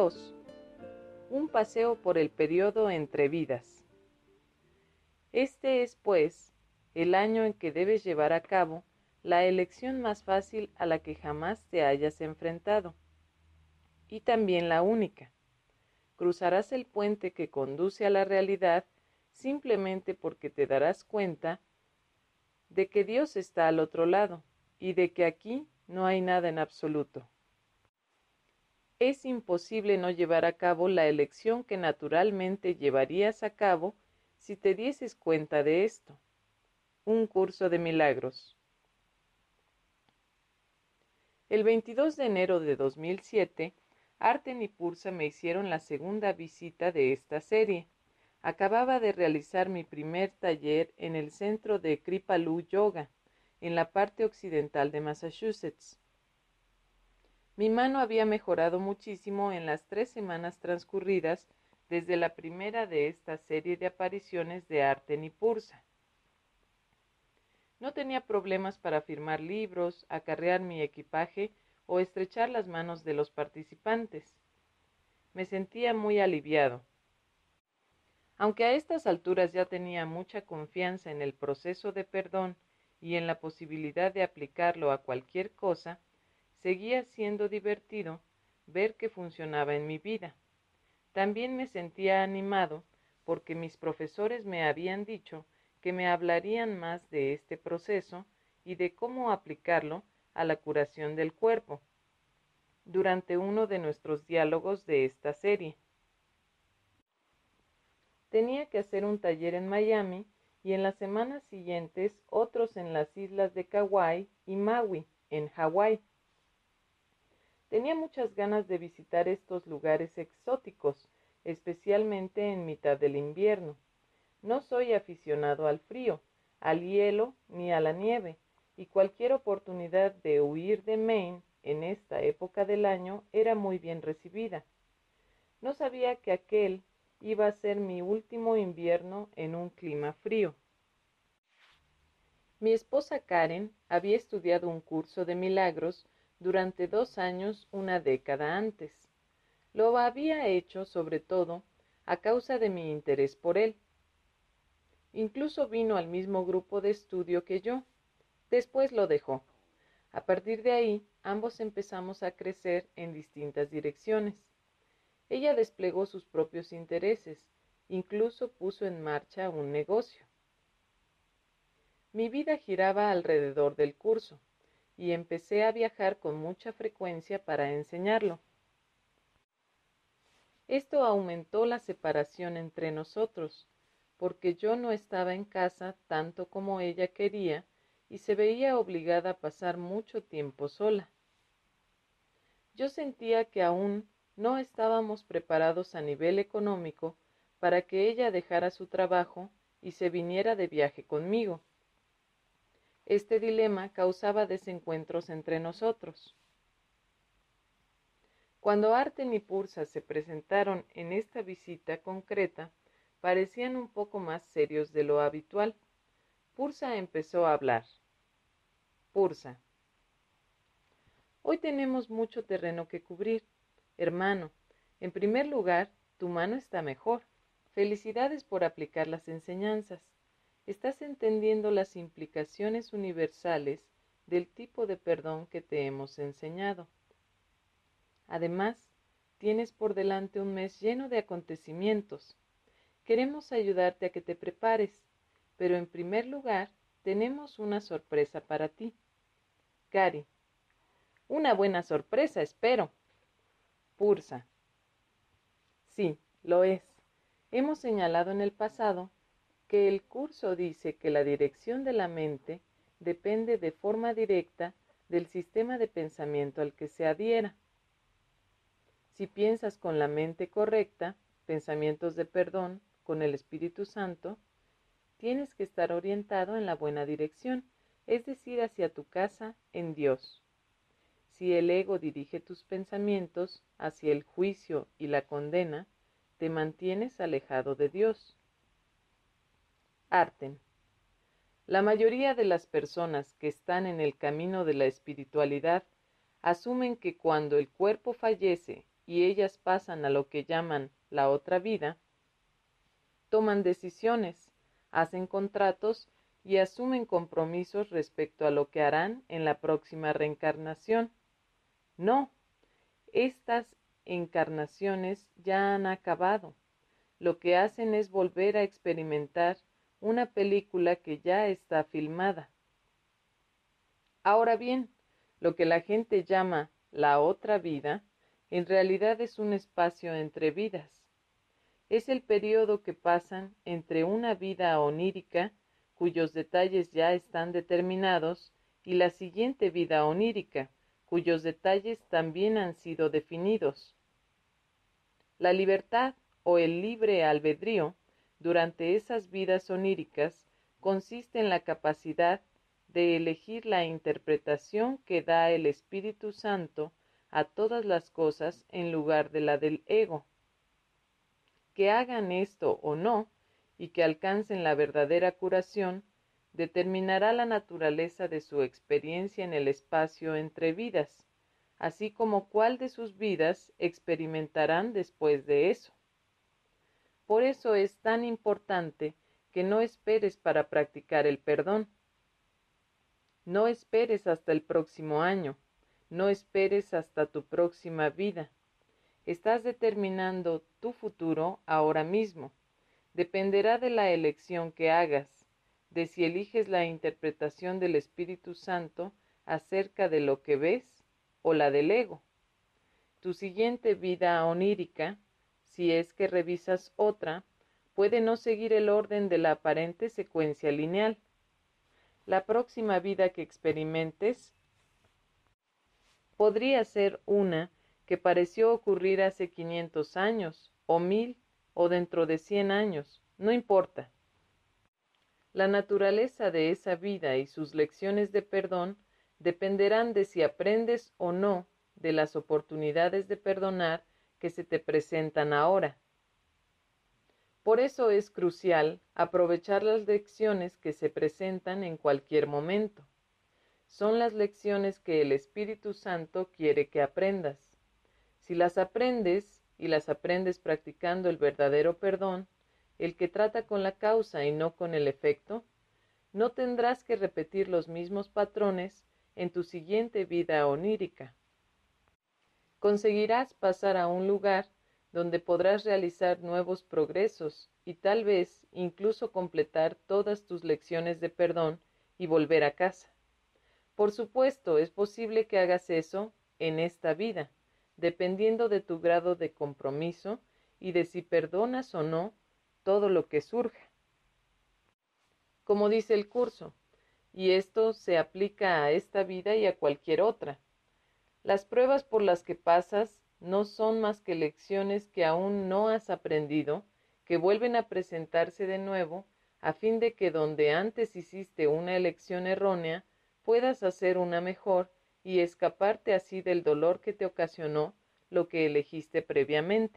2. Un paseo por el periodo entre vidas. Este es, pues, el año en que debes llevar a cabo la elección más fácil a la que jamás te hayas enfrentado, y también la única. Cruzarás el puente que conduce a la realidad simplemente porque te darás cuenta de que Dios está al otro lado y de que aquí no hay nada en absoluto. Es imposible no llevar a cabo la elección que naturalmente llevarías a cabo si te dieses cuenta de esto. Un curso de milagros. El 22 de enero de 2007, Arten y Pursa me hicieron la segunda visita de esta serie. Acababa de realizar mi primer taller en el centro de Kripalu Yoga, en la parte occidental de Massachusetts. Mi mano había mejorado muchísimo en las 3 semanas transcurridas desde la primera de esta serie de apariciones de Arten y Pursa. No tenía problemas para firmar libros, acarrear mi equipaje o estrechar las manos de los participantes. Me sentía muy aliviado. Aunque a estas alturas ya tenía mucha confianza en el proceso de perdón y en la posibilidad de aplicarlo a cualquier cosa, seguía siendo divertido ver que funcionaba en mi vida. También me sentía animado porque mis profesores me habían dicho que me hablarían más de este proceso y de cómo aplicarlo a la curación del cuerpo durante uno de nuestros diálogos de esta serie. Tenía que hacer un taller en Miami y en las semanas siguientes otros en las islas de Kauai y Maui, en Hawái. Tenía muchas ganas de visitar estos lugares exóticos, especialmente en mitad del invierno. No soy aficionado al frío, al hielo ni a la nieve, y cualquier oportunidad de huir de Maine en esta época del año era muy bien recibida. No sabía que aquel iba a ser mi último invierno en un clima frío. Mi esposa Karen había estudiado un curso de milagros durante 2 años una década antes. Lo había hecho, sobre todo, a causa de mi interés por él. Incluso vino al mismo grupo de estudio que yo. Después lo dejó. A partir de ahí, ambos empezamos a crecer en distintas direcciones. Ella desplegó sus propios intereses, incluso puso en marcha un negocio. Mi vida giraba alrededor del curso, y empecé a viajar con mucha frecuencia para enseñarlo. Esto aumentó la separación entre nosotros, porque yo no estaba en casa tanto como ella quería y se veía obligada a pasar mucho tiempo sola. Yo sentía que aún no estábamos preparados a nivel económico para que ella dejara su trabajo y se viniera de viaje conmigo. Este dilema causaba desencuentros entre nosotros. Cuando Arten y Pursa se presentaron en esta visita concreta, parecían un poco más serios de lo habitual. Pursa empezó a hablar. Pursa: hoy tenemos mucho terreno que cubrir. Hermano, en primer lugar, tu mano está mejor. Felicidades por aplicar las enseñanzas. Estás entendiendo las implicaciones universales del tipo de perdón que te hemos enseñado. Además, tienes por delante un mes lleno de acontecimientos. Queremos ayudarte a que te prepares, pero en primer lugar, tenemos una sorpresa para ti. Cari: una buena sorpresa, espero. Pursa: sí, lo es. Hemos señalado en el pasado que el curso dice que la dirección de la mente depende de forma directa del sistema de pensamiento al que se adhiera. Si piensas con la mente correcta, pensamientos de perdón, con el Espíritu Santo, tienes que estar orientado en la buena dirección, es decir, hacia tu casa en Dios. Si el ego dirige tus pensamientos hacia el juicio y la condena, te mantienes alejado de Dios. Arten: la mayoría de las personas que están en el camino de la espiritualidad asumen que cuando el cuerpo fallece y ellas pasan a lo que llaman la otra vida, toman decisiones, hacen contratos y asumen compromisos respecto a lo que harán en la próxima reencarnación. No, estas encarnaciones ya han acabado. Lo que hacen es volver a experimentar una película que ya está filmada. Ahora bien, lo que la gente llama la otra vida, en realidad es un espacio entre vidas. Es el periodo que pasan entre una vida onírica, cuyos detalles ya están determinados, y la siguiente vida onírica, cuyos detalles también han sido definidos. La libertad o el libre albedrío durante esas vidas oníricas consiste en la capacidad de elegir la interpretación que da el Espíritu Santo a todas las cosas en lugar de la del ego. Que hagan esto o no, y que alcancen la verdadera curación, determinará la naturaleza de su experiencia en el espacio entre vidas, así como cuál de sus vidas experimentarán después de eso. Por eso es tan importante que no esperes para practicar el perdón. No esperes hasta el próximo año, no esperes hasta tu próxima vida. Estás determinando tu futuro ahora mismo. Dependerá de la elección que hagas, de si eliges la interpretación del Espíritu Santo acerca de lo que ves o la del ego. Tu siguiente vida onírica, si es que revisas otra, puede no seguir el orden de la aparente secuencia lineal. La próxima vida que experimentes podría ser una que pareció ocurrir hace 500 años, o 1000, o dentro de 100 años, no importa. La naturaleza de esa vida y sus lecciones de perdón dependerán de si aprendes o no de las oportunidades de perdonar que se te presentan ahora. Por eso es crucial aprovechar las lecciones que se presentan en cualquier momento. Son las lecciones que el Espíritu Santo quiere que aprendas. Si las aprendes, y las aprendes practicando el verdadero perdón, el que trata con la causa y no con el efecto, no tendrás que repetir los mismos patrones en tu siguiente vida onírica. Conseguirás pasar a un lugar donde podrás realizar nuevos progresos y tal vez incluso completar todas tus lecciones de perdón y volver a casa. Por supuesto, es posible que hagas eso en esta vida, dependiendo de tu grado de compromiso y de si perdonas o no todo lo que surja. Como dice el curso, y esto se aplica a esta vida y a cualquier otra. Las pruebas por las que pasas no son más que lecciones que aún no has aprendido, que vuelven a presentarse de nuevo, a fin de que donde antes hiciste una elección errónea, puedas hacer una mejor y escaparte así del dolor que te ocasionó lo que elegiste previamente.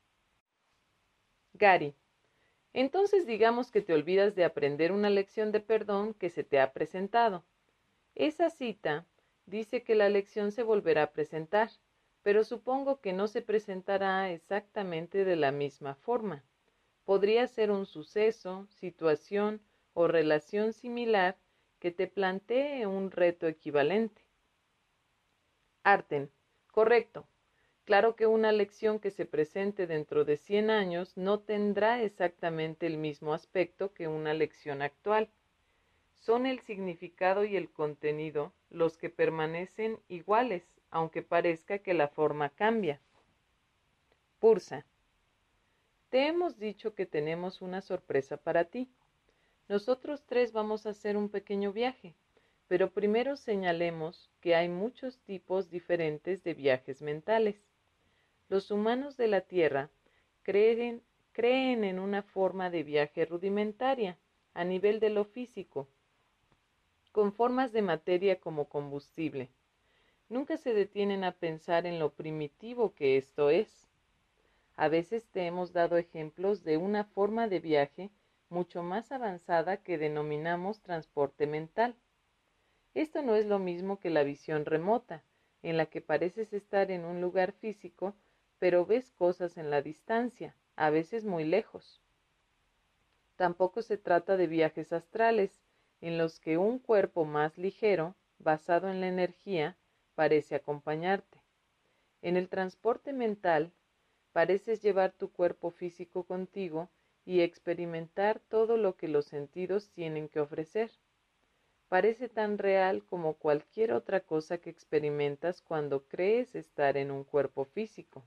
Gary, entonces digamos que te olvidas de aprender una lección de perdón que se te ha presentado. Esa cita dice que la lección se volverá a presentar, pero supongo que no se presentará exactamente de la misma forma. Podría ser un suceso, situación o relación similar que te plantee un reto equivalente. Arten, correcto. Claro que una lección que se presente dentro de 100 años no tendrá exactamente el mismo aspecto que una lección actual. Son el significado y el contenido los que permanecen iguales, aunque parezca que la forma cambia. Pursa. Te hemos dicho que tenemos una sorpresa para ti. Nosotros tres vamos a hacer un pequeño viaje, pero primero señalemos que hay muchos tipos diferentes de viajes mentales. Los humanos de la Tierra creen en una forma de viaje rudimentaria, a nivel de lo físico, con formas de materia como combustible. Nunca se detienen a pensar en lo primitivo que esto es. A veces te hemos dado ejemplos de una forma de viaje mucho más avanzada que denominamos transporte mental. Esto no es lo mismo que la visión remota, en la que pareces estar en un lugar físico, pero ves cosas en la distancia, a veces muy lejos. Tampoco se trata de viajes astrales, en los que un cuerpo más ligero, basado en la energía, parece acompañarte. En el transporte mental, pareces llevar tu cuerpo físico contigo y experimentar todo lo que los sentidos tienen que ofrecer. Parece tan real como cualquier otra cosa que experimentas cuando crees estar en un cuerpo físico.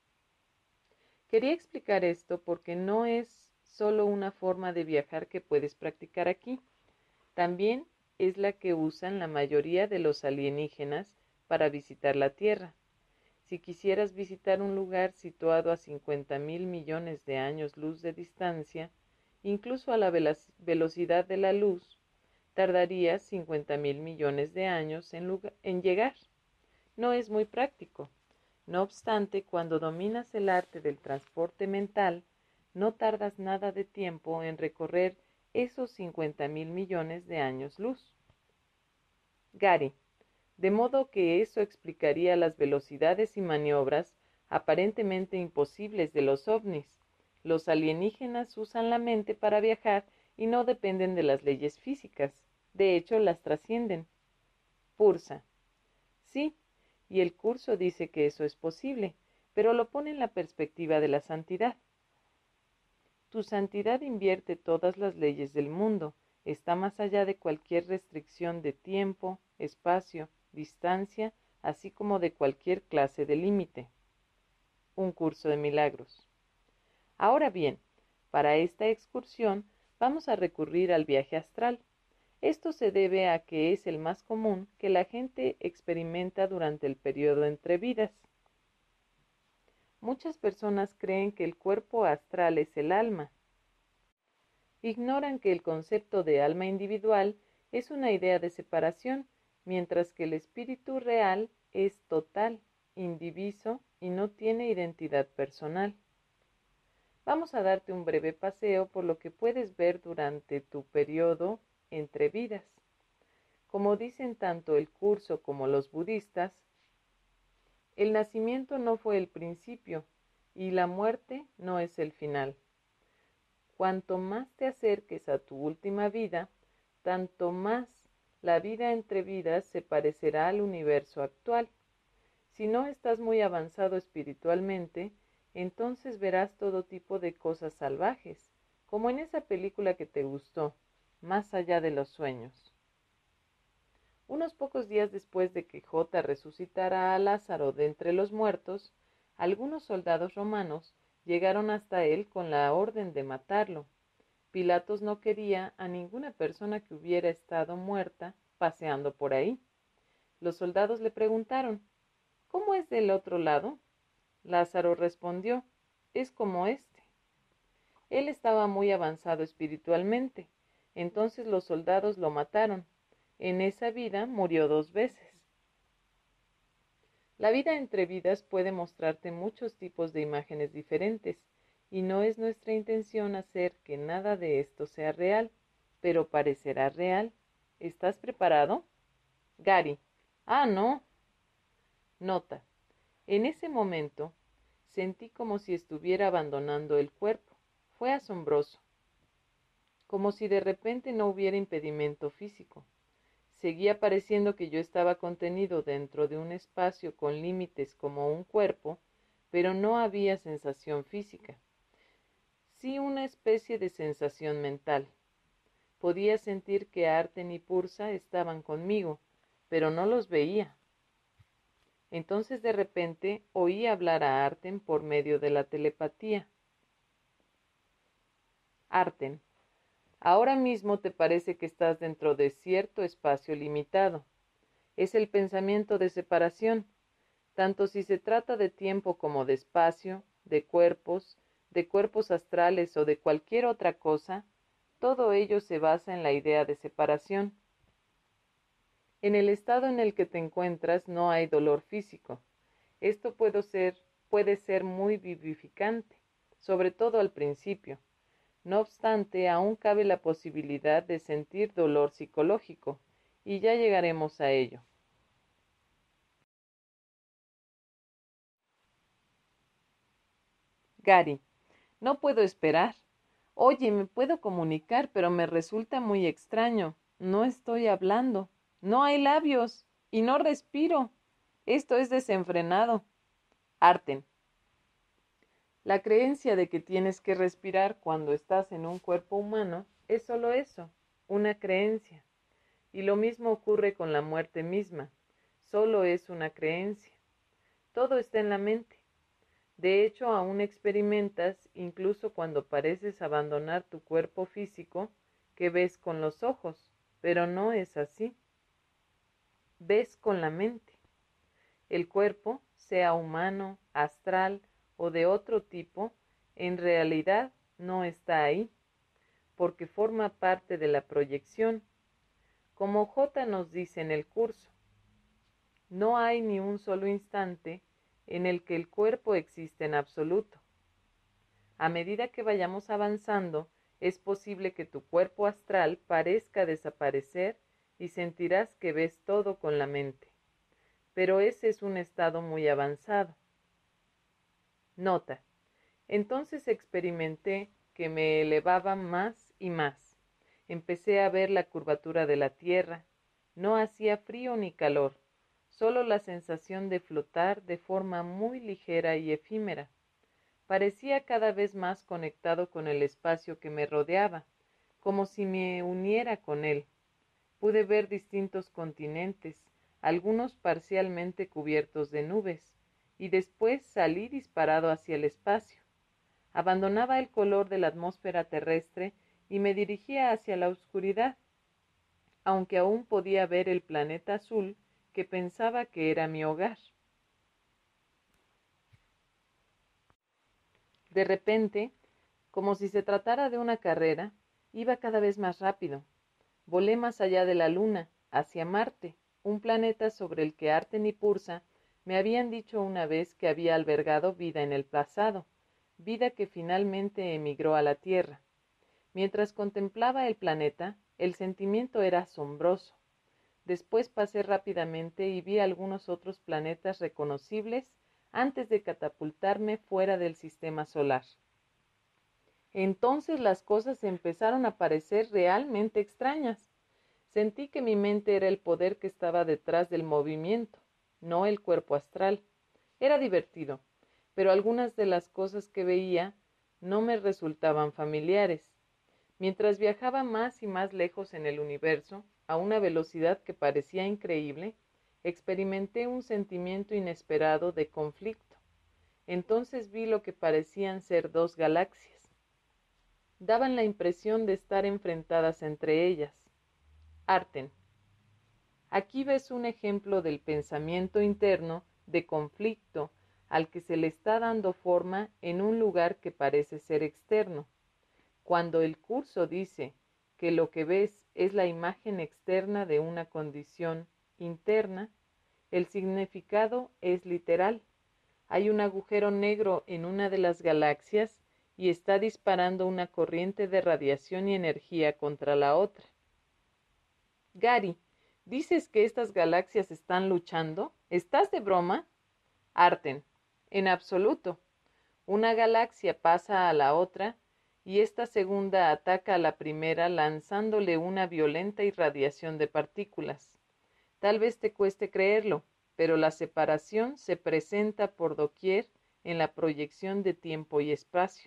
Quería explicar esto porque no es solo una forma de viajar que puedes practicar aquí, también es la que usan la mayoría de los alienígenas para visitar la Tierra. Si quisieras visitar un lugar situado a 50.000 millones de años luz de distancia, incluso a la velocidad de la luz, tardarías 50.000 millones de años en llegar. No es muy práctico. No obstante, cuando dominas el arte del transporte mental, no tardas nada de tiempo en recorrer esos 50.000 millones de años luz. Gary, de modo que eso explicaría las velocidades y maniobras aparentemente imposibles de los ovnis. Los alienígenas usan la mente para viajar y no dependen de las leyes físicas. De hecho, las trascienden. Pursa. Sí, y el curso dice que eso es posible, pero lo pone en la perspectiva de la santidad. Tu santidad invierte todas las leyes del mundo, está más allá de cualquier restricción de tiempo, espacio, distancia, así como de cualquier clase de límite. Un curso de milagros. Ahora bien, para esta excursión vamos a recurrir al viaje astral. Esto se debe a que es el más común que la gente experimenta durante el periodo entre vidas. Muchas personas creen que el cuerpo astral es el alma. Ignoran que el concepto de alma individual es una idea de separación, mientras que el espíritu real es total, indiviso y no tiene identidad personal. Vamos a darte un breve paseo por lo que puedes ver durante tu periodo entre vidas. Como dicen tanto el curso como los budistas, el nacimiento no fue el principio y la muerte no es el final. Cuanto más te acerques a tu última vida, tanto más la vida entre vidas se parecerá al universo actual. Si no estás muy avanzado espiritualmente, entonces verás todo tipo de cosas salvajes, como en esa película que te gustó, Más allá de los sueños. Unos pocos días después de que J resucitara a Lázaro de entre los muertos, algunos soldados romanos llegaron hasta él con la orden de matarlo. Pilatos no quería a ninguna persona que hubiera estado muerta paseando por ahí. Los soldados le preguntaron, ¿cómo es del otro lado? Lázaro respondió, es como este. Él estaba muy avanzado espiritualmente. Entonces los soldados lo mataron. En esa vida murió 2 veces. La vida entre vidas puede mostrarte muchos tipos de imágenes diferentes, y no es nuestra intención hacer que nada de esto sea real, pero parecerá real. ¿Estás preparado? Gary. No. Nota. En ese momento, sentí como si estuviera abandonando el cuerpo. Fue asombroso. Como si de repente no hubiera impedimento físico. Seguía pareciendo que yo estaba contenido dentro de un espacio con límites como un cuerpo, pero no había sensación física. Sí una especie de sensación mental. Podía sentir que Arten y Pursa estaban conmigo, pero no los veía. Entonces de repente oí hablar a Arten por medio de la telepatía. Arten, ahora mismo te parece que estás dentro de cierto espacio limitado. Es el pensamiento de separación, tanto si se trata de tiempo como de espacio, de cuerpos astrales o de cualquier otra cosa, todo ello se basa en la idea de separación. En el estado en el que te encuentras no hay dolor físico. Esto puede ser muy vivificante, sobre todo al principio. No obstante, aún cabe la posibilidad de sentir dolor psicológico, y ya llegaremos a ello. Gary, no puedo esperar. Oye, me puedo comunicar, pero me resulta muy extraño. No estoy hablando. No hay labios. Y no respiro. Esto es desenfrenado. Arten. La creencia de que tienes que respirar cuando estás en un cuerpo humano es solo eso, una creencia. Y lo mismo ocurre con la muerte misma. Solo es una creencia. Todo está en la mente. De hecho, aún experimentas, incluso cuando pareces abandonar tu cuerpo físico, que ves con los ojos, pero no es así. Ves con la mente. El cuerpo, sea humano, astral o de otro tipo, en realidad no está ahí, porque forma parte de la proyección. Como J nos dice en el curso, no hay ni un solo instante en el que el cuerpo existe en absoluto. A medida que vayamos avanzando, es posible que tu cuerpo astral parezca desaparecer y sentirás que ves todo con la mente. Pero ese es un estado muy avanzado. Nota. Entonces experimenté que me elevaba más y más. Empecé a ver la curvatura de la tierra. No hacía frío ni calor, solo la sensación de flotar de forma muy ligera y efímera. Parecía cada vez más conectado con el espacio que me rodeaba, como si me uniera con él. Pude ver distintos continentes, algunos parcialmente cubiertos de nubes, y después salí disparado hacia el espacio. Abandonaba el color de la atmósfera terrestre y me dirigía hacia la oscuridad, aunque aún podía ver el planeta azul que pensaba que era mi hogar. De repente, como si se tratara de una carrera, iba cada vez más rápido. Volé más allá de la Luna, hacia Marte, un planeta sobre el que Arten y Pursa me habían dicho una vez que había albergado vida en el pasado, vida que finalmente emigró a la Tierra. Mientras contemplaba el planeta, el sentimiento era asombroso. Después pasé rápidamente y vi algunos otros planetas reconocibles antes de catapultarme fuera del sistema solar. Entonces las cosas empezaron a parecer realmente extrañas. Sentí que mi mente era el poder que estaba detrás del movimiento, no el cuerpo astral. Era divertido, pero algunas de las cosas que veía no me resultaban familiares. Mientras viajaba más y más lejos en el universo, a una velocidad que parecía increíble, experimenté un sentimiento inesperado de conflicto. Entonces vi lo que parecían ser dos galaxias. Daban la impresión de estar enfrentadas entre ellas. Arten. Aquí ves un ejemplo del pensamiento interno de conflicto al que se le está dando forma en un lugar que parece ser externo. Cuando el curso dice que lo que ves es la imagen externa de una condición interna, el significado es literal. Hay un agujero negro en una de las galaxias y está disparando una corriente de radiación y energía contra la otra. Gary, ¿dices que estas galaxias están luchando? ¿Estás de broma? Arten, en absoluto. Una galaxia pasa a la otra y esta segunda ataca a la primera lanzándole una violenta irradiación de partículas. Tal vez te cueste creerlo, pero la separación se presenta por doquier en la proyección de tiempo y espacio.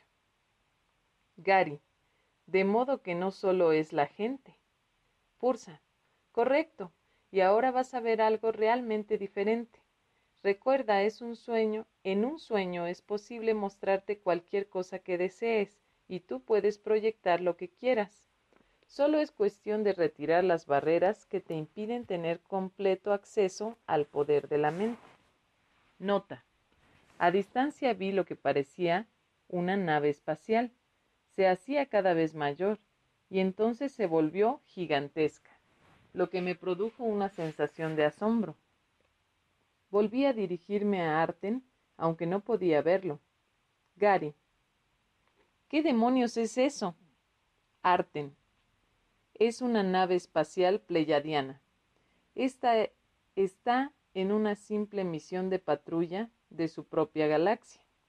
Gary, de modo que no solo es la gente. Pursa, correcto, y ahora vas a ver algo realmente diferente. Recuerda, es un sueño. En un sueño es posible mostrarte cualquier cosa que desees y tú puedes proyectar lo que quieras. Solo es cuestión de retirar las barreras que te impiden tener completo acceso al poder de la mente. Nota. A distancia vi lo que parecía una nave espacial. Se hacía cada vez mayor y entonces se volvió gigantesca, lo que me produjo una sensación de asombro. Volví a dirigirme a Arten, aunque no podía verlo. Gary, ¿qué demonios es eso? Arten, es una nave espacial pleyadiana. Esta está en una simple misión de patrulla de su propia galaxia,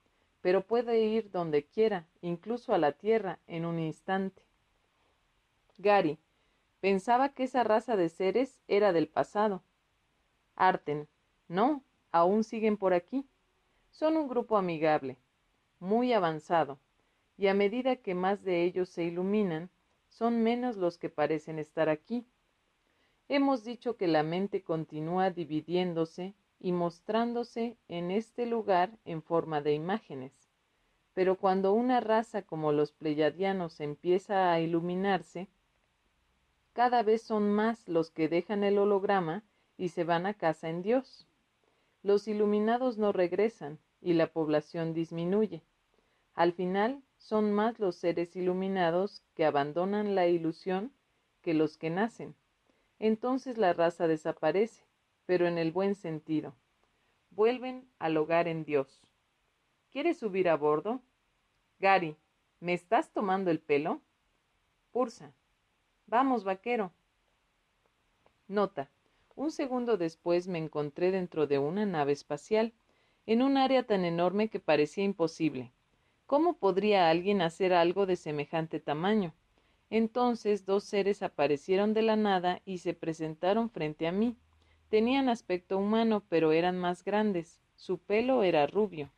pero puede ir donde quiera, incluso a la Tierra, en un instante. Gary, pensaba que esa raza de seres era del pasado. Arten, no, aún siguen por aquí. Son un grupo amigable, muy avanzado, y a medida que más de ellos se iluminan, son menos los que parecen estar aquí. Hemos dicho que la mente continúa dividiéndose y mostrándose en este lugar en forma de imágenes. Pero cuando una raza como los pleiadianos empieza a iluminarse, cada vez son más los que dejan el holograma y se van a casa en Dios. Los iluminados no regresan y la población disminuye. Al final, son más los seres iluminados que abandonan la ilusión que los que nacen. Entonces la raza desaparece, pero en el buen sentido. Vuelven al hogar en Dios. ¿Quieres subir a bordo? Gary, ¿me estás tomando el pelo? Pursa. Vamos, vaquero. Nota. Un segundo después me encontré dentro de una nave espacial, en un área tan enorme que parecía imposible. ¿Cómo podría alguien hacer algo de semejante tamaño? Entonces dos seres aparecieron de la nada y se presentaron frente a mí. Tenían aspecto humano, pero eran más grandes. Su pelo era rubio.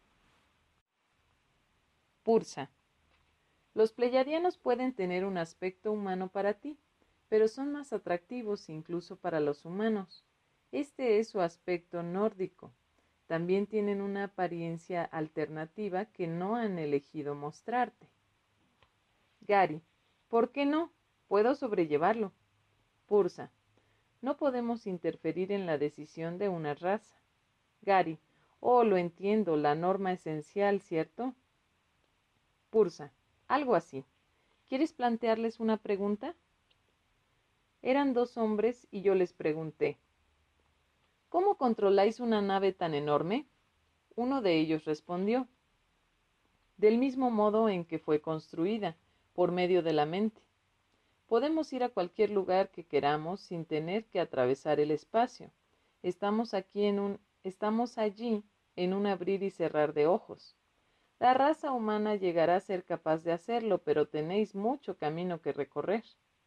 Pursa. Los pleiadianos pueden tener un aspecto humano para ti, pero son más atractivos incluso para los humanos. Este es su aspecto nórdico. También tienen una apariencia alternativa que no han elegido mostrarte. Gary, ¿por qué no? Puedo sobrellevarlo. Pursa, no podemos interferir en la decisión de una raza. Gary, oh, lo entiendo, la norma esencial, ¿cierto? Pursa, algo así. ¿Quieres plantearles una pregunta? Eran dos hombres y yo les pregunté, ¿cómo controláis una nave tan enorme? Uno de ellos respondió, del mismo modo en que fue construida, por medio de la mente. Podemos ir a cualquier lugar que queramos sin tener que atravesar el espacio. Estamos allí en un abrir y cerrar de ojos. La raza humana llegará a ser capaz de hacerlo, pero tenéis mucho camino que recorrer.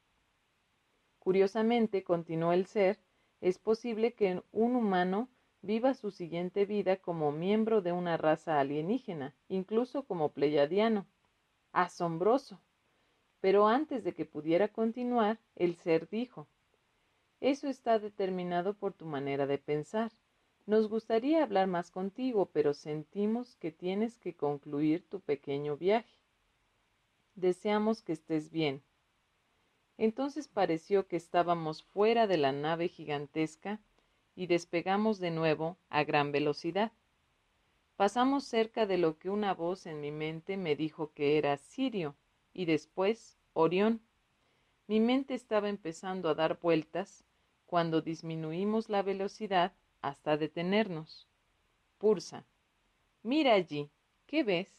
Curiosamente, continuó el ser, es posible que un humano viva su siguiente vida como miembro de una raza alienígena, incluso como pleiadiano. ¡Asombroso! Pero antes de que pudiera continuar, el ser dijo, eso está determinado por tu manera de pensar. Nos gustaría hablar más contigo, pero sentimos que tienes que concluir tu pequeño viaje. Deseamos que estés bien. Entonces pareció que estábamos fuera de la nave gigantesca y despegamos de nuevo a gran velocidad. Pasamos cerca de lo que una voz en mi mente me dijo que era Sirio y después Orión. Mi mente estaba empezando a dar vueltas cuando disminuimos la velocidad hasta detenernos. Pursa. Mira allí. ¿Qué ves?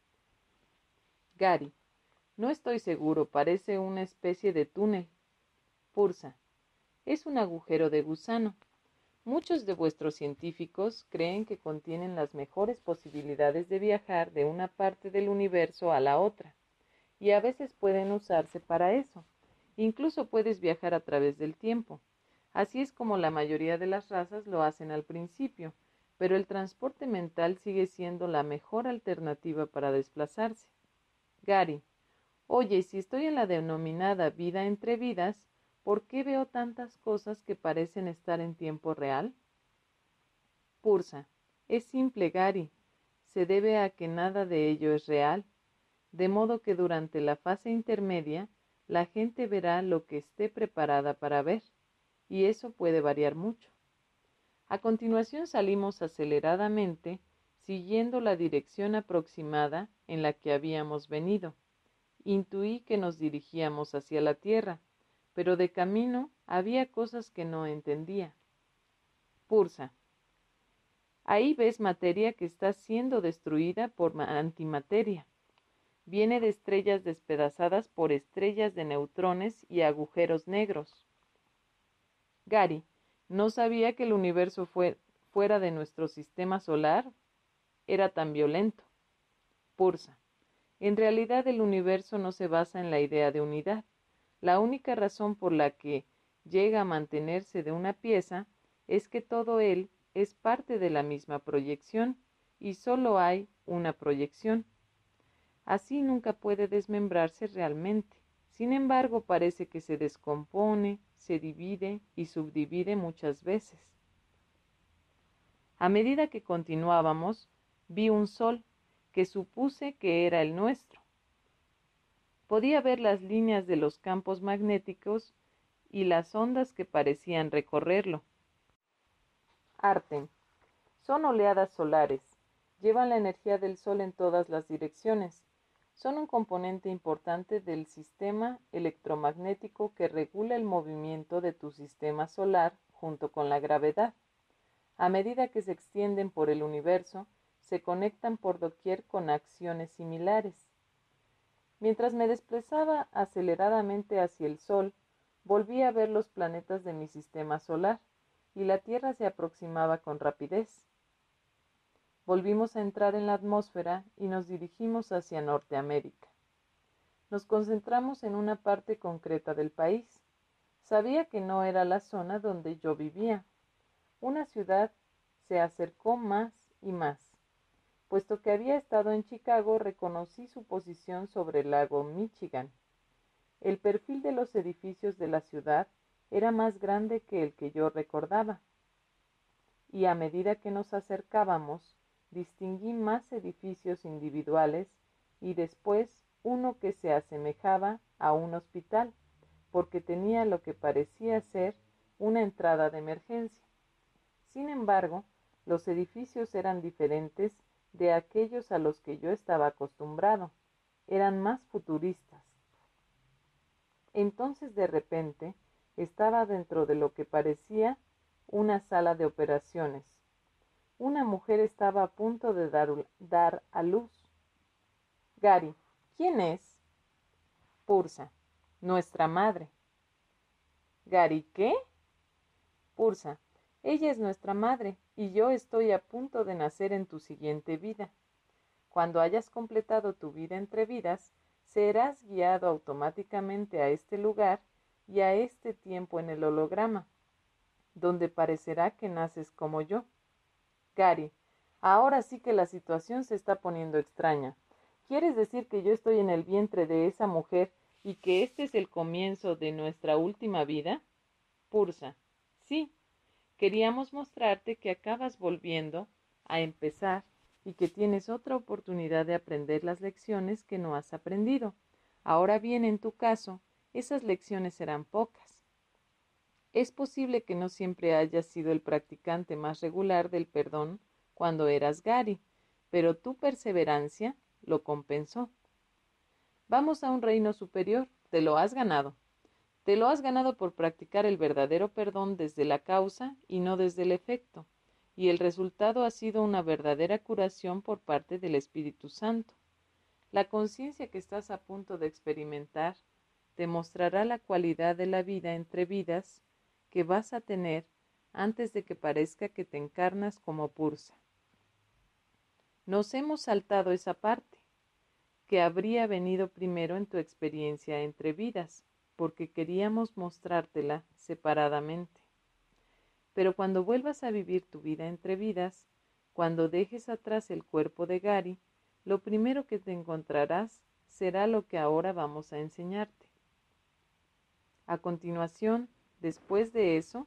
Gary. No estoy seguro. Parece una especie de túnel. Pursa. Es un agujero de gusano. Muchos de vuestros científicos creen que contienen las mejores posibilidades de viajar de una parte del universo a la otra, y a veces pueden usarse para eso. Incluso puedes viajar a través del tiempo. Así es como la mayoría de las razas lo hacen al principio, pero el transporte mental sigue siendo la mejor alternativa para desplazarse. Gary, oye, si estoy en la denominada vida entre vidas, ¿por qué veo tantas cosas que parecen estar en tiempo real? Pursa, es simple, Gary. Se debe a que nada de ello es real, de modo que durante la fase intermedia la gente verá lo que esté preparada para ver, y eso puede variar mucho. A continuación salimos aceleradamente, siguiendo la dirección aproximada en la que habíamos venido. Intuí que nos dirigíamos hacia la Tierra, pero de camino había cosas que no entendía. Pursa. Ahí ves materia que está siendo destruida por antimateria. Viene de estrellas despedazadas por estrellas de neutrones y agujeros negros. Gary, no sabía que el universo fuera de nuestro sistema solar era tan violento. Pursa. En realidad el universo no se basa en la idea de unidad. La única razón por la que llega a mantenerse de una pieza es que todo él es parte de la misma proyección y solo hay una proyección. Así nunca puede desmembrarse realmente. Sin embargo, parece que se descompone, se divide y subdivide muchas veces. A medida que continuábamos, vi un sol que supuse que era el nuestro. Podía ver las líneas de los campos magnéticos y las ondas que parecían recorrerlo. Arten. Son oleadas solares. Llevan la energía del sol en todas las direcciones. Son un componente importante del sistema electromagnético que regula el movimiento de tu sistema solar junto con la gravedad. A medida que se extienden por el universo, se conectan por doquier con acciones similares. Mientras me desplazaba aceleradamente hacia el Sol, volví a ver los planetas de mi sistema solar, y la Tierra se aproximaba con rapidez. Volvimos a entrar en la atmósfera y nos dirigimos hacia Norteamérica. Nos concentramos en una parte concreta del país. Sabía que no era la zona donde yo vivía. Una ciudad se acercó más y más. Puesto que había estado en Chicago, reconocí su posición sobre el lago Michigan. El perfil de los edificios de la ciudad era más grande que el que yo recordaba, y a medida que nos acercábamos, distinguí más edificios individuales y después uno que se asemejaba a un hospital, porque tenía lo que parecía ser una entrada de emergencia. Sin embargo, los edificios eran diferentes de aquellos a los que yo estaba acostumbrado. Eran más futuristas. Entonces, de repente, estaba dentro de lo que parecía una sala de operaciones. Una mujer estaba a punto de dar a luz. Gary, ¿quién es? Pursa, nuestra madre. Gary, ¿qué? Pursa, ella es nuestra madre y yo estoy a punto de nacer en tu siguiente vida. Cuando hayas completado tu vida entre vidas, serás guiado automáticamente a este lugar y a este tiempo en el holograma, donde parecerá que naces como yo. Gary, ahora sí que la situación se está poniendo extraña. ¿Quieres decir que yo estoy en el vientre de esa mujer y que este es el comienzo de nuestra última vida? Pursa, sí. Queríamos mostrarte que acabas volviendo a empezar y que tienes otra oportunidad de aprender las lecciones que no has aprendido. Ahora bien, en tu caso, esas lecciones serán pocas. Es posible que no siempre hayas sido el practicante más regular del perdón cuando eras Gary, pero tu perseverancia lo compensó. Vamos a un reino superior, te lo has ganado. Te lo has ganado por practicar el verdadero perdón desde la causa y no desde el efecto, y el resultado ha sido una verdadera curación por parte del Espíritu Santo. La conciencia que estás a punto de experimentar te mostrará la cualidad de la vida entre vidas que vas a tener antes de que parezca que te encarnas como Pursa. Nos hemos saltado esa parte, que habría venido primero en tu experiencia entre vidas, porque queríamos mostrártela separadamente. Pero cuando vuelvas a vivir tu vida entre vidas, cuando dejes atrás el cuerpo de Gary, lo primero que te encontrarás será lo que ahora vamos a enseñarte. A continuación, después de eso,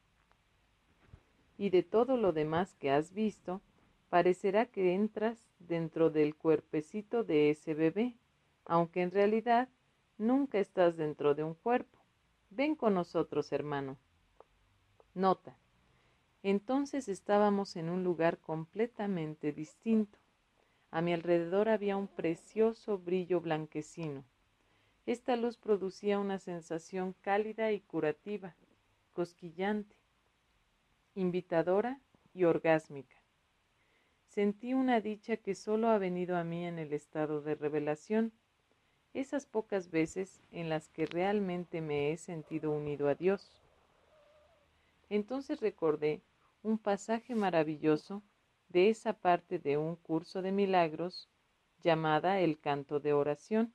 y de todo lo demás que has visto, parecerá que entras dentro del cuerpecito de ese bebé, aunque en realidad nunca estás dentro de un cuerpo. Ven con nosotros, hermano. Nota. Entonces estábamos en un lugar completamente distinto. A mi alrededor había un precioso brillo blanquecino. Esta luz producía una sensación cálida y curativa, cosquillante, invitadora y orgásmica. Sentí una dicha que solo ha venido a mí en el estado de revelación, esas pocas veces en las que realmente me he sentido unido a Dios. Entonces recordé un pasaje maravilloso de esa parte de un curso de milagros llamada el canto de oración,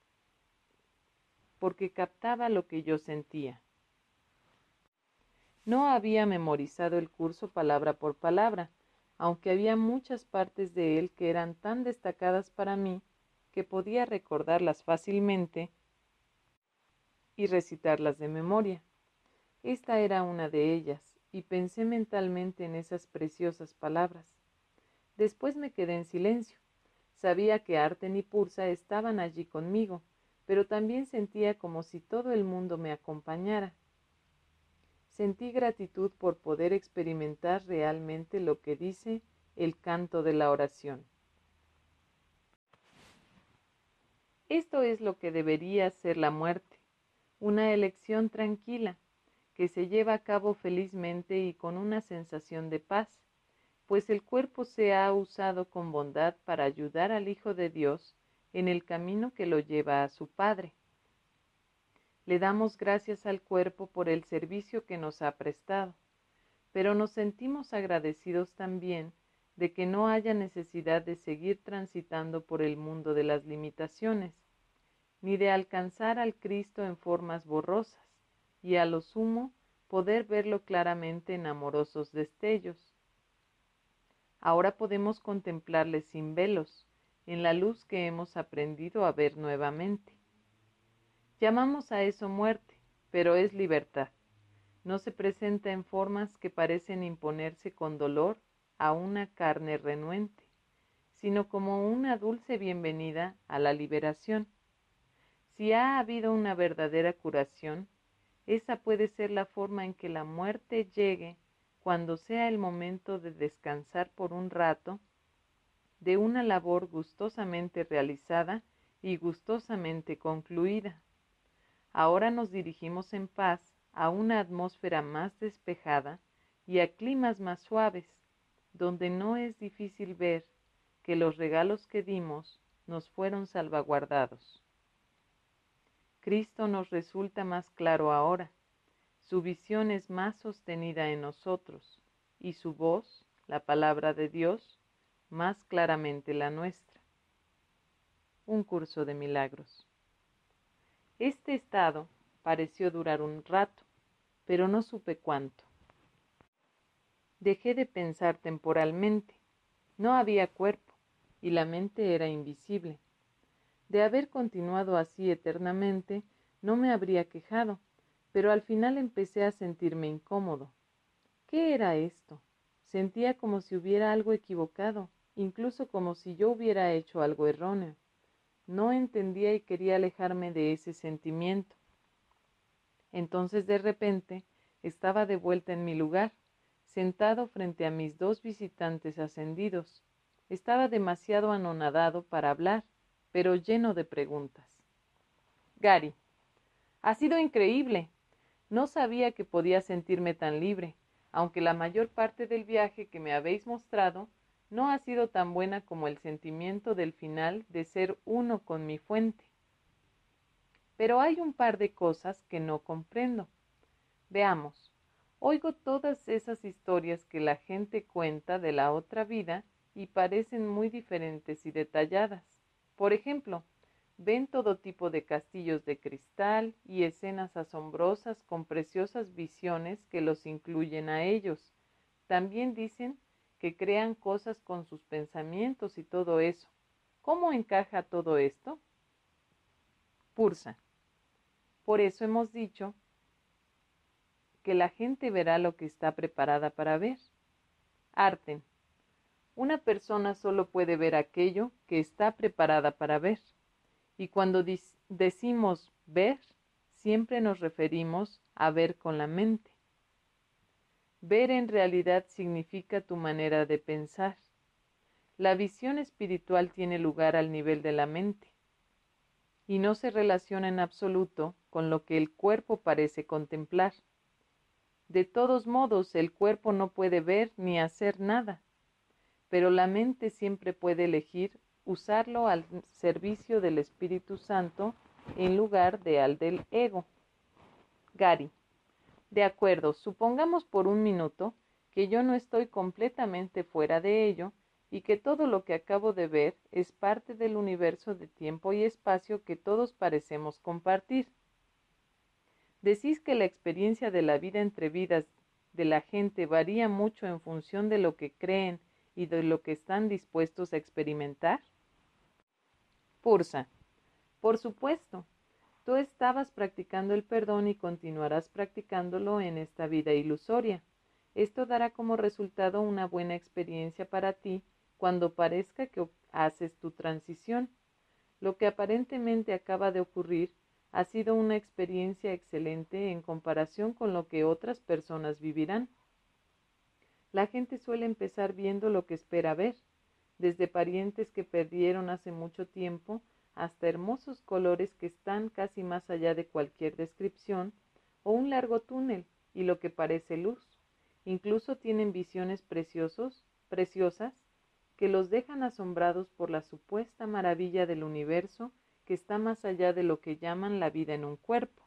porque captaba lo que yo sentía. No había memorizado el curso palabra por palabra, aunque había muchas partes de él que eran tan destacadas para mí que podía recordarlas fácilmente y recitarlas de memoria. Esta era una de ellas, y pensé mentalmente en esas preciosas palabras. Después me quedé en silencio. Sabía que Arten y Pursa estaban allí conmigo, pero también sentía como si todo el mundo me acompañara. Sentí gratitud por poder experimentar realmente lo que dice el canto de la oración. Esto es lo que debería ser la muerte, una elección tranquila, que se lleva a cabo felizmente y con una sensación de paz, pues el cuerpo se ha usado con bondad para ayudar al Hijo de Dios en el camino que lo lleva a su Padre. Le damos gracias al cuerpo por el servicio que nos ha prestado, pero nos sentimos agradecidos también de que no haya necesidad de seguir transitando por el mundo de las limitaciones, ni de alcanzar al Cristo en formas borrosas, y a lo sumo poder verlo claramente en amorosos destellos. Ahora podemos contemplarle sin velos, en la luz que hemos aprendido a ver nuevamente. Llamamos a eso muerte, pero es libertad. No se presenta en formas que parecen imponerse con dolor a una carne renuente, sino como una dulce bienvenida a la liberación. Si ha habido una verdadera curación, esa puede ser la forma en que la muerte llegue cuando sea el momento de descansar por un rato de una labor gustosamente realizada y gustosamente concluida. Ahora nos dirigimos en paz a una atmósfera más despejada y a climas más suaves, donde no es difícil ver que los regalos que dimos nos fueron salvaguardados. Cristo nos resulta más claro ahora, su visión es más sostenida en nosotros, y su voz, la palabra de Dios, más claramente la nuestra. Un curso de milagros. Este estado pareció durar un rato, pero no supe cuánto. Dejé de pensar temporalmente. No había cuerpo, y la mente era invisible. De haber continuado así eternamente, no me habría quejado, pero al final empecé a sentirme incómodo. ¿Qué era esto? Sentía como si hubiera algo equivocado, incluso como si yo hubiera hecho algo erróneo. No entendía y quería alejarme de ese sentimiento. Entonces de repente estaba de vuelta en mi lugar, sentado frente a mis dos visitantes ascendidos. Estaba demasiado anonadado para hablar, pero lleno de preguntas. Gary, ha sido increíble. No sabía que podía sentirme tan libre, aunque la mayor parte del viaje que me habéis mostrado no ha sido tan buena como el sentimiento del final de ser uno con mi fuente. Pero hay un par de cosas que no comprendo. Veamos, oigo todas esas historias que la gente cuenta de la otra vida y parecen muy diferentes y detalladas. Por ejemplo, ven todo tipo de castillos de cristal y escenas asombrosas con preciosas visiones que los incluyen a ellos. También dicen que crean cosas con sus pensamientos y todo eso. ¿Cómo encaja todo esto? Pursa. Por eso hemos dicho que la gente verá lo que está preparada para ver. Arten. Una persona solo puede ver aquello que está preparada para ver. Y cuando decimos ver, siempre nos referimos a ver con la mente. Ver en realidad significa tu manera de pensar. La visión espiritual tiene lugar al nivel de la mente y no se relaciona en absoluto con lo que el cuerpo parece contemplar. De todos modos, el cuerpo no puede ver ni hacer nada, pero la mente siempre puede elegir usarlo al servicio del Espíritu Santo en lugar de al del ego. Gary. De acuerdo, supongamos por un minuto que yo no estoy completamente fuera de ello, y que todo lo que acabo de ver es parte del universo de tiempo y espacio que todos parecemos compartir. Decís que la experiencia de la vida entre vidas de la gente varía mucho en función de lo que creen y de lo que están dispuestos a experimentar. Pursa. Por supuesto. Tú estabas practicando el perdón y continuarás practicándolo en esta vida ilusoria. Esto dará como resultado una buena experiencia para ti cuando parezca que haces tu transición. Lo que aparentemente acaba de ocurrir ha sido una experiencia excelente en comparación con lo que otras personas vivirán. La gente suele empezar viendo lo que espera ver, desde parientes que perdieron hace mucho tiempo hasta hermosos colores que están casi más allá de cualquier descripción, o un largo túnel y lo que parece luz. Incluso tienen visiones preciosas, que los dejan asombrados por la supuesta maravilla del universo que está más allá de lo que llaman la vida en un cuerpo.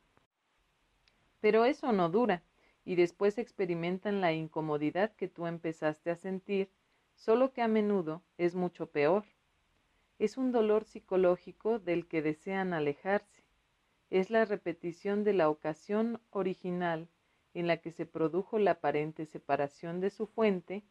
Pero eso no dura, y después experimentan la incomodidad que tú empezaste a sentir, solo que a menudo es mucho peor. Es un dolor psicológico del que desean alejarse. Es la repetición de la ocasión original en la que se produjo la aparente separación de su fuente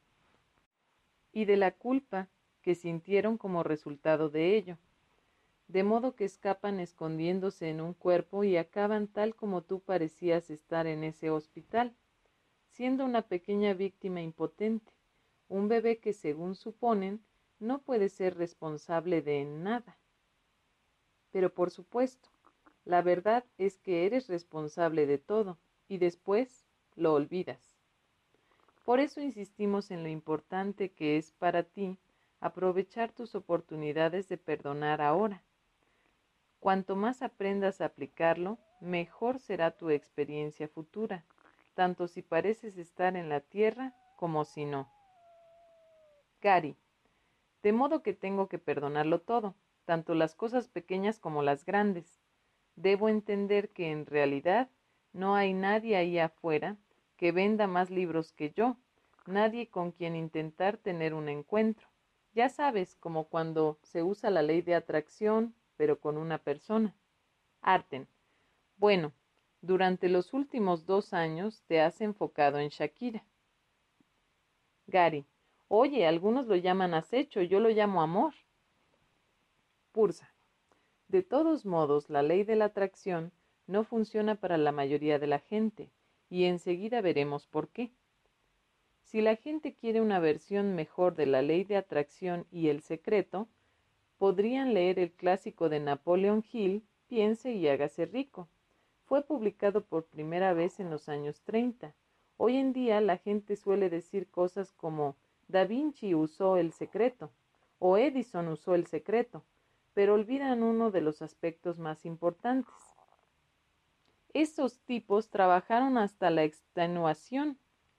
y de la culpa que sintieron como resultado de ello, de modo que escapan escondiéndose en un cuerpo y acaban tal como tú parecías estar en ese hospital, siendo una pequeña víctima impotente, un bebé que, según suponen, no puede ser responsable de nada. Pero por supuesto, la verdad es que eres responsable de todo y después lo olvidas. Por eso insistimos en lo importante que es para ti aprovechar tus oportunidades de perdonar ahora. Cuanto más aprendas a aplicarlo, mejor será tu experiencia futura, tanto si pareces estar en la tierra como si no. Gary, de modo que tengo que perdonarlo todo, tanto las cosas pequeñas como las grandes. Debo entender que en realidad no hay nadie ahí afuera que venda más libros que yo, nadie con quien intentar tener un encuentro. Ya sabes, como cuando se usa la ley de atracción, pero con una persona. Arten. Bueno, durante los últimos 2 años te has enfocado en Shakira. Gary. Oye, algunos lo llaman acecho, yo lo llamo amor. Pursa. De todos modos, la ley de la atracción no funciona para la mayoría de la gente, y enseguida veremos por qué. Si la gente quiere una versión mejor de la ley de atracción y el secreto, podrían leer el clásico de Napoleon Hill, Piense y hágase rico. Fue publicado por primera vez en los años 30. Hoy en día la gente suele decir cosas como Da Vinci usó el secreto o Edison usó el secreto, pero olvidan uno de los aspectos más importantes. Esos tipos trabajaron hasta la extenuación,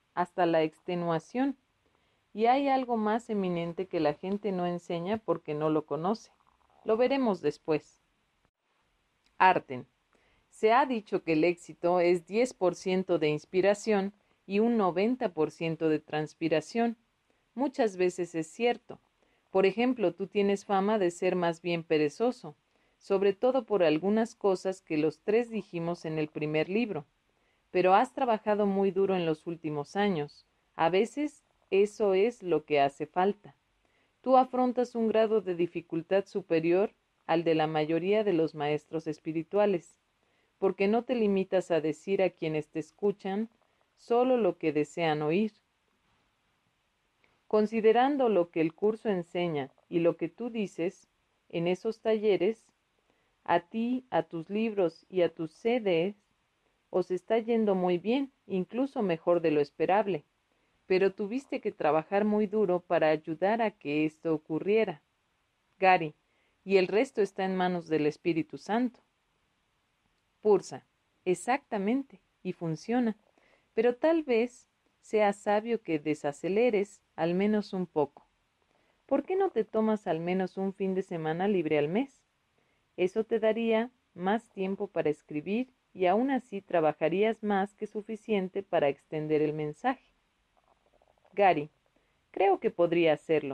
y hay algo más eminente que la gente no enseña porque no lo conoce. Lo veremos después. Arten. Se ha dicho que el éxito es 10% de inspiración y un 90% de transpiración. Muchas veces es cierto. Por ejemplo, tú tienes fama de ser más bien perezoso, sobre todo por algunas cosas que los 3 dijimos en el primer libro. Pero has trabajado muy duro en los últimos años. A veces eso es lo que hace falta. Tú afrontas un grado de dificultad superior al de la mayoría de los maestros espirituales, porque no te limitas a decir a quienes te escuchan solo lo que desean oír. Considerando lo que el curso enseña y lo que tú dices en esos talleres, a ti, a tus libros y a tus CDs, os está yendo muy bien, incluso mejor de lo esperable, pero tuviste que trabajar muy duro para ayudar a que esto ocurriera. Gary, y el resto está en manos del Espíritu Santo. Pursa, exactamente, y funciona, pero tal vez sea sabio que desaceleres al menos un poco. ¿Por qué no te tomas al menos un fin de semana libre al mes? Eso te daría más tiempo para escribir y aún así trabajarías más que suficiente para extender el mensaje. Gary, Creo que podría hacerlo.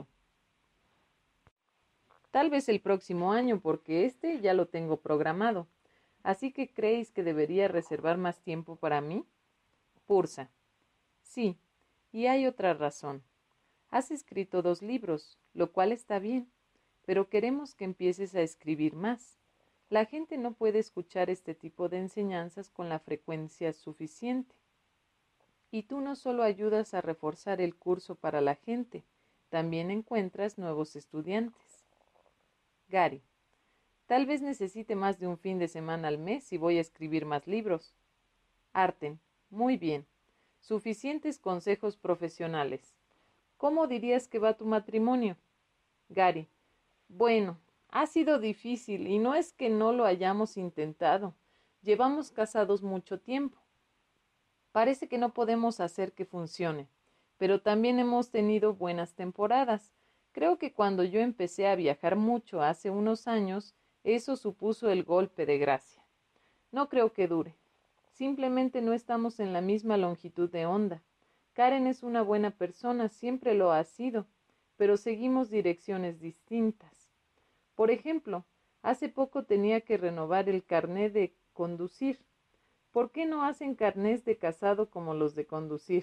Tal vez el próximo año, porque este ya lo tengo programado. ¿Así que creéis que debería reservar más tiempo para mí? Pursa. Sí, y hay otra razón. Has escrito 2 libros, lo cual está bien, pero queremos que empieces a escribir más. La gente no puede escuchar este tipo de enseñanzas con la frecuencia suficiente. Y tú no solo ayudas a reforzar el curso para la gente, también encuentras nuevos estudiantes. Gary. Tal vez necesite más de un fin de semana al mes si voy a escribir más libros. Arten. Muy bien. Suficientes consejos profesionales. ¿Cómo dirías que va tu matrimonio? Gary. Bueno, ha sido difícil y no es que no lo hayamos intentado. Llevamos casados mucho tiempo. Parece que no podemos hacer que funcione, pero también hemos tenido buenas temporadas. Creo que cuando yo empecé a viajar mucho hace unos años, eso supuso el golpe de gracia. No creo que dure. Simplemente no estamos en la misma longitud de onda. Karen es una buena persona, siempre lo ha sido, pero seguimos direcciones distintas. Por ejemplo, hace poco tenía que renovar el carné de conducir. ¿Por qué no hacen carnés de casado como los de conducir?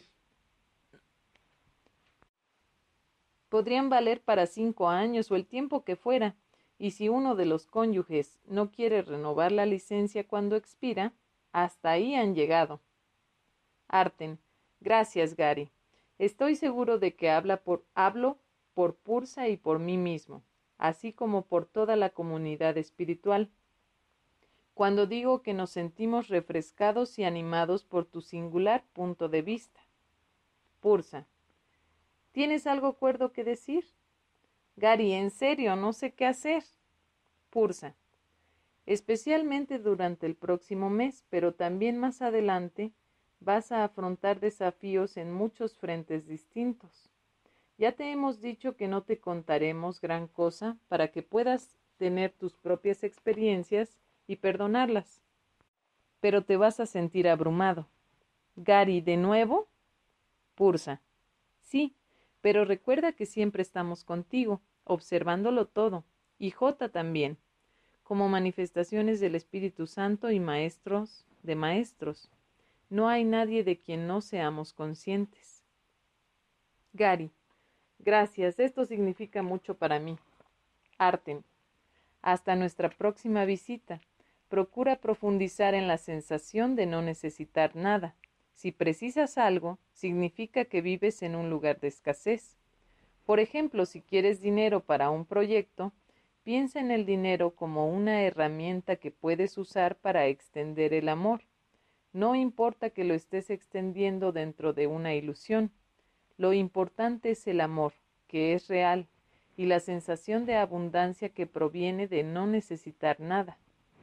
Podrían valer para 5 años o el tiempo que fuera, y si uno de los cónyuges no quiere renovar la licencia cuando expira, hasta ahí han llegado. Arten. Gracias, Gary. Estoy seguro de que hablo por Pursa y por mí mismo, así como por toda la comunidad espiritual, cuando digo que nos sentimos refrescados y animados por tu singular punto de vista. Pursa. ¿Tienes algo cuerdo que decir? Gary, en serio, no sé qué hacer. Pursa. Especialmente durante el próximo mes, pero también más adelante, vas a afrontar desafíos en muchos frentes distintos. Ya te hemos dicho que no te contaremos gran cosa para que puedas tener tus propias experiencias y perdonarlas. Pero te vas a sentir abrumado. Gary, ¿de nuevo? Pursa. Sí, pero recuerda que siempre estamos contigo, observándolo todo, y J también, como manifestaciones del Espíritu Santo y maestros de maestros. No hay nadie de quien no seamos conscientes. Gary. Gracias, esto significa mucho para mí. Arten. Hasta nuestra próxima visita. Procura profundizar en la sensación de no necesitar nada. Si precisas algo, significa que vives en un lugar de escasez. Por ejemplo, si quieres dinero para un proyecto, piensa en el dinero como una herramienta que puedes usar para extender el amor. No importa que lo estés extendiendo dentro de una ilusión. Lo importante es el amor, que es real, y la sensación de abundancia que proviene de no necesitar nada.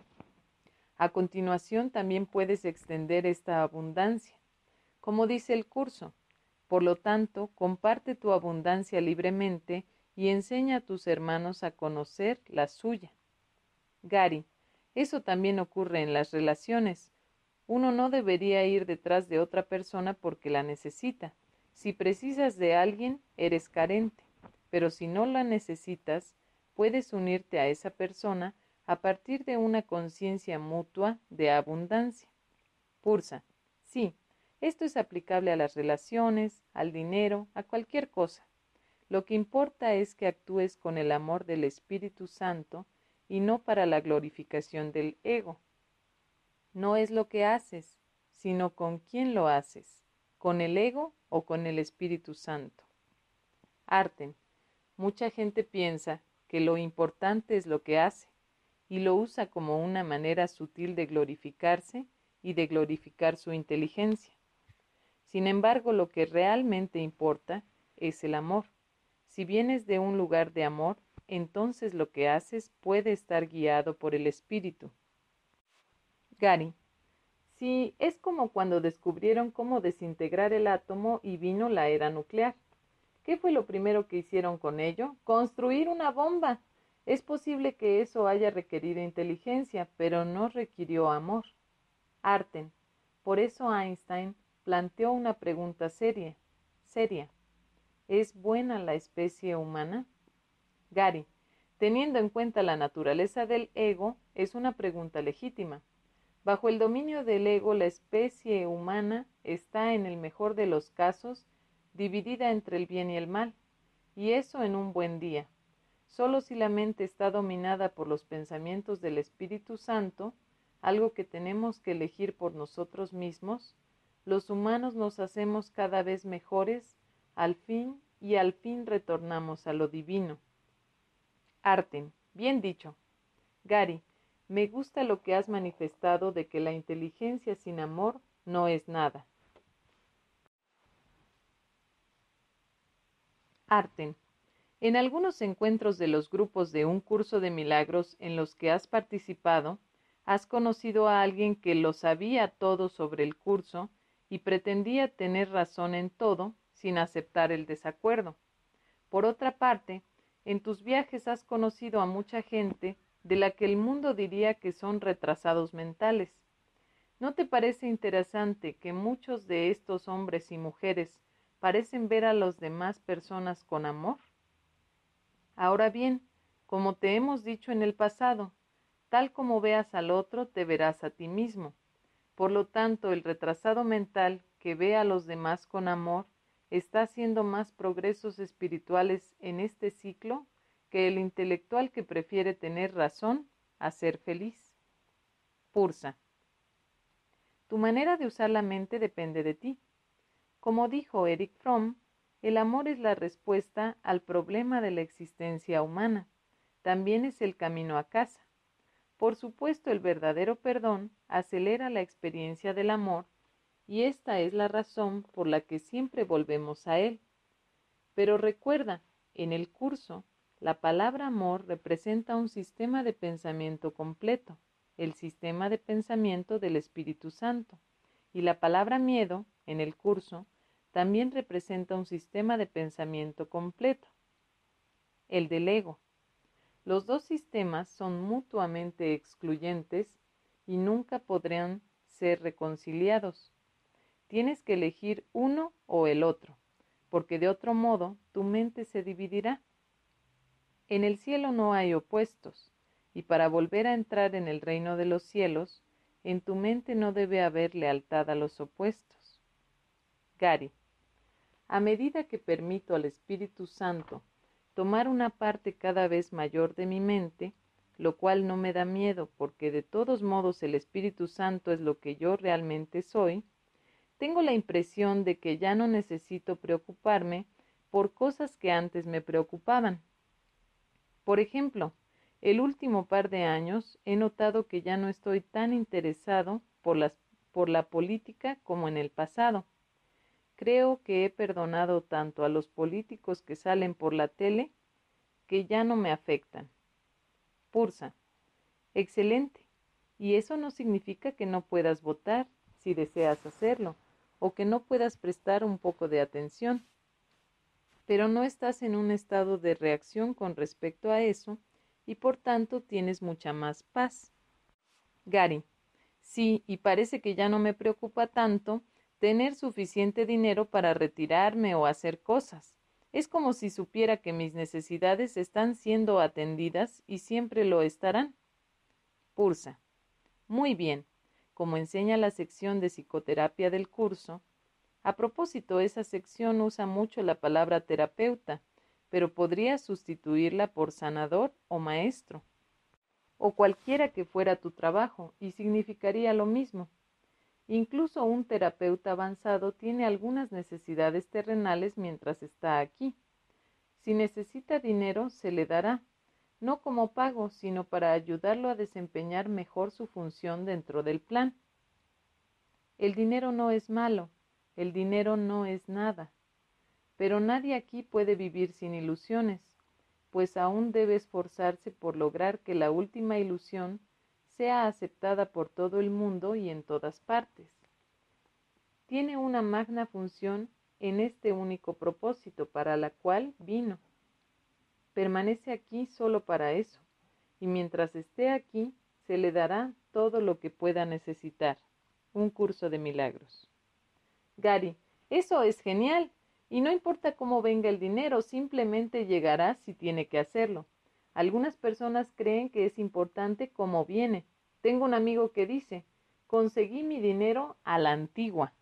A continuación, también puedes extender esta abundancia. Como dice el curso, por lo tanto, comparte tu abundancia libremente y enseña a tus hermanos a conocer la suya. Gary, eso también ocurre en las relaciones. Uno no debería ir detrás de otra persona porque la necesita. Si precisas de alguien, eres carente, pero si no la necesitas, puedes unirte a esa persona a partir de una conciencia mutua de abundancia. Pursa. Sí, esto es aplicable a las relaciones, al dinero, a cualquier cosa. Lo que importa es que actúes con el amor del Espíritu Santo y no para la glorificación del ego. No es lo que haces, sino con quién lo haces, con el ego o con el Espíritu Santo. Arten. Mucha gente piensa que lo importante es lo que hace y lo usa como una manera sutil de glorificarse y de glorificar su inteligencia. Sin embargo, lo que realmente importa es el amor. Si vienes de un lugar de amor, entonces lo que haces puede estar guiado por el Espíritu. Gary. Sí, es como cuando descubrieron cómo desintegrar el átomo y vino la era nuclear. ¿Qué fue lo primero que hicieron con ello? ¡Construir una bomba! Es posible que eso haya requerido inteligencia, pero no requirió amor. Arten. Por eso Einstein planteó una pregunta seria. ¿Es buena la especie humana? Gary, teniendo en cuenta la naturaleza del ego, es una pregunta legítima. Bajo el dominio del ego, la especie humana está, en el mejor de los casos, dividida entre el bien y el mal, y eso en un buen día. Solo si la mente está dominada por los pensamientos del Espíritu Santo, algo que tenemos que elegir por nosotros mismos, los humanos nos hacemos cada vez mejores, al fin retornamos a lo divino. Arten, bien dicho. Gary, me gusta lo que has manifestado de que la inteligencia sin amor no es nada. Arten, en algunos encuentros de los grupos de un curso de milagros en los que has participado, has conocido a alguien que lo sabía todo sobre el curso y pretendía tener razón en todo sin aceptar el desacuerdo. Por otra parte, en tus viajes has conocido a mucha gente de la que el mundo diría que son retrasados mentales. ¿No te parece interesante que muchos de estos hombres y mujeres parecen ver a las demás personas con amor? Ahora bien, como te hemos dicho en el pasado, tal como veas al otro, te verás a ti mismo. Por lo tanto, el retrasado mental que ve a los demás con amor está haciendo más progresos espirituales en este ciclo que el intelectual que prefiere tener razón a ser feliz. Pursa. Tu manera de usar la mente depende de ti. Como dijo Erich Fromm, el amor es la respuesta al problema de la existencia humana. También es el camino a casa. Por supuesto, el verdadero perdón acelera la experiencia del amor y esta es la razón por la que siempre volvemos a él. Pero recuerda, en el curso, la palabra amor representa un sistema de pensamiento completo, el sistema de pensamiento del Espíritu Santo, y la palabra miedo, en el curso, también representa un sistema de pensamiento completo, el del ego. Los dos sistemas son mutuamente excluyentes y nunca podrán ser reconciliados. Tienes que elegir uno o el otro, porque de otro modo tu mente se dividirá. En el cielo no hay opuestos, y para volver a entrar en el reino de los cielos, en tu mente no debe haber lealtad a los opuestos. Gary, a medida que permito al Espíritu Santo tomar una parte cada vez mayor de mi mente, lo cual no me da miedo porque de todos modos el Espíritu Santo es lo que yo realmente soy, tengo la impresión de que ya no necesito preocuparme por cosas que antes me preocupaban. Por ejemplo, el último par de años he notado que ya no estoy tan interesado por la política como en el pasado. Creo que he perdonado tanto a los políticos que salen por la tele que ya no me afectan. Pursa. Excelente. Y eso no significa que no puedas votar si deseas hacerlo, o que no puedas prestar un poco de atención. Pero no estás en un estado de reacción con respecto a eso y por tanto tienes mucha más paz. Gary. Sí, y parece que ya no me preocupa tanto tener suficiente dinero para retirarme o hacer cosas. Es como si supiera que mis necesidades están siendo atendidas y siempre lo estarán. Pursa. Muy bien. Como enseña la sección de psicoterapia del curso, a propósito, esa sección usa mucho la palabra terapeuta, pero podría sustituirla por sanador o maestro, o cualquiera que fuera tu trabajo, y significaría lo mismo. Incluso un terapeuta avanzado tiene algunas necesidades terrenales mientras está aquí. Si necesita dinero, se le dará, no como pago, sino para ayudarlo a desempeñar mejor su función dentro del plan. El dinero no es malo, el dinero no es nada, pero nadie aquí puede vivir sin ilusiones, pues aún debe esforzarse por lograr que la última ilusión sea aceptada por todo el mundo y en todas partes. Tiene una magna función en este único propósito para la cual vino. Permanece aquí solo para eso, y mientras esté aquí se le dará todo lo que pueda necesitar. Un curso de milagros. Gary, eso es genial. Y no importa cómo venga el dinero, simplemente llegará si tiene que hacerlo. Algunas personas creen que es importante cómo viene. Tengo un amigo que dice, conseguí mi dinero a la antigua.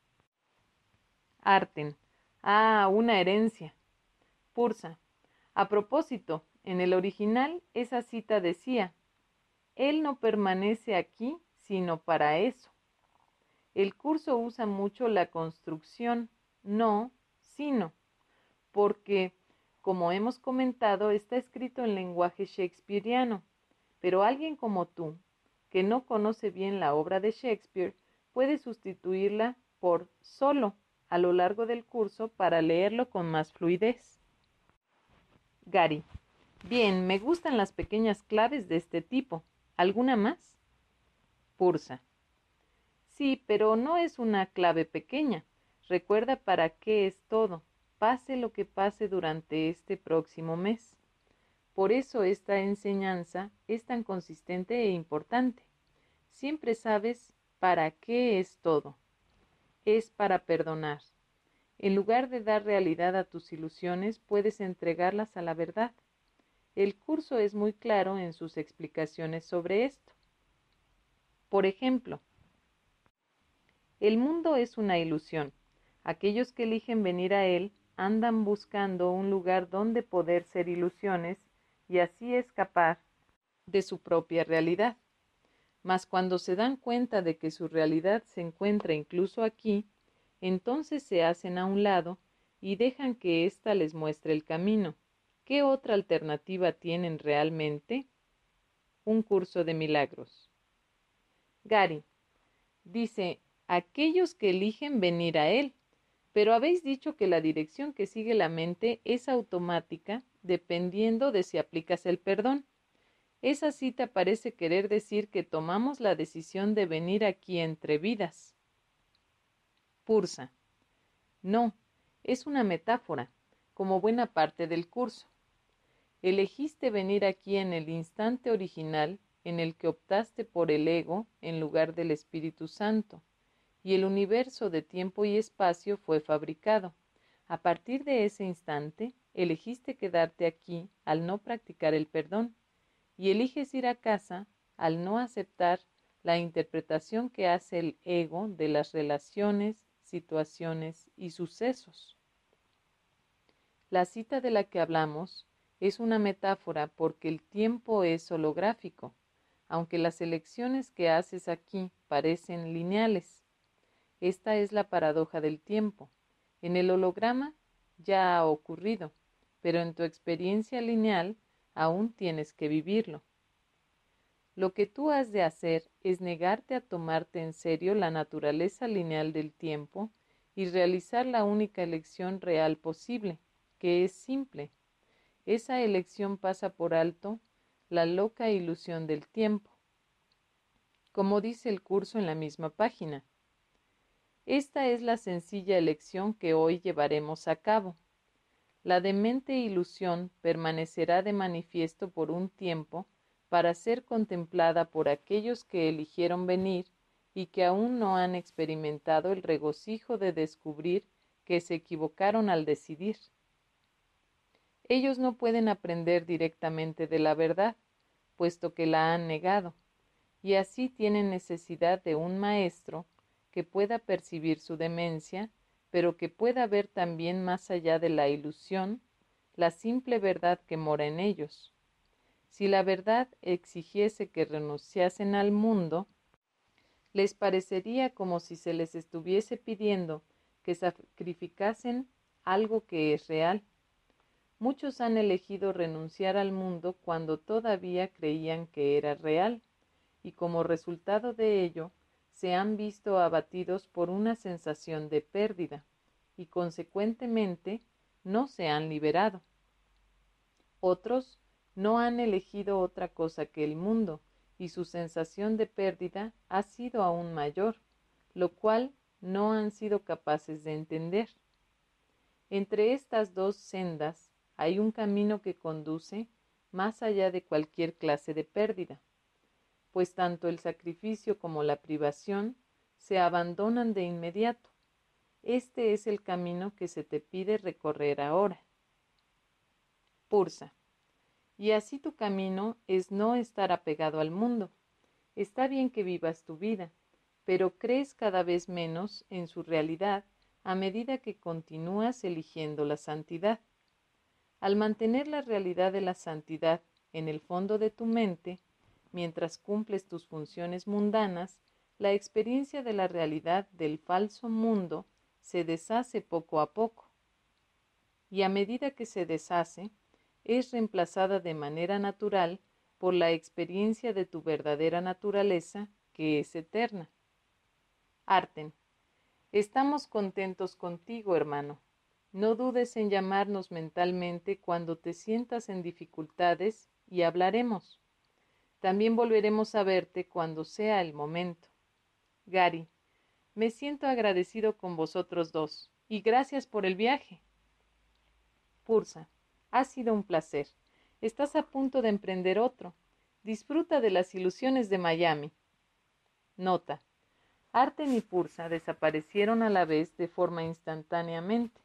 Arten. Ah, una herencia. Pursa. A propósito, en el original esa cita decía, él no permanece aquí sino para eso. El curso usa mucho la construcción no, sino, porque, como hemos comentado, está escrito en lenguaje shakespeariano, pero alguien como tú, que no conoce bien la obra de Shakespeare, puede sustituirla por solo a lo largo del curso para leerlo con más fluidez. Gary. Bien, me gustan las pequeñas claves de este tipo. ¿Alguna más? Pursa. Sí, pero no es una clave pequeña. Recuerda para qué es todo, pase lo que pase durante este próximo mes. Por eso esta enseñanza es tan consistente e importante. Siempre sabes para qué es todo. Es para perdonar. En lugar de dar realidad a tus ilusiones, puedes entregarlas a la verdad. El curso es muy claro en sus explicaciones sobre esto. Por ejemplo, el mundo es una ilusión. Aquellos que eligen venir a él andan buscando un lugar donde poder ser ilusiones y así escapar de su propia realidad. Mas cuando se dan cuenta de que su realidad se encuentra incluso aquí, entonces se hacen a un lado y dejan que ésta les muestre el camino. ¿Qué otra alternativa tienen realmente? Un curso de milagros. Gary dice, aquellos que eligen venir a él, pero habéis dicho que la dirección que sigue la mente es automática dependiendo de si aplicas el perdón. Esa cita parece querer decir que tomamos la decisión de venir aquí entre vidas. Pursa. No, es una metáfora, como buena parte del curso. Elegiste venir aquí en el instante original en el que optaste por el ego en lugar del Espíritu Santo, y el universo de tiempo y espacio fue fabricado. A partir de ese instante, elegiste quedarte aquí al no practicar el perdón, y eliges ir a casa al no aceptar la interpretación que hace el ego de las relaciones, situaciones y sucesos. La cita de la que hablamos es una metáfora porque el tiempo es holográfico, aunque las elecciones que haces aquí parecen lineales. Esta es la paradoja del tiempo. En el holograma ya ha ocurrido, pero en tu experiencia lineal aún tienes que vivirlo. Lo que tú has de hacer es negarte a tomarte en serio la naturaleza lineal del tiempo y realizar la única elección real posible, que es simple. Esa elección pasa por alto la loca ilusión del tiempo. Como dice el curso en la misma página, esta es la sencilla elección que hoy llevaremos a cabo. La demente ilusión permanecerá de manifiesto por un tiempo para ser contemplada por aquellos que eligieron venir y que aún no han experimentado el regocijo de descubrir que se equivocaron al decidir. Ellos no pueden aprender directamente de la verdad, puesto que la han negado, y así tienen necesidad de un maestro que pueda percibir su demencia, pero que pueda ver también más allá de la ilusión, la simple verdad que mora en ellos. Si la verdad exigiese que renunciasen al mundo, les parecería como si se les estuviese pidiendo que sacrificasen algo que es real. Muchos han elegido renunciar al mundo cuando todavía creían que era real, y como resultado de ello, se han visto abatidos por una sensación de pérdida, y consecuentemente no se han liberado. Otros no han elegido otra cosa que el mundo, y su sensación de pérdida ha sido aún mayor, lo cual no han sido capaces de entender. Entre estas dos sendas hay un camino que conduce más allá de cualquier clase de pérdida, pues tanto el sacrificio como la privación se abandonan de inmediato. Este es el camino que se te pide recorrer ahora. Pursa. Y así tu camino es no estar apegado al mundo. Está bien que vivas tu vida, pero crees cada vez menos en su realidad a medida que continúas eligiendo la santidad. Al mantener la realidad de la santidad en el fondo de tu mente, mientras cumples tus funciones mundanas, la experiencia de la realidad del falso mundo se deshace poco a poco. Y a medida que se deshace, es reemplazada de manera natural por la experiencia de tu verdadera naturaleza, que es eterna. Arten. Estamos contentos contigo, hermano. No dudes en llamarnos mentalmente cuando te sientas en dificultades y hablaremos. También volveremos a verte cuando sea el momento. Gary, me siento agradecido con vosotros dos y gracias por el viaje. Pursa, ha sido un placer. Estás a punto de emprender otro. Disfruta de las ilusiones de Miami. Nota. Arten y Pursa desaparecieron a la vez de forma instantáneamente,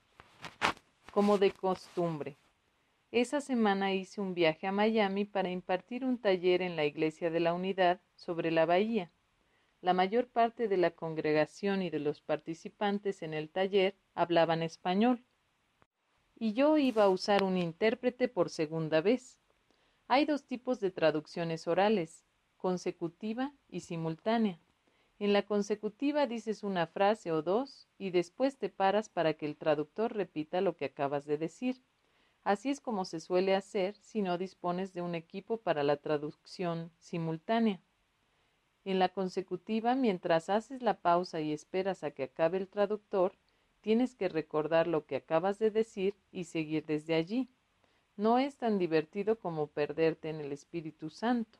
como de costumbre. Esa semana hice un viaje a Miami para impartir un taller en la Iglesia de la Unidad sobre la bahía. La mayor parte de la congregación y de los participantes en el taller hablaban español, y yo iba a usar un intérprete por segunda vez. Hay dos tipos de traducciones orales, consecutiva y simultánea. En la consecutiva dices una frase o dos y después te paras para que el traductor repita lo que acabas de decir. Así es como se suele hacer si no dispones de un equipo para la traducción simultánea. En la consecutiva, mientras haces la pausa y esperas a que acabe el traductor, tienes que recordar lo que acabas de decir y seguir desde allí. No es tan divertido como perderte en el Espíritu Santo.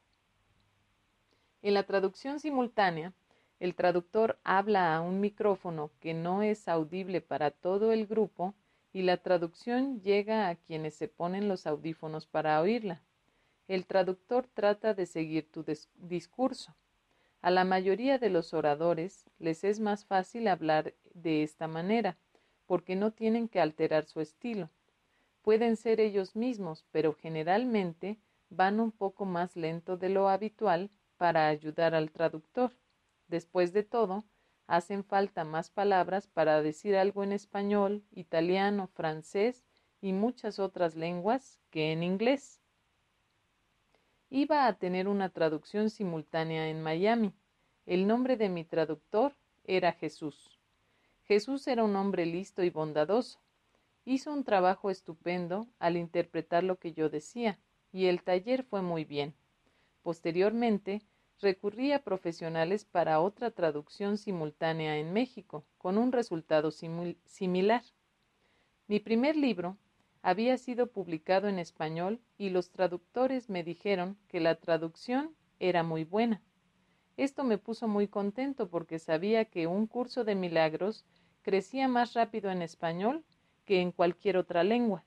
En la traducción simultánea, el traductor habla a un micrófono que no es audible para todo el grupo y la traducción llega a quienes se ponen los audífonos para oírla. El traductor trata de seguir tu discurso. A la mayoría de los oradores les es más fácil hablar de esta manera, porque no tienen que alterar su estilo. Pueden ser ellos mismos, pero generalmente van un poco más lento de lo habitual para ayudar al traductor. Después de todo, hacen falta más palabras para decir algo en español, italiano, francés y muchas otras lenguas que en inglés. Iba a tener una traducción simultánea en Miami. El nombre de mi traductor era Jesús. Jesús era un hombre listo y bondadoso. Hizo un trabajo estupendo al interpretar lo que yo decía, y el taller fue muy bien. Posteriormente, recurrí a profesionales para otra traducción simultánea en México, con un resultado similar. Mi primer libro había sido publicado en español y los traductores me dijeron que la traducción era muy buena. Esto me puso muy contento porque sabía que un curso de milagros crecía más rápido en español que en cualquier otra lengua.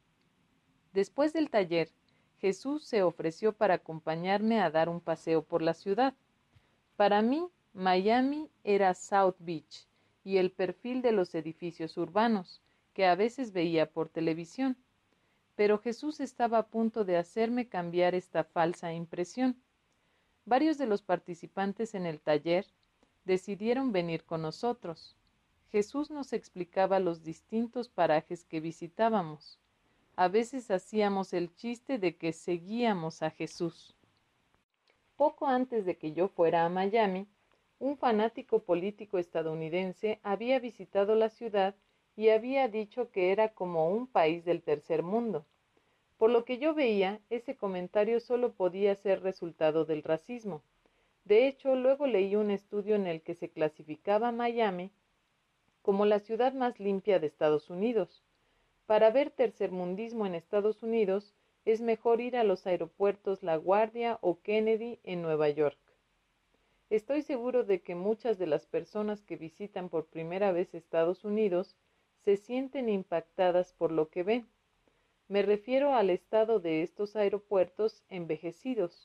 Después del taller, Jesús se ofreció para acompañarme a dar un paseo por la ciudad. Para mí, Miami era South Beach y el perfil de los edificios urbanos, que a veces veía por televisión. Pero Jesús estaba a punto de hacerme cambiar esta falsa impresión. Varios de los participantes en el taller decidieron venir con nosotros. Jesús nos explicaba los distintos parajes que visitábamos. A veces hacíamos el chiste de que seguíamos a Jesús. Poco antes de que yo fuera a Miami, un fanático político estadounidense había visitado la ciudad y había dicho que era como un país del tercer mundo. Por lo que yo veía, ese comentario solo podía ser resultado del racismo. De hecho, luego leí un estudio en el que se clasificaba Miami como la ciudad más limpia de Estados Unidos. Para ver tercermundismo en Estados Unidos, es mejor ir a los aeropuertos La Guardia o Kennedy en Nueva York. Estoy seguro de que muchas de las personas que visitan por primera vez Estados Unidos se sienten impactadas por lo que ven. Me refiero al estado de estos aeropuertos envejecidos.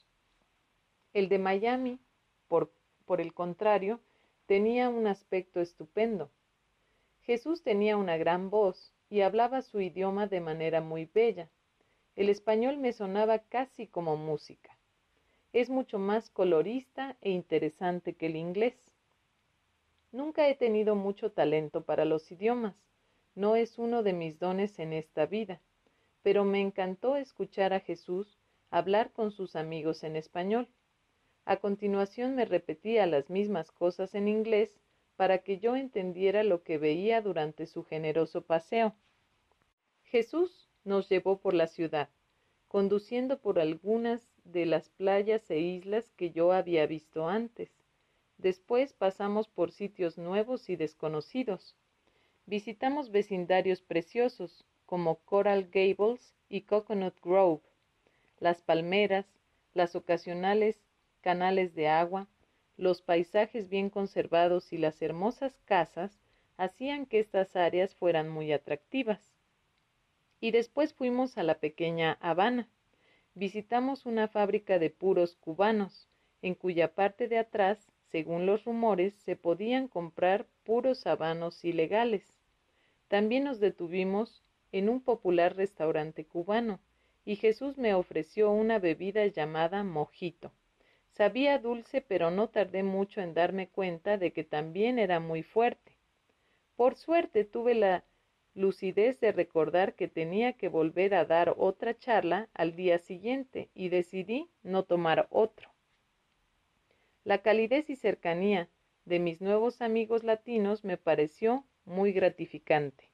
El de Miami, por el contrario, tenía un aspecto estupendo. Jesús tenía una gran voz y hablaba su idioma de manera muy bella. El español me sonaba casi como música. Es mucho más colorista e interesante que el inglés. Nunca he tenido mucho talento para los idiomas. No es uno de mis dones en esta vida, pero me encantó escuchar a Jesús hablar con sus amigos en español. A continuación me repetía las mismas cosas en inglés para que yo entendiera lo que veía durante su generoso paseo. Jesús nos llevó por la ciudad, conduciendo por algunas de las playas e islas que yo había visto antes. Después pasamos por sitios nuevos y desconocidos. Visitamos vecindarios preciosos como Coral Gables y Coconut Grove, las palmeras, las ocasionales canales de agua, los paisajes bien conservados y las hermosas casas hacían que estas áreas fueran muy atractivas. Y después fuimos a la pequeña Habana. Visitamos una fábrica de puros cubanos, en cuya parte de atrás, según los rumores, se podían comprar puros habanos ilegales. También nos detuvimos en un popular restaurante cubano, y Jesús me ofreció una bebida llamada mojito. Sabía dulce, pero no tardé mucho en darme cuenta de que también era muy fuerte. Por suerte tuve la lucidez de recordar que tenía que volver a dar otra charla al día siguiente y decidí no tomar otro. La calidez y cercanía de mis nuevos amigos latinos me pareció muy gratificante.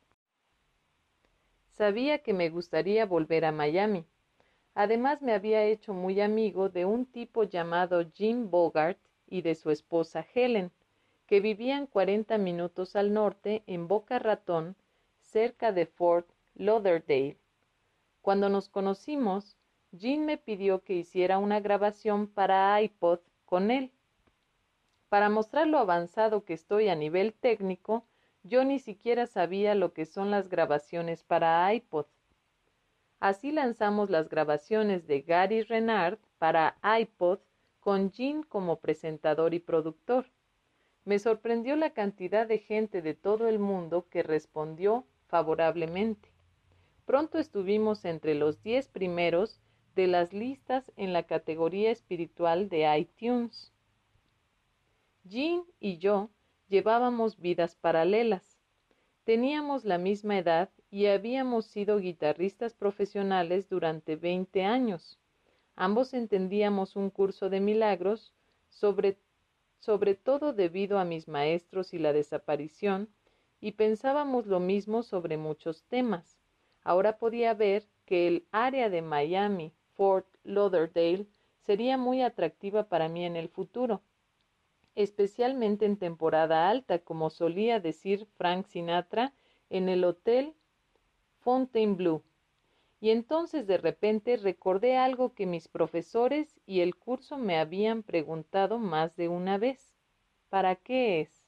Sabía que me gustaría volver a Miami. Además me había hecho muy amigo de un tipo llamado Jim Bogart y de su esposa Helen, que vivían 40 minutos al norte en Boca Ratón, cerca de Fort Lauderdale. Cuando nos conocimos, Jim me pidió que hiciera una grabación para iPod con él. Para mostrar lo avanzado que estoy a nivel técnico, yo ni siquiera sabía lo que son las grabaciones para iPod. Así lanzamos las grabaciones de Gary Renard para iPod con Jim como presentador y productor. Me sorprendió la cantidad de gente de todo el mundo que respondió favorablemente. Pronto estuvimos entre los 10 primeros de las listas en la categoría espiritual de iTunes. Jim y yo llevábamos vidas paralelas. Teníamos la misma edad y habíamos sido guitarristas profesionales durante 20 años. Ambos entendíamos un curso de milagros, sobre todo debido a mis maestros y la desaparición, y pensábamos lo mismo sobre muchos temas. Ahora podía ver que el área de Miami, Fort Lauderdale, sería muy atractiva para mí en el futuro, especialmente en temporada alta, como solía decir Frank Sinatra en el hotel Fontainebleau. Y entonces de repente recordé algo que mis profesores y el curso me habían preguntado más de una vez. ¿Para qué es?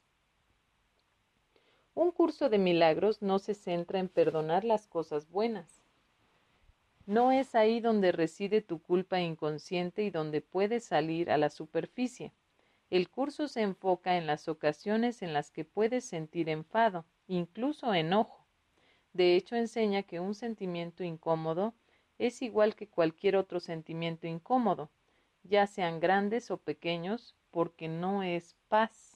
Un curso de milagros no se centra en perdonar las cosas buenas. No es ahí donde reside tu culpa inconsciente y donde puedes salir a la superficie. El curso se enfoca en las ocasiones en las que puedes sentir enfado, incluso enojo. De hecho, enseña que un sentimiento incómodo es igual que cualquier otro sentimiento incómodo, ya sean grandes o pequeños, porque no es paz.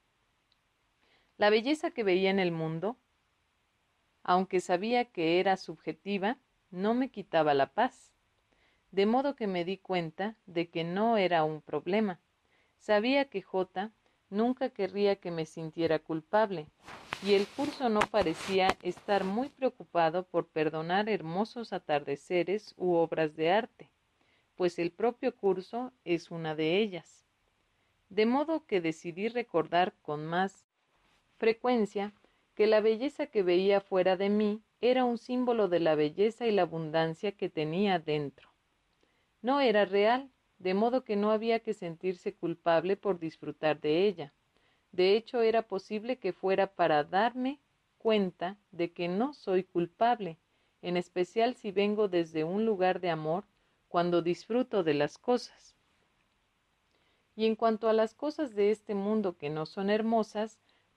La belleza que veía en el mundo, aunque sabía que era subjetiva, no me quitaba la paz. De modo que me di cuenta de que no era un problema. Sabía que J nunca querría que me sintiera culpable, y el curso no parecía estar muy preocupado por perdonar hermosos atardeceres u obras de arte, pues el propio curso es una de ellas. De modo que decidí recordar con más frecuencia que la belleza que veía fuera de mí era un símbolo de la belleza y la abundancia que tenía dentro. No era real, de modo que no había que sentirse culpable por disfrutar de ella. De hecho, era posible que fuera para darme cuenta de que no soy culpable, en especial si vengo desde un lugar de amor, cuando disfruto de las cosas. Y en cuanto a las cosas de este mundo que no son hermosas,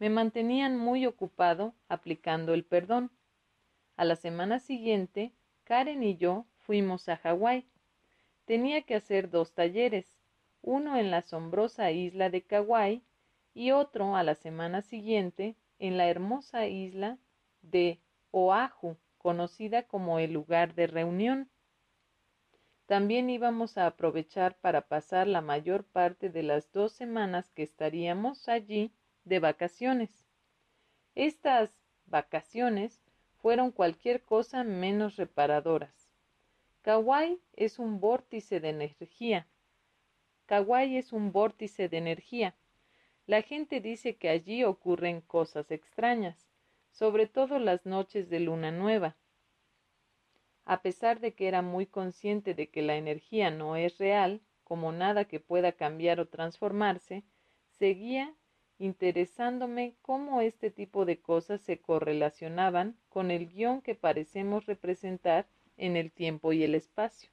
me mantenían muy ocupado aplicando el perdón. A la semana siguiente, Karen y yo fuimos a Hawái. Tenía que hacer 2 talleres, uno en la asombrosa isla de Kauai y otro a la semana siguiente en la hermosa isla de Oahu, conocida como el lugar de reunión. También íbamos a aprovechar para pasar la mayor parte de las 2 semanas que estaríamos allí de vacaciones. Estas vacaciones fueron cualquier cosa menos reparadoras. Kauai es un vórtice de energía. Kauai es un vórtice de energía. La gente dice que allí ocurren cosas extrañas, sobre todo las noches de luna nueva. A pesar de que era muy consciente de que la energía no es real, como nada que pueda cambiar o transformarse, seguía interesándome cómo este tipo de cosas se correlacionaban con el guión que parecemos representar en el tiempo y el espacio.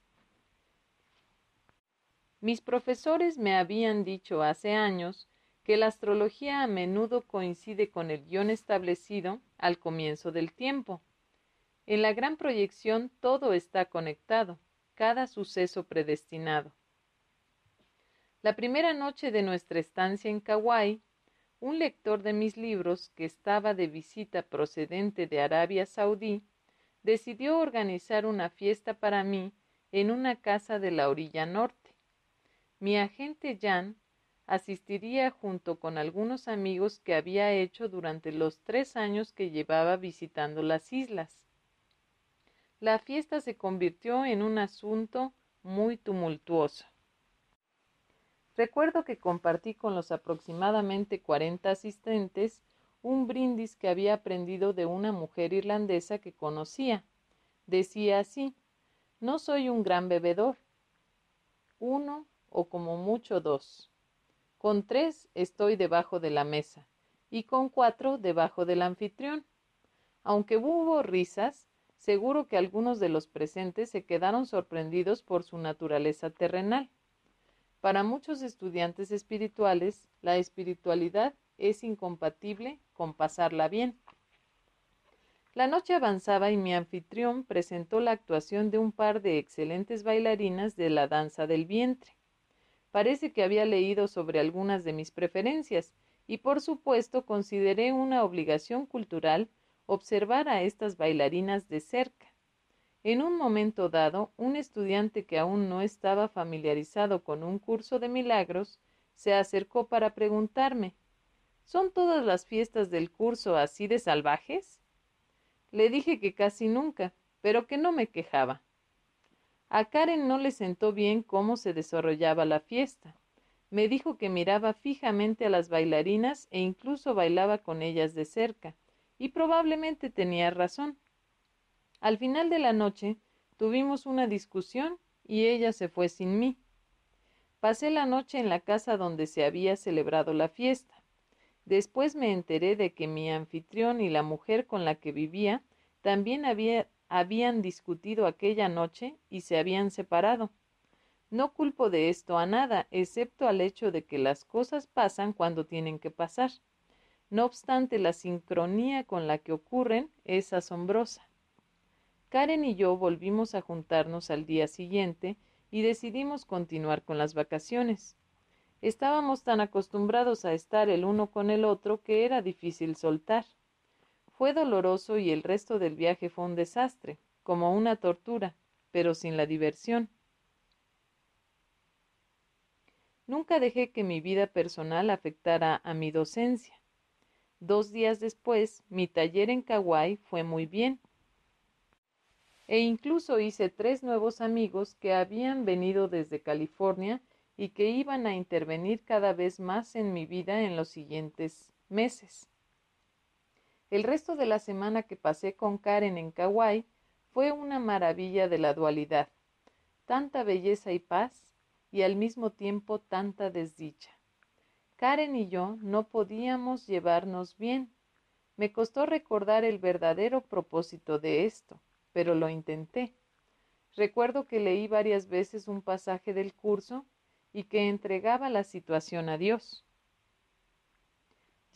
Mis profesores me habían dicho hace años que la astrología a menudo coincide con el guión establecido al comienzo del tiempo. En la gran proyección todo está conectado, cada suceso predestinado. La primera noche de nuestra estancia en Kauai, un lector de mis libros, que estaba de visita procedente de Arabia Saudí, decidió organizar una fiesta para mí en una casa de la orilla norte. Mi agente Jan asistiría junto con algunos amigos que había hecho durante los 3 años que llevaba visitando las islas. La fiesta se convirtió en un asunto muy tumultuoso. Recuerdo que compartí con los aproximadamente 40 asistentes un brindis que había aprendido de una mujer irlandesa que conocía. Decía así: no soy un gran bebedor, 1 o como mucho 2. Con 3 estoy debajo de la mesa y con 4 debajo del anfitrión. Aunque hubo risas, seguro que algunos de los presentes se quedaron sorprendidos por su naturaleza terrenal. Para muchos estudiantes espirituales, la espiritualidad es incompatible con pasarla bien. La noche avanzaba y mi anfitrión presentó la actuación de un par de excelentes bailarinas de la danza del vientre. Parece que había leído sobre algunas de mis preferencias y por supuesto consideré una obligación cultural observar a estas bailarinas de cerca. En un momento dado, un estudiante que aún no estaba familiarizado con un curso de milagros se acercó para preguntarme: ¿son todas las fiestas del curso así de salvajes? Le dije que casi nunca, pero que no me quejaba. A Karen no le sentó bien cómo se desarrollaba la fiesta. Me dijo que miraba fijamente a las bailarinas e incluso bailaba con ellas de cerca, y probablemente tenía razón. Al final de la noche tuvimos una discusión y ella se fue sin mí. Pasé la noche en la casa donde se había celebrado la fiesta. Después me enteré de que mi anfitrión y la mujer con la que vivía también habían discutido aquella noche y se habían separado. No culpo de esto a nada, excepto al hecho de que las cosas pasan cuando tienen que pasar. No obstante, la sincronía con la que ocurren es asombrosa. Karen y yo volvimos a juntarnos al día siguiente y decidimos continuar con las vacaciones. Estábamos tan acostumbrados a estar el uno con el otro que era difícil soltar. Fue doloroso y el resto del viaje fue un desastre, como una tortura, pero sin la diversión. Nunca dejé que mi vida personal afectara a mi docencia. 2 días después, mi taller en Kauai fue muy bien. E incluso hice 3 nuevos amigos que habían venido desde California y que iban a intervenir cada vez más en mi vida en los siguientes meses. El resto de la semana que pasé con Karen en Kauai fue una maravilla de la dualidad, tanta belleza y paz y al mismo tiempo tanta desdicha. Karen y yo no podíamos llevarnos bien. Me costó recordar el verdadero propósito de esto, pero lo intenté. Recuerdo que leí varias veces un pasaje del curso y que entregaba la situación a Dios.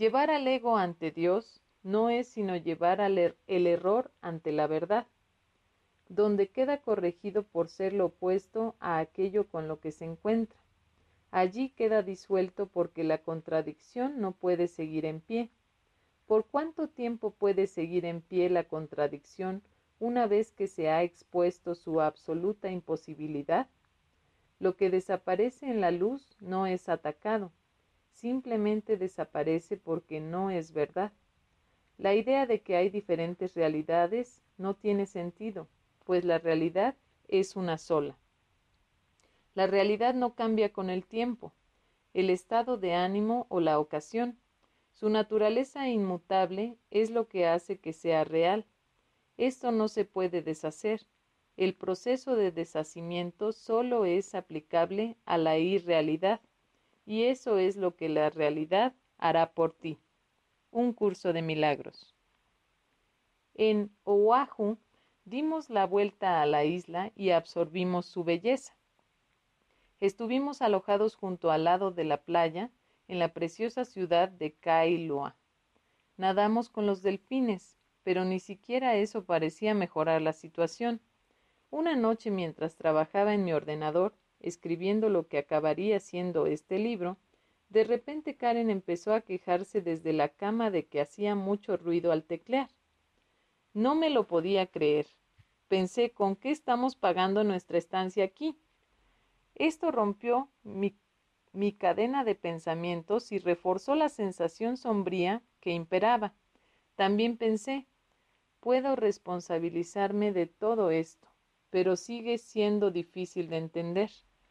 Llevar al ego ante Dios no es sino llevar el error ante la verdad, donde queda corregido por ser lo opuesto a aquello con lo que se encuentra. Allí queda disuelto porque la contradicción no puede seguir en pie. ¿Por cuánto tiempo puede seguir en pie la contradicción una vez que se ha expuesto su absoluta imposibilidad? Lo que desaparece en la luz no es atacado, simplemente desaparece porque no es verdad. La idea de que hay diferentes realidades no tiene sentido, pues la realidad es una sola. La realidad no cambia con el tiempo, el estado de ánimo o la ocasión. Su naturaleza inmutable es lo que hace que sea real. Esto no se puede deshacer. El proceso de deshacimiento solo es aplicable a la irrealidad, y eso es lo que la realidad hará por ti. Un curso de milagros. En Oahu dimos la vuelta a la isla y absorbimos su belleza. Estuvimos alojados junto al lado de la playa, en la preciosa ciudad de Kailua. Nadamos con los delfines, pero ni siquiera eso parecía mejorar la situación. Una noche, mientras trabajaba en mi ordenador, escribiendo lo que acabaría siendo este libro, de repente Karen empezó a quejarse desde la cama de que hacía mucho ruido al teclear. No me lo podía creer. Pensé, ¿con qué estamos pagando nuestra estancia aquí? Esto rompió mi cadena de pensamientos y reforzó la sensación sombría que imperaba. También pensé, puedo responsabilizarme de todo esto, pero sigue siendo difícil de entender.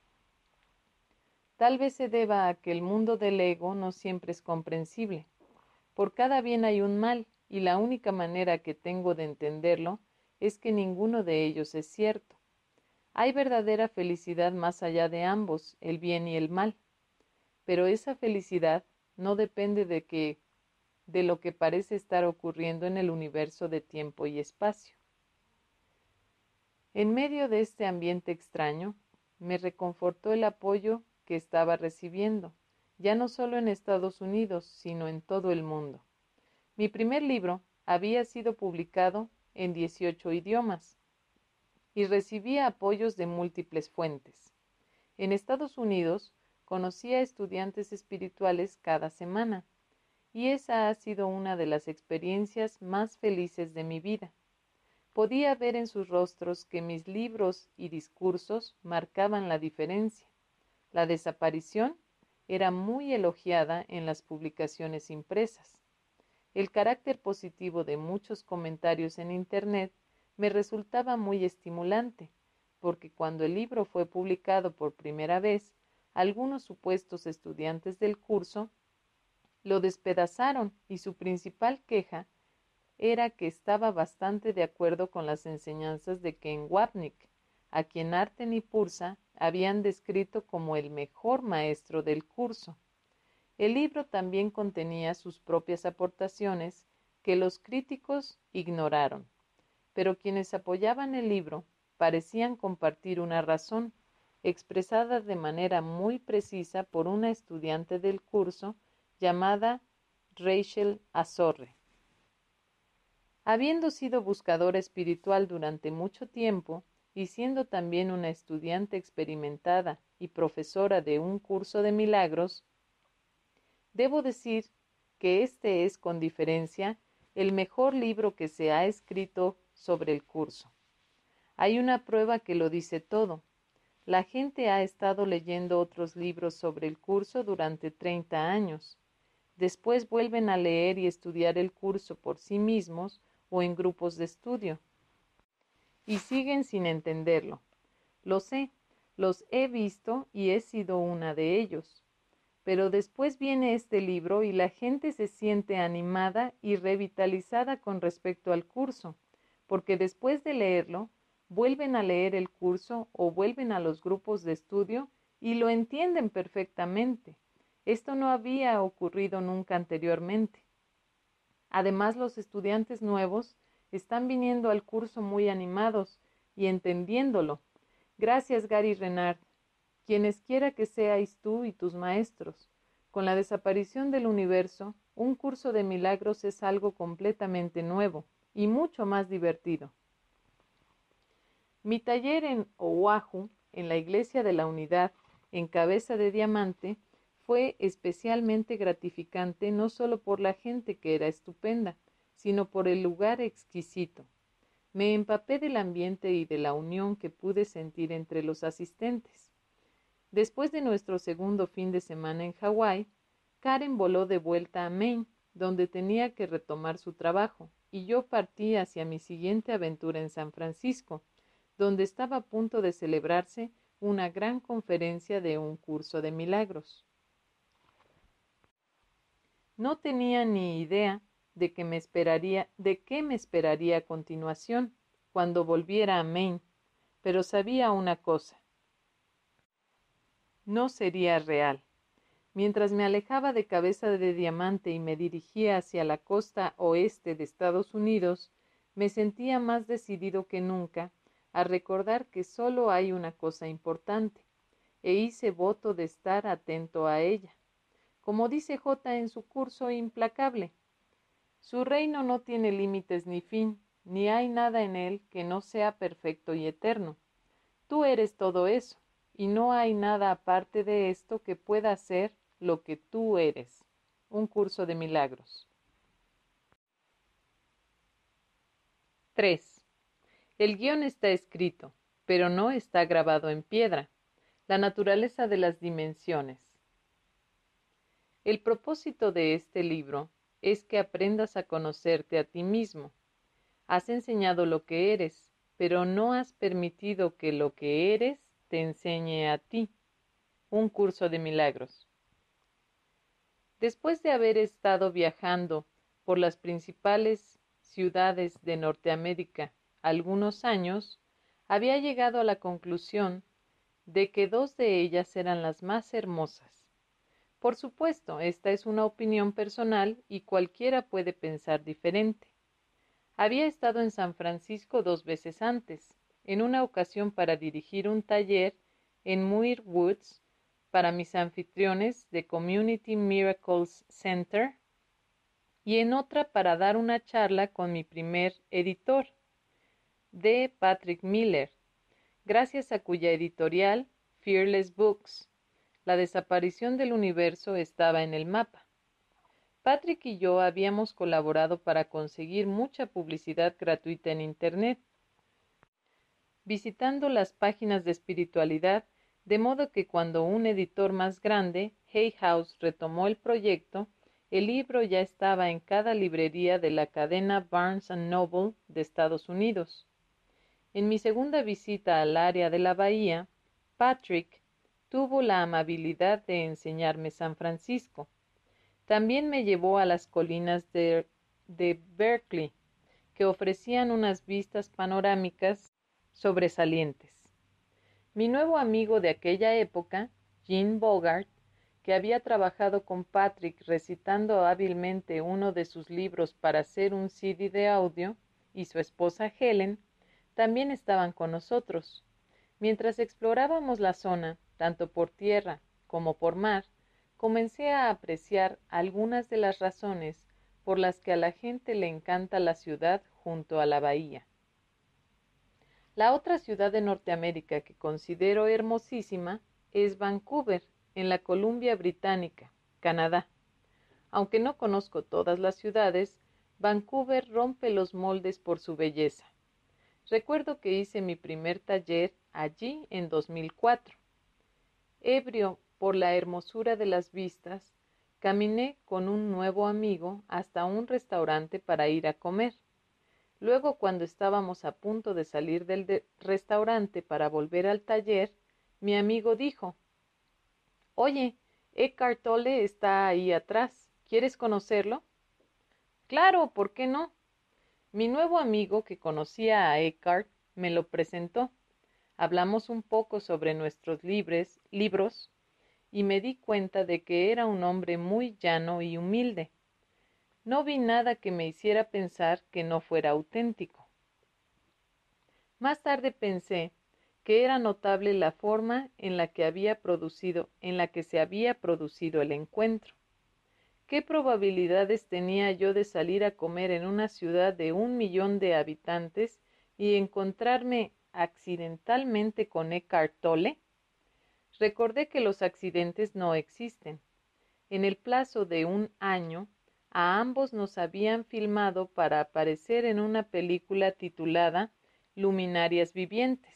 Tal vez se deba a que el mundo del ego no siempre es comprensible. Por cada bien hay un mal, y la única manera que tengo de entenderlo es que ninguno de ellos es cierto. Hay verdadera felicidad más allá de ambos, el bien y el mal. Pero esa felicidad no depende de lo que parece estar ocurriendo en el universo de tiempo y espacio. En medio de este ambiente extraño, me reconfortó el apoyo que estaba recibiendo, ya no solo en Estados Unidos, sino en todo el mundo. Mi primer libro había sido publicado en 18 idiomas y recibía apoyos de múltiples fuentes. En Estados Unidos conocí a estudiantes espirituales cada semana, y esa ha sido una de las experiencias más felices de mi vida. Podía ver en sus rostros que mis libros y discursos marcaban la diferencia. La desaparición era muy elogiada en las publicaciones impresas. El carácter positivo de muchos comentarios en Internet me resultaba muy estimulante, porque cuando el libro fue publicado por primera vez, algunos supuestos estudiantes del curso lo despedazaron y su principal queja era que estaba bastante de acuerdo con las enseñanzas de Ken Wapnick, a quien Arten y Pursa habían descrito como el mejor maestro del curso. El libro también contenía sus propias aportaciones que los críticos ignoraron, pero quienes apoyaban el libro parecían compartir una razón, expresada de manera muy precisa por una estudiante del curso llamada Rachel Azorre. Habiendo sido buscadora espiritual durante mucho tiempo y siendo también una estudiante experimentada y profesora de un curso de milagros, debo decir que este es, con diferencia, el mejor libro que se ha escrito sobre el curso. Hay una prueba que lo dice todo. La gente ha estado leyendo otros libros sobre el curso durante 30 años. Después vuelven a leer y estudiar el curso por sí mismos o en grupos de estudio. Y siguen sin entenderlo. Lo sé, los he visto y he sido una de ellos. Pero después viene este libro y la gente se siente animada y revitalizada con respecto al curso, porque después de leerlo, vuelven a leer el curso o vuelven a los grupos de estudio y lo entienden perfectamente. Esto no había ocurrido nunca anteriormente. Además, los estudiantes nuevos están viniendo al curso muy animados y entendiéndolo. Gracias, Gary Renard. Quienes quiera que seáis tú y tus maestros, con la desaparición del universo, Un curso de milagros es algo completamente nuevo y mucho más divertido. Mi taller en Oahu, en la Iglesia de la Unidad, en Cabeza de Diamante, fue especialmente gratificante no solo por la gente que era estupenda, sino por el lugar exquisito. Me empapé del ambiente y de la unión que pude sentir entre los asistentes. Después de nuestro segundo fin de semana en Hawái, Karen voló de vuelta a Maine, donde tenía que retomar su trabajo, y yo partí hacia mi siguiente aventura en San Francisco, donde estaba a punto de celebrarse una gran conferencia de un curso de milagros. No tenía ni idea de qué me esperaría a continuación cuando volviera a Maine, pero sabía una cosa: no sería real. Mientras me alejaba de Cabeza de Diamante y me dirigía hacia la costa oeste de Estados Unidos, me sentía más decidido que nunca a recordar que solo hay una cosa importante, e hice voto de estar atento a ella. Como dice J en su curso Implacable, su reino no tiene límites ni fin, ni hay nada en él que no sea perfecto y eterno. Tú eres todo eso, y no hay nada aparte de esto que pueda ser lo que tú eres. Un curso de milagros. 3. El guión está escrito, pero no está grabado en piedra. La naturaleza de las dimensiones. El propósito de este libro es que aprendas a conocerte a ti mismo. Has enseñado lo que eres, pero no has permitido que lo que eres te enseñe a ti. Un curso de milagros. Después de haber estado viajando por las principales ciudades de Norteamérica algunos años, había llegado a la conclusión de que dos de ellas eran las más hermosas. Por supuesto, esta es una opinión personal y cualquiera puede pensar diferente. Había estado en San Francisco 2 veces antes, en una ocasión para dirigir un taller en Muir Woods para mis anfitriones de Community Miracles Center y en otra para dar una charla con mi primer editor, D. Patrick Miller, gracias a cuya editorial, Fearless Books, la desaparición del universo estaba en el mapa. Patrick y yo habíamos colaborado para conseguir mucha publicidad gratuita en Internet, visitando las páginas de espiritualidad, de modo que cuando un editor más grande, Hay House, retomó el proyecto, el libro ya estaba en cada librería de la cadena Barnes & Noble de Estados Unidos. En mi segunda visita al área de la bahía, Patrick tuvo la amabilidad de enseñarme San Francisco. También me llevó a las colinas de Berkeley, que ofrecían unas vistas panorámicas sobresalientes. Mi nuevo amigo de aquella época, Gene Bogart, que había trabajado con Patrick recitando hábilmente uno de sus libros para hacer un CD de audio, y su esposa Helen, también estaban con nosotros. Mientras explorábamos la zona, tanto por tierra como por mar, comencé a apreciar algunas de las razones por las que a la gente le encanta la ciudad junto a la bahía. La otra ciudad de Norteamérica que considero hermosísima es Vancouver, en la Columbia Británica, Canadá. Aunque no conozco todas las ciudades, Vancouver rompe los moldes por su belleza. Recuerdo que hice mi primer taller allí en 2004. Ebrio por la hermosura de las vistas, caminé con un nuevo amigo hasta un restaurante para ir a comer. Luego, cuando estábamos a punto de salir del restaurante para volver al taller, mi amigo dijo: «Oye, Eckhart Tolle está ahí atrás. ¿Quieres conocerlo?» «Claro, ¿por qué no?» Mi nuevo amigo, que conocía a Eckhart, me lo presentó. Hablamos un poco sobre nuestros libros y me di cuenta de que era un hombre muy llano y humilde. No vi nada que me hiciera pensar que no fuera auténtico. Más tarde pensé que era notable la forma en la que se había producido el encuentro. ¿Qué probabilidades tenía yo de salir a comer en una ciudad de 1 millón de habitantes y encontrarme accidentalmente con Eckhart Tolle? Recordé que los accidentes no existen. En el plazo de 1 año, a ambos nos habían filmado para aparecer en una película titulada Luminarias Vivientes.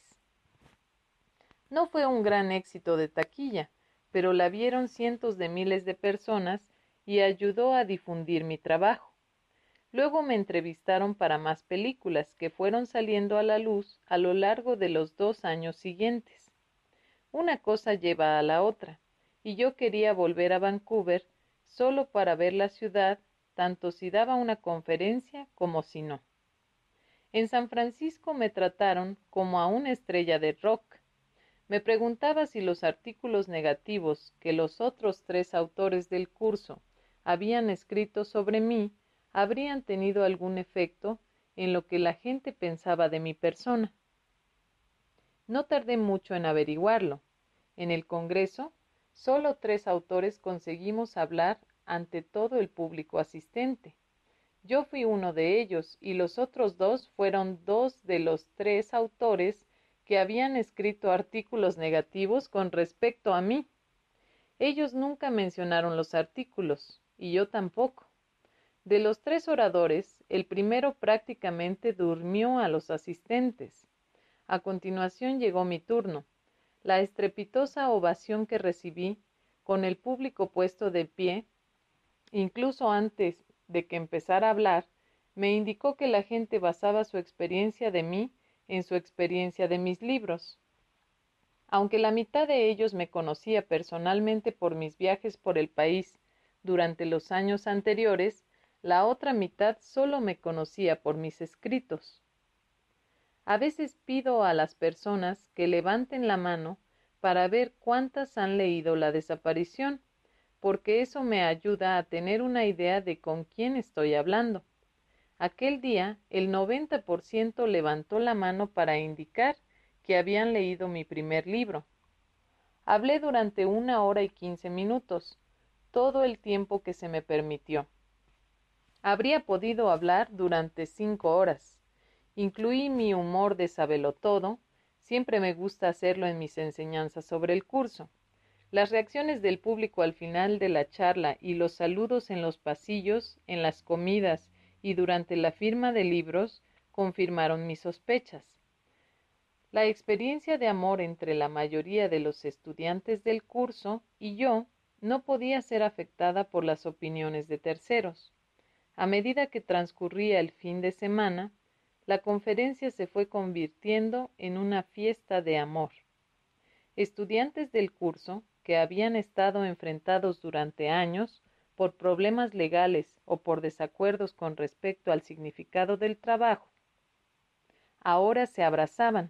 No fue un gran éxito de taquilla, pero la vieron cientos de miles de personas y ayudó a difundir mi trabajo. Luego me entrevistaron para más películas que fueron saliendo a la luz a lo largo de los 2 años siguientes. Una cosa lleva a la otra, y yo quería volver a Vancouver solo para ver la ciudad, tanto si daba una conferencia como si no. En San Francisco me trataron como a una estrella de rock. Me preguntaba si los artículos negativos que los otros 3 autores del curso habían escrito sobre mí habrían tenido algún efecto en lo que la gente pensaba de mi persona. No tardé mucho en averiguarlo. En el Congreso, solo 3 autores conseguimos hablar ante todo el público asistente. Yo fui uno de ellos y los otros 2 fueron 2 de los 3 autores que habían escrito artículos negativos con respecto a mí. Ellos nunca mencionaron los artículos, y yo tampoco. De los 3 oradores, el primero prácticamente durmió a los asistentes. A continuación llegó mi turno. La estrepitosa ovación que recibí, con el público puesto de pie, incluso antes de que empezara a hablar, me indicó que la gente basaba su experiencia de mí en su experiencia de mis libros. Aunque la mitad de ellos me conocía personalmente por mis viajes por el país durante los años anteriores, la otra mitad solo me conocía por mis escritos. A veces pido a las personas que levanten la mano para ver cuántas han leído La desaparición, porque eso me ayuda a tener una idea de con quién estoy hablando. Aquel día, el 90% levantó la mano para indicar que habían leído mi primer libro. Hablé durante 1 hora y 15 minutos, todo el tiempo que se me permitió. Habría podido hablar durante 5 horas. Incluí mi humor de sabelotodo, siempre me gusta hacerlo en mis enseñanzas sobre el curso. Las reacciones del público al final de la charla y los saludos en los pasillos, en las comidas y durante la firma de libros confirmaron mis sospechas. La experiencia de amor entre la mayoría de los estudiantes del curso y yo no podía ser afectada por las opiniones de terceros. A medida que transcurría el fin de semana, la conferencia se fue convirtiendo en una fiesta de amor. Estudiantes del curso, que habían estado enfrentados durante años por problemas legales o por desacuerdos con respecto al significado del trabajo, ahora se abrazaban.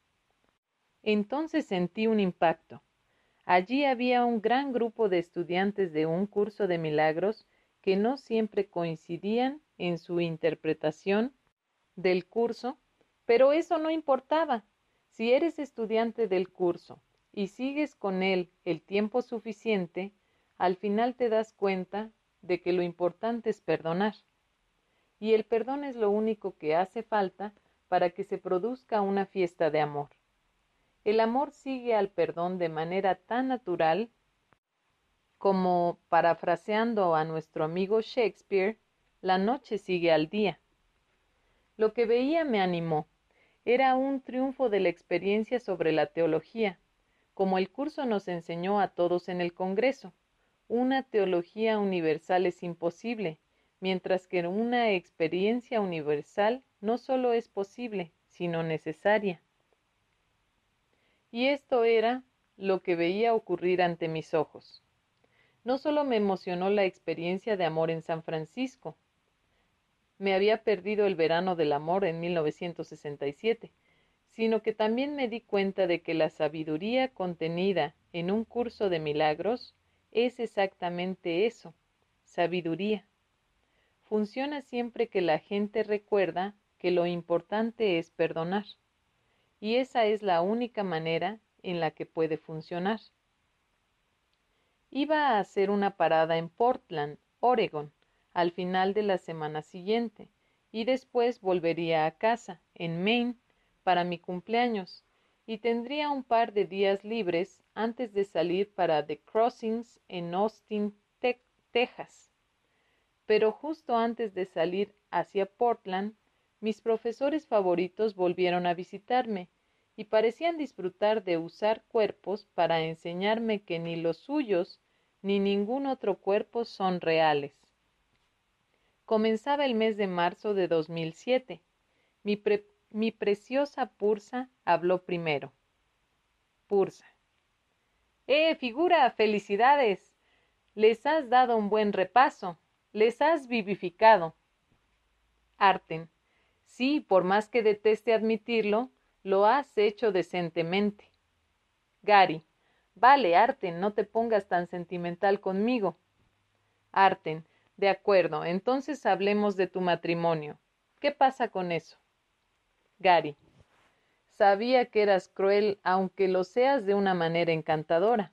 Entonces sentí un impacto. Allí había un gran grupo de estudiantes de un curso de milagros que no siempre coincidían en su interpretación del curso, pero eso no importaba. Si eres estudiante del curso y sigues con él el tiempo suficiente, al final te das cuenta de que lo importante es perdonar. Y el perdón es lo único que hace falta para que se produzca una fiesta de amor. El amor sigue al perdón de manera tan natural como, parafraseando a nuestro amigo Shakespeare, la noche sigue al día. Lo que veía me animó. Era un triunfo de la experiencia sobre la teología, como el curso nos enseñó a todos en el Congreso. Una teología universal es imposible, mientras que una experiencia universal no solo es posible, sino necesaria. Y esto era lo que veía ocurrir ante mis ojos. No solo me emocionó la experiencia de amor en San Francisco. Me había perdido el verano del amor en 1967, sino que también me di cuenta de que la sabiduría contenida en un curso de milagros es exactamente eso, sabiduría. Funciona siempre que la gente recuerda que lo importante es perdonar. Y esa es la única manera en la que puede funcionar. Iba a hacer una parada en Portland, Oregon, al final de la semana siguiente, y después volvería a casa, en Maine, para mi cumpleaños, y tendría un par de días libres antes de salir para The Crossings en Austin, Texas. Pero justo antes de salir hacia Portland, mis profesores favoritos volvieron a visitarme y parecían disfrutar de usar cuerpos para enseñarme que ni los suyos ni ningún otro cuerpo son reales. Comenzaba el mes de marzo de 2007. Mi preciosa Pursa habló primero. Pursa. Figura! ¡Felicidades! Les has dado un buen repaso. Les has vivificado. Arten. Sí, por más que deteste admitirlo, lo has hecho decentemente. Gary. Vale, Arten, no te pongas tan sentimental conmigo. Arten. De acuerdo, entonces hablemos de tu matrimonio. ¿Qué pasa con eso? Gary. Sabía que eras cruel, aunque lo seas de una manera encantadora.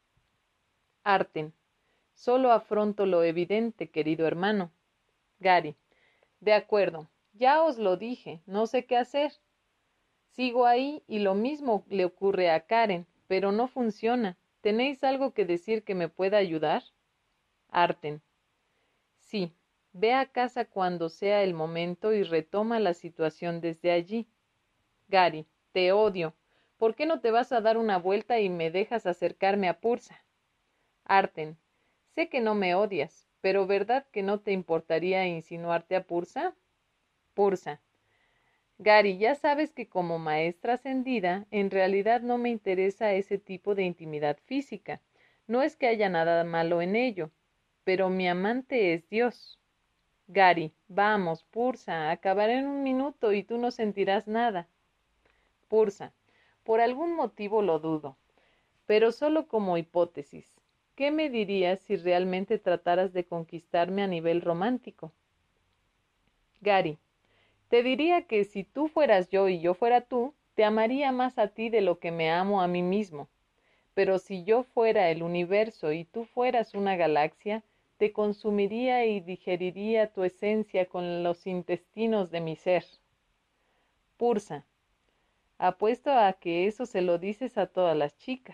Arten. Solo afronto lo evidente, querido hermano. Gary. De acuerdo, ya os lo dije, no sé qué hacer. Sigo ahí y lo mismo le ocurre a Karen, pero no funciona. ¿Tenéis algo que decir que me pueda ayudar? Arten. Sí, ve a casa cuando sea el momento y retoma la situación desde allí. Gary, te odio. ¿Por qué no te vas a dar una vuelta y me dejas acercarme a Pursa? Arten. Sé que no me odias, pero ¿verdad que no te importaría insinuarte a Pursa? Pursa. Gary, ya sabes que como maestra ascendida, en realidad no me interesa ese tipo de intimidad física. No es que haya nada malo en ello, pero mi amante es Dios. Gary, vamos, Pursa, acabaré en un minuto y tú no sentirás nada. Pursa, por algún motivo lo dudo, pero solo como hipótesis. ¿Qué me dirías si realmente trataras de conquistarme a nivel romántico? Gary, te diría que si tú fueras yo y yo fuera tú, te amaría más a ti de lo que me amo a mí mismo. Pero si yo fuera el universo y tú fueras una galaxia, te consumiría y digeriría tu esencia con los intestinos de mi ser. Pursa, apuesto a que eso se lo dices a todas las chicas.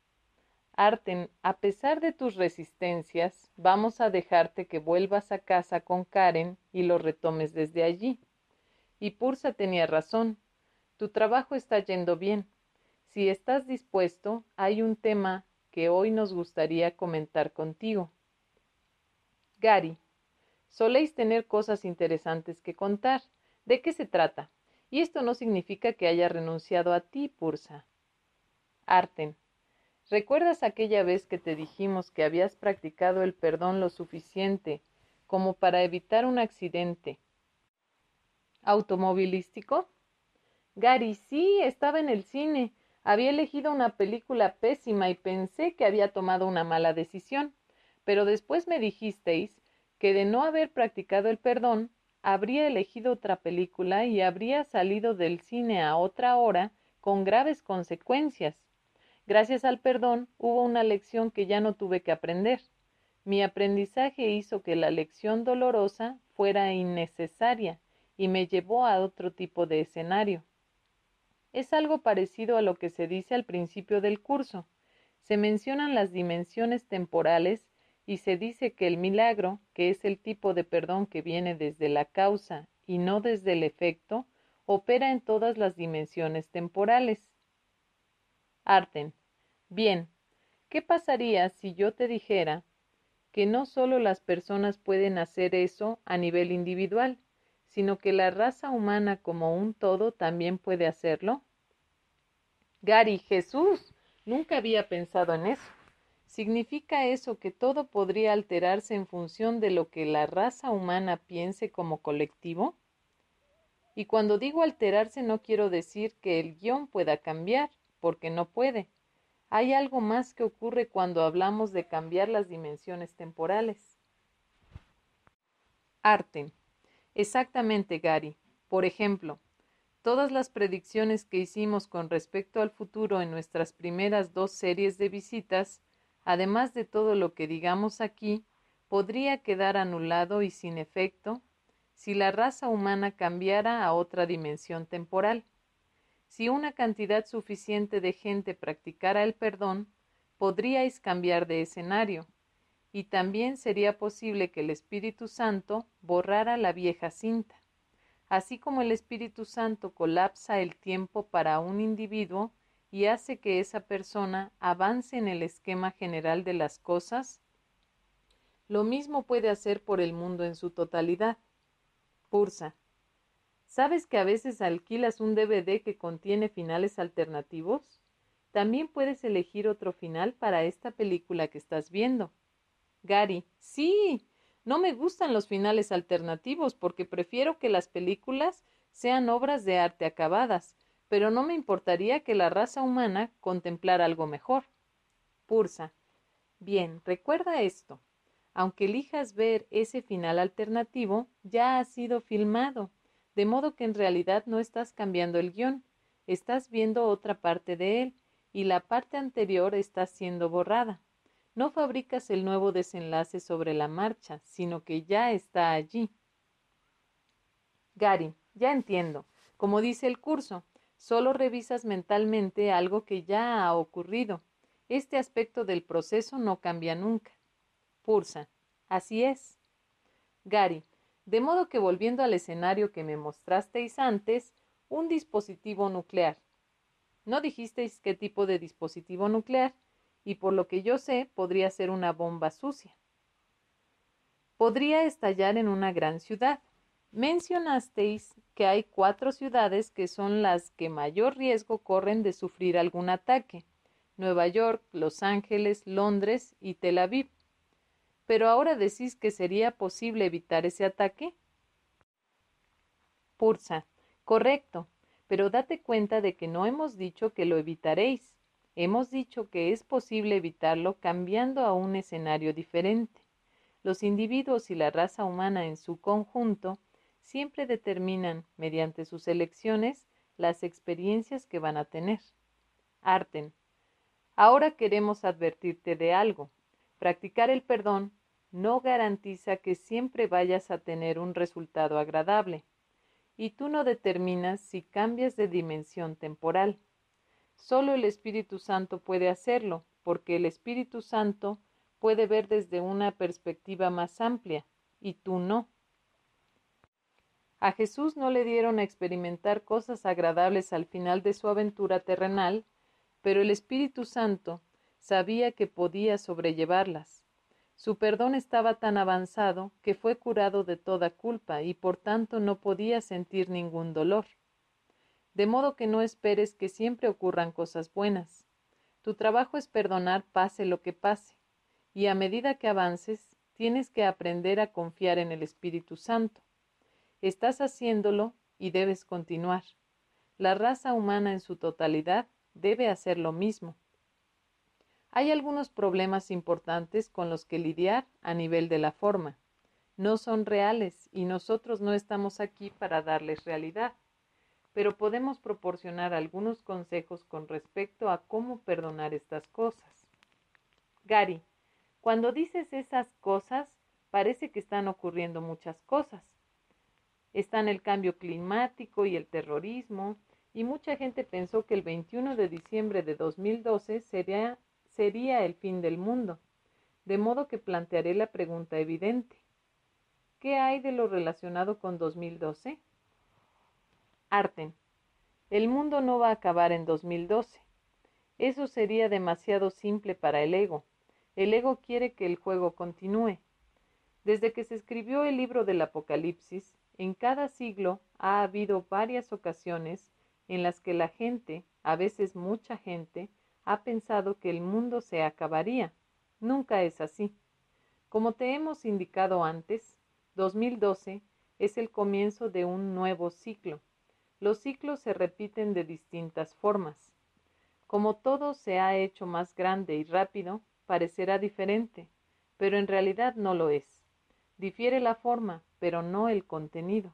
Arten, a pesar de tus resistencias, vamos a dejarte que vuelvas a casa con Karen y lo retomes desde allí. Y Pursa tenía razón. Tu trabajo está yendo bien. Si estás dispuesto, hay un tema que hoy nos gustaría comentar contigo. Gary, soléis tener cosas interesantes que contar. ¿De qué se trata? Y esto no significa que haya renunciado a ti, Pursa. Arten, ¿recuerdas aquella vez que te dijimos que habías practicado el perdón lo suficiente como para evitar un accidente automovilístico? Gary, sí, estaba en el cine. Había elegido una película pésima y pensé que había tomado una mala decisión. Pero después me dijisteis que de no haber practicado el perdón, habría elegido otra película y habría salido del cine a otra hora con graves consecuencias. Gracias al perdón, hubo una lección que ya no tuve que aprender. Mi aprendizaje hizo que la lección dolorosa fuera innecesaria y me llevó a otro tipo de escenario. Es algo parecido a lo que se dice al principio del curso. Se mencionan las dimensiones temporales y se dice que el milagro, que es el tipo de perdón que viene desde la causa y no desde el efecto, opera en todas las dimensiones temporales. Arten. Bien, ¿qué pasaría si yo te dijera que no solo las personas pueden hacer eso a nivel individual, sino que la raza humana como un todo también puede hacerlo? Gary, Jesús, nunca había pensado en eso. ¿Significa eso que todo podría alterarse en función de lo que la raza humana piense como colectivo? Y cuando digo alterarse no quiero decir que el guión pueda cambiar, porque no puede. Hay algo más que ocurre cuando hablamos de cambiar las dimensiones temporales. Arten. Exactamente, Gary. Por ejemplo, todas las predicciones que hicimos con respecto al futuro en nuestras primeras 2 series de visitas, además de todo lo que digamos aquí, podría quedar anulado y sin efecto si la raza humana cambiara a otra dimensión temporal. Si una cantidad suficiente de gente practicara el perdón, podríais cambiar de escenario, y también sería posible que el Espíritu Santo borrara la vieja cinta. Así como el Espíritu Santo colapsa el tiempo para un individuo y hace que esa persona avance en el esquema general de las cosas, lo mismo puede hacer por el mundo en su totalidad. Pursa. ¿Sabes que a veces alquilas un DVD que contiene finales alternativos? También puedes elegir otro final para esta película que estás viendo. Gary. Sí, no me gustan los finales alternativos porque prefiero que las películas sean obras de arte acabadas, pero no me importaría que la raza humana contemplara algo mejor. Pursa. Bien, recuerda esto. Aunque elijas ver ese final alternativo, ya ha sido filmado, de modo que en realidad no estás cambiando el guión, estás viendo otra parte de él, y la parte anterior está siendo borrada. No fabricas el nuevo desenlace sobre la marcha, sino que ya está allí. Gary, ya entiendo. Como dice el curso, solo revisas mentalmente algo que ya ha ocurrido. Este aspecto del proceso no cambia nunca. Pursa. Así es. Gary, de modo que volviendo al escenario que me mostrasteis antes, un dispositivo nuclear. No dijisteis qué tipo de dispositivo nuclear, y por lo que yo sé, podría ser una bomba sucia. Podría estallar en una gran ciudad. Mencionasteis que hay 4 ciudades que son las que mayor riesgo corren de sufrir algún ataque: Nueva York, Los Ángeles, Londres y Tel Aviv. ¿Pero ahora decís que sería posible evitar ese ataque? Pursa. Correcto, pero date cuenta de que no hemos dicho que lo evitaréis. Hemos dicho que es posible evitarlo cambiando a un escenario diferente. Los individuos y la raza humana en su conjunto siempre determinan, mediante sus elecciones, las experiencias que van a tener. Arten. Ahora queremos advertirte de algo. Practicar el perdón no garantiza que siempre vayas a tener un resultado agradable, y tú no determinas si cambias de dimensión temporal. Solo el Espíritu Santo puede hacerlo, porque el Espíritu Santo puede ver desde una perspectiva más amplia, y tú no. A Jesús no le dieron a experimentar cosas agradables al final de su aventura terrenal, pero el Espíritu Santo sabía que podía sobrellevarlas. Su perdón estaba tan avanzado que fue curado de toda culpa y por tanto no podía sentir ningún dolor. De modo que no esperes que siempre ocurran cosas buenas. Tu trabajo es perdonar pase lo que pase, y a medida que avances, tienes que aprender a confiar en el Espíritu Santo. Estás haciéndolo y debes continuar. La raza humana en su totalidad debe hacer lo mismo. Hay algunos problemas importantes con los que lidiar a nivel de la forma. No son reales y nosotros no estamos aquí para darles realidad, pero podemos proporcionar algunos consejos con respecto a cómo perdonar estas cosas. Gary, cuando dices esas cosas, parece que están ocurriendo muchas cosas. Están el cambio climático y el terrorismo, y mucha gente pensó que el 21 de diciembre de 2012 sería el fin del mundo, de modo que plantearé la pregunta evidente. ¿Qué hay de lo relacionado con 2012? Arten. El mundo no va a acabar en 2012. Eso sería demasiado simple para el ego. El ego quiere que el juego continúe. Desde que se escribió el libro del Apocalipsis, en cada siglo ha habido varias ocasiones en las que la gente, a veces mucha gente, ha pensado que el mundo se acabaría. Nunca es así. Como te hemos indicado antes, 2012 es el comienzo de un nuevo ciclo. Los ciclos se repiten de distintas formas. Como todo se ha hecho más grande y rápido, parecerá diferente, pero en realidad no lo es. Difiere la forma, pero no el contenido.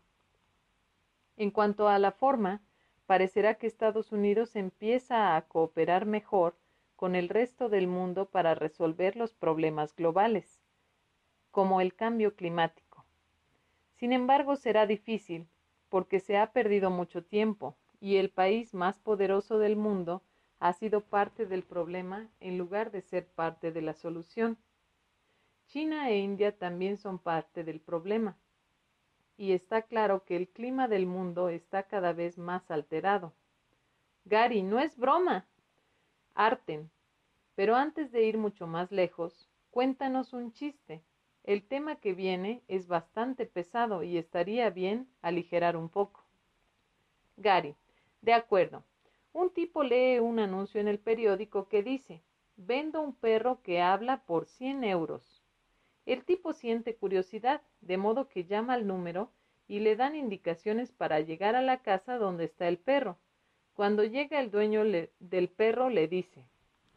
En cuanto a la forma, parecerá que Estados Unidos empieza a cooperar mejor con el resto del mundo para resolver los problemas globales. como el cambio climático. Sin embargo, será difícil, porque se ha perdido mucho tiempo y el país más poderoso del mundo ha sido parte del problema en lugar de ser parte de la solución. China e India también son parte del problema, y está claro que el clima del mundo está cada vez más alterado. Gary, no es broma. Arten, pero antes de ir mucho más lejos, cuéntanos un chiste. El tema que viene es bastante pesado y estaría bien aligerar un poco. Gary, de acuerdo. Un tipo lee un anuncio en el periódico que dice, vendo un perro que habla por 100 euros. El tipo siente curiosidad, de modo que llama al número y le dan indicaciones para llegar a la casa donde está el perro. Cuando llega el dueño del perro le dice,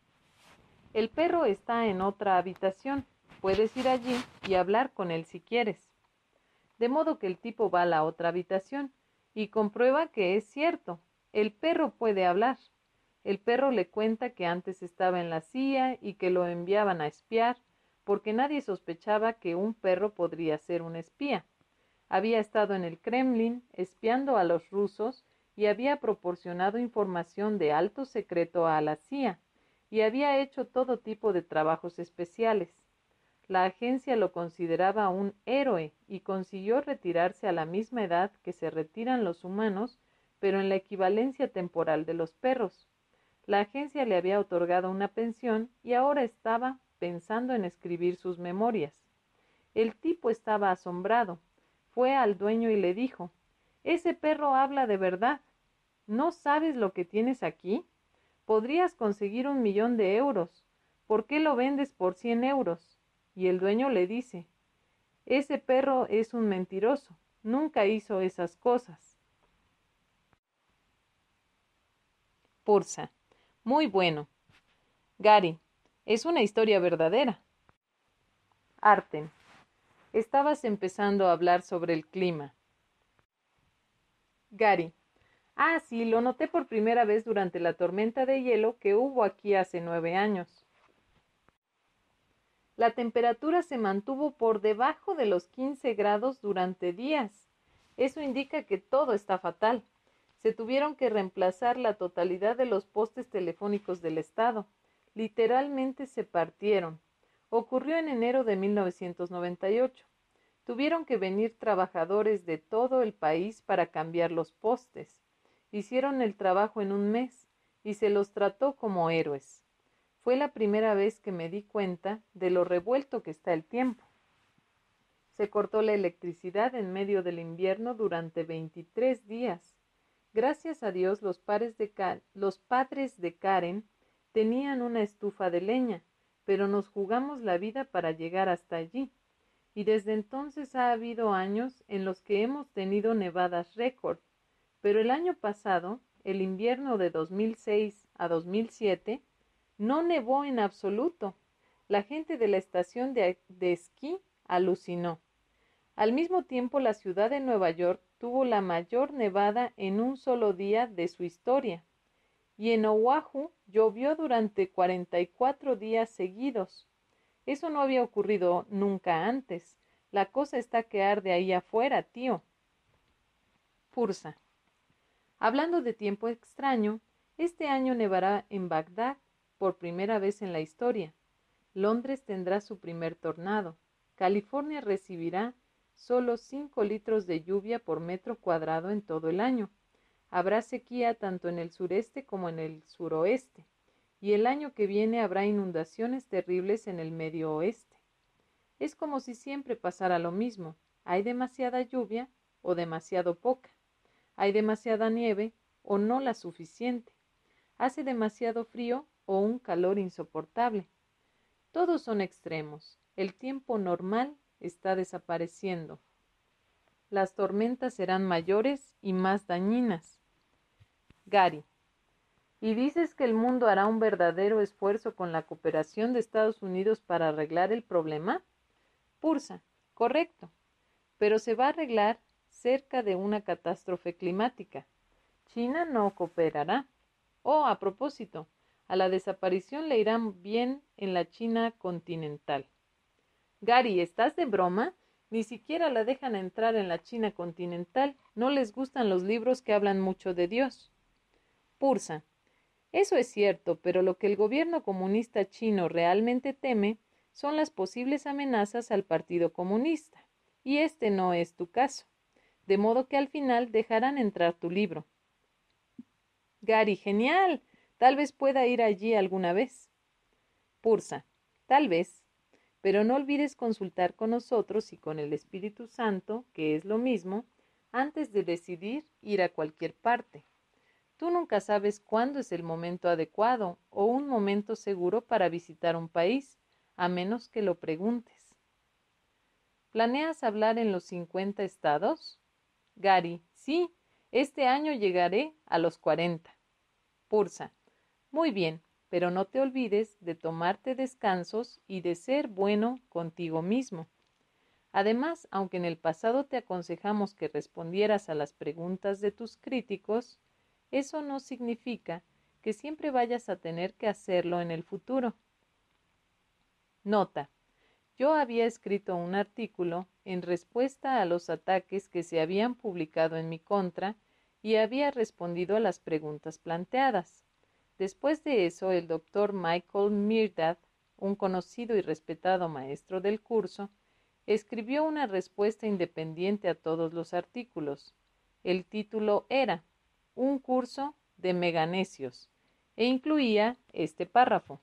el perro está en otra habitación, puedes ir allí y hablar con él si quieres. De modo que el tipo va a la otra habitación y comprueba que es cierto, el perro puede hablar. El perro le cuenta que antes estaba en la CIA y que lo enviaban a espiar, porque nadie sospechaba que un perro podría ser un espía. Había estado en el Kremlin espiando a los rusos y había proporcionado información de alto secreto a la CIA y había hecho todo tipo de trabajos especiales. La agencia lo consideraba un héroe y consiguió retirarse a la misma edad que se retiran los humanos, pero en la equivalencia temporal de los perros. La agencia le había otorgado una pensión y ahora estaba pensando en escribir sus memorias. El tipo estaba asombrado. Fue al dueño y le dijo, ese perro habla de verdad. ¿No sabes lo que tienes aquí? Podrías conseguir 1.000.000 de euros. ¿Por qué lo vendes por 100 euros? Y el dueño le dice, ese perro es un mentiroso. Nunca hizo esas cosas. Pursa. Muy bueno. Gary, es una historia verdadera. Arten. Estabas empezando a hablar sobre el clima. Gary. Ah, sí, lo noté por primera vez durante la tormenta de hielo que hubo aquí hace 9 años. La temperatura se mantuvo por debajo de los 15 grados durante días. Eso indica que todo está fatal. Se tuvieron que reemplazar la totalidad de los postes telefónicos del estado. Literalmente se partieron. Ocurrió en enero de 1998. Tuvieron que venir trabajadores de todo el país para cambiar los postes. Hicieron el trabajo en un mes y se los trató como héroes. Fue la primera vez que me di cuenta de lo revuelto que está el tiempo. Se cortó la electricidad en medio del invierno durante 23 días. Gracias a Dios, los padres de Karen tenían una estufa de leña, pero nos jugamos la vida para llegar hasta allí. Y desde entonces ha habido años en los que hemos tenido nevadas récord. Pero el año pasado, el invierno de 2006 a 2007, no nevó en absoluto. La gente de la estación de esquí alucinó. Al mismo tiempo, la ciudad de Nueva York tuvo la mayor nevada en un solo día de su historia. Y en Oahu llovió durante 44 días seguidos. Eso no había ocurrido nunca antes. La cosa está que arde ahí afuera, tío. Fursa. Hablando de tiempo extraño, este año nevará en Bagdad por primera vez en la historia. Londres tendrá su primer tornado. California recibirá solo 5 litros de lluvia por metro cuadrado en todo el año. Habrá sequía tanto en el sureste como en el suroeste. Y el año que viene habrá inundaciones terribles en el medio oeste. Es como si siempre pasara lo mismo. Hay demasiada lluvia o demasiado poca. Hay demasiada nieve o no la suficiente. Hace demasiado frío o un calor insoportable. Todos son extremos. El tiempo normal está desapareciendo. Las tormentas serán mayores y más dañinas. Gary. ¿Y dices que el mundo hará un verdadero esfuerzo con la cooperación de Estados Unidos para arreglar el problema? Pursa. Correcto. Pero se va a arreglar cerca de una catástrofe climática. China no cooperará. Oh, a propósito, a la desaparición le irán bien en la China continental. Gary, ¿estás de broma? Ni siquiera la dejan entrar en la China continental. No les gustan los libros que hablan mucho de Dios. Pursa. Eso es cierto, pero lo que el gobierno comunista chino realmente teme son las posibles amenazas al Partido Comunista. Y este no es tu caso. De modo que al final dejarán entrar tu libro. Gary, genial. Tal vez pueda ir allí alguna vez. Pursa. Tal vez. Pero no olvides consultar con nosotros y con el Espíritu Santo, que es lo mismo, antes de decidir ir a cualquier parte. Tú nunca sabes cuándo es el momento adecuado o un momento seguro para visitar un país, a menos que lo preguntes. ¿Planeas hablar en los 50 estados? Gary, sí, este año llegaré a los 40. Pursa, muy bien, pero no te olvides de tomarte descansos y de ser bueno contigo mismo. Además, aunque en el pasado te aconsejamos que respondieras a las preguntas de tus críticos, eso no significa que siempre vayas a tener que hacerlo en el futuro. Nota. Yo había escrito un artículo en respuesta a los ataques que se habían publicado en mi contra y había respondido a las preguntas planteadas. Después de eso, el doctor Michael Myrdad, un conocido y respetado maestro del curso, escribió una respuesta independiente a todos los artículos. El título era Un curso de meganecios e incluía este párrafo.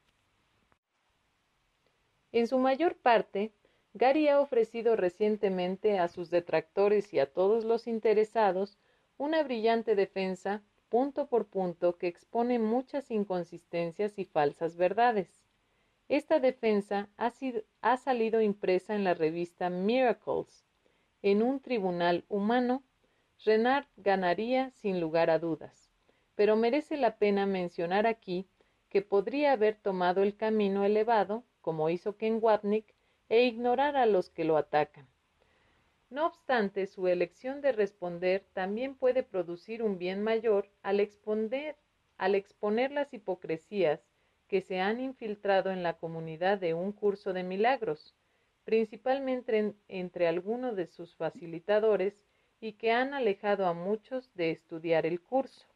En su mayor parte, Gary ha ofrecido recientemente a sus detractores y a todos los interesados una brillante defensa, punto por punto, que expone muchas inconsistencias y falsas verdades. Esta defensa ha salido impresa en la revista Miracles. En un tribunal humano, Renard ganaría sin lugar a dudas, pero merece la pena mencionar aquí que podría haber tomado el camino elevado, como hizo Ken Wapnick, e ignorar a los que lo atacan. No obstante, su elección de responder también puede producir un bien mayor al exponer las hipocresías que se han infiltrado en la comunidad de un curso de milagros, principalmente entre algunos de sus facilitadores y que han alejado a muchos de estudiar el curso.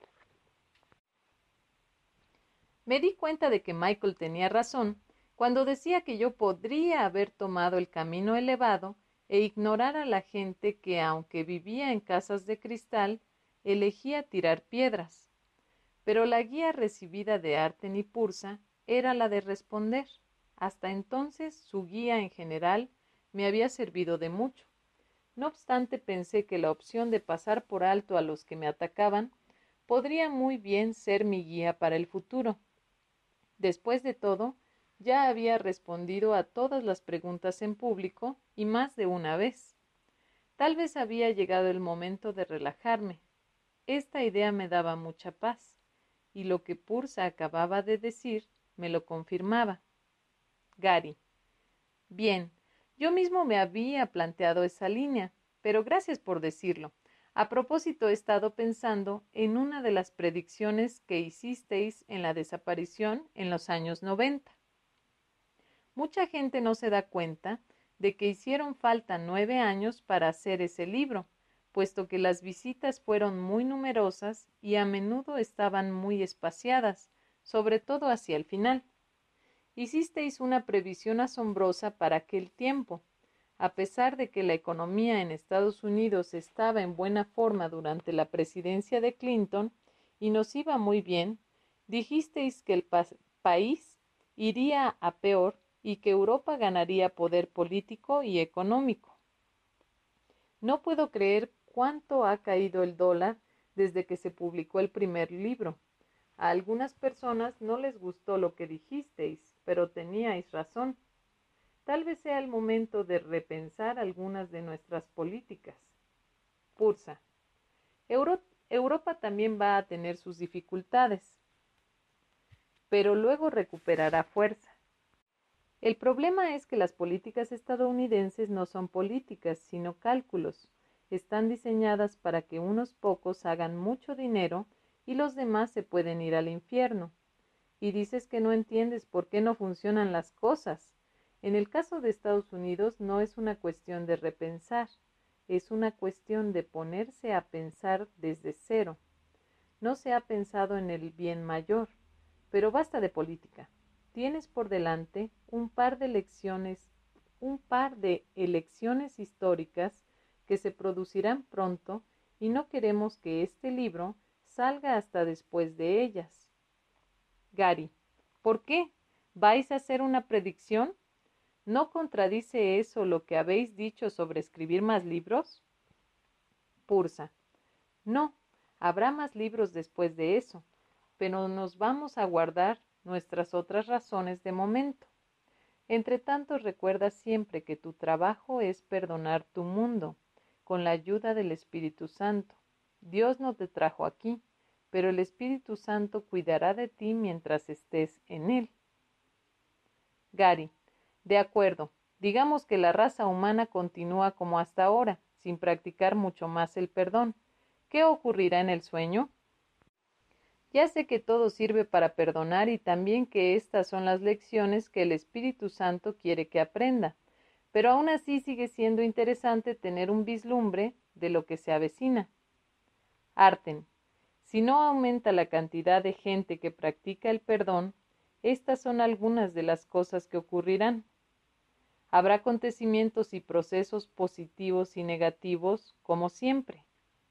Me di cuenta de que Michael tenía razón cuando decía que yo podría haber tomado el camino elevado e ignorar a la gente que, aunque vivía en casas de cristal, elegía tirar piedras. Pero la guía recibida de Arten y Pursa era la de responder. Hasta entonces su guía en general me había servido de mucho. No obstante, pensé que la opción de pasar por alto a los que me atacaban podría muy bien ser mi guía para el futuro. Después de todo, ya había respondido a todas las preguntas en público y más de una vez. Tal vez había llegado el momento de relajarme. Esta idea me daba mucha paz, y lo que Pursa acababa de decir me lo confirmaba. Gary. Bien, yo mismo me había planteado esa línea, pero gracias por decirlo. A propósito, he estado pensando en una de las predicciones que hicisteis en la desaparición en los años 90. Mucha gente no se da cuenta de que hicieron falta 9 años para hacer ese libro, puesto que las visitas fueron muy numerosas y a menudo estaban muy espaciadas, sobre todo hacia el final. Hicisteis una previsión asombrosa para aquel tiempo. A pesar de que la economía en Estados Unidos estaba en buena forma durante la presidencia de Clinton y nos iba muy bien, dijisteis que el país iría a peor y que Europa ganaría poder político y económico. No puedo creer cuánto ha caído el dólar desde que se publicó el primer libro. A algunas personas no les gustó lo que dijisteis, pero teníais razón. Tal vez sea el momento de repensar algunas de nuestras políticas. Pursa. Europa también va a tener sus dificultades, pero luego recuperará fuerza. El problema es que las políticas estadounidenses no son políticas, sino cálculos. Están diseñadas para que unos pocos hagan mucho dinero y los demás se pueden ir al infierno. Y dices que no entiendes por qué no funcionan las cosas. En el caso de Estados Unidos no es una cuestión de repensar, es una cuestión de ponerse a pensar desde cero. No se ha pensado en el bien mayor, pero basta de política. Tienes por delante un par de elecciones históricas que se producirán pronto y no queremos que este libro salga hasta después de ellas. Gary, ¿por qué? ¿Vais a hacer una predicción? ¿No contradice eso lo que habéis dicho sobre escribir más libros? Pursa, no, habrá más libros después de eso, pero nos vamos a guardar nuestras otras razones de momento. Entre tanto, recuerda siempre que tu trabajo es perdonar tu mundo, con la ayuda del Espíritu Santo. Dios no te trajo aquí, pero el Espíritu Santo cuidará de ti mientras estés en él. Gary, de acuerdo, digamos que la raza humana continúa como hasta ahora, sin practicar mucho más el perdón. ¿Qué ocurrirá en el sueño? Ya sé que todo sirve para perdonar y también que estas son las lecciones que el Espíritu Santo quiere que aprenda, pero aún así sigue siendo interesante tener un vislumbre de lo que se avecina. Arten, si no aumenta la cantidad de gente que practica el perdón, estas son algunas de las cosas que ocurrirán. Habrá acontecimientos y procesos positivos y negativos, como siempre.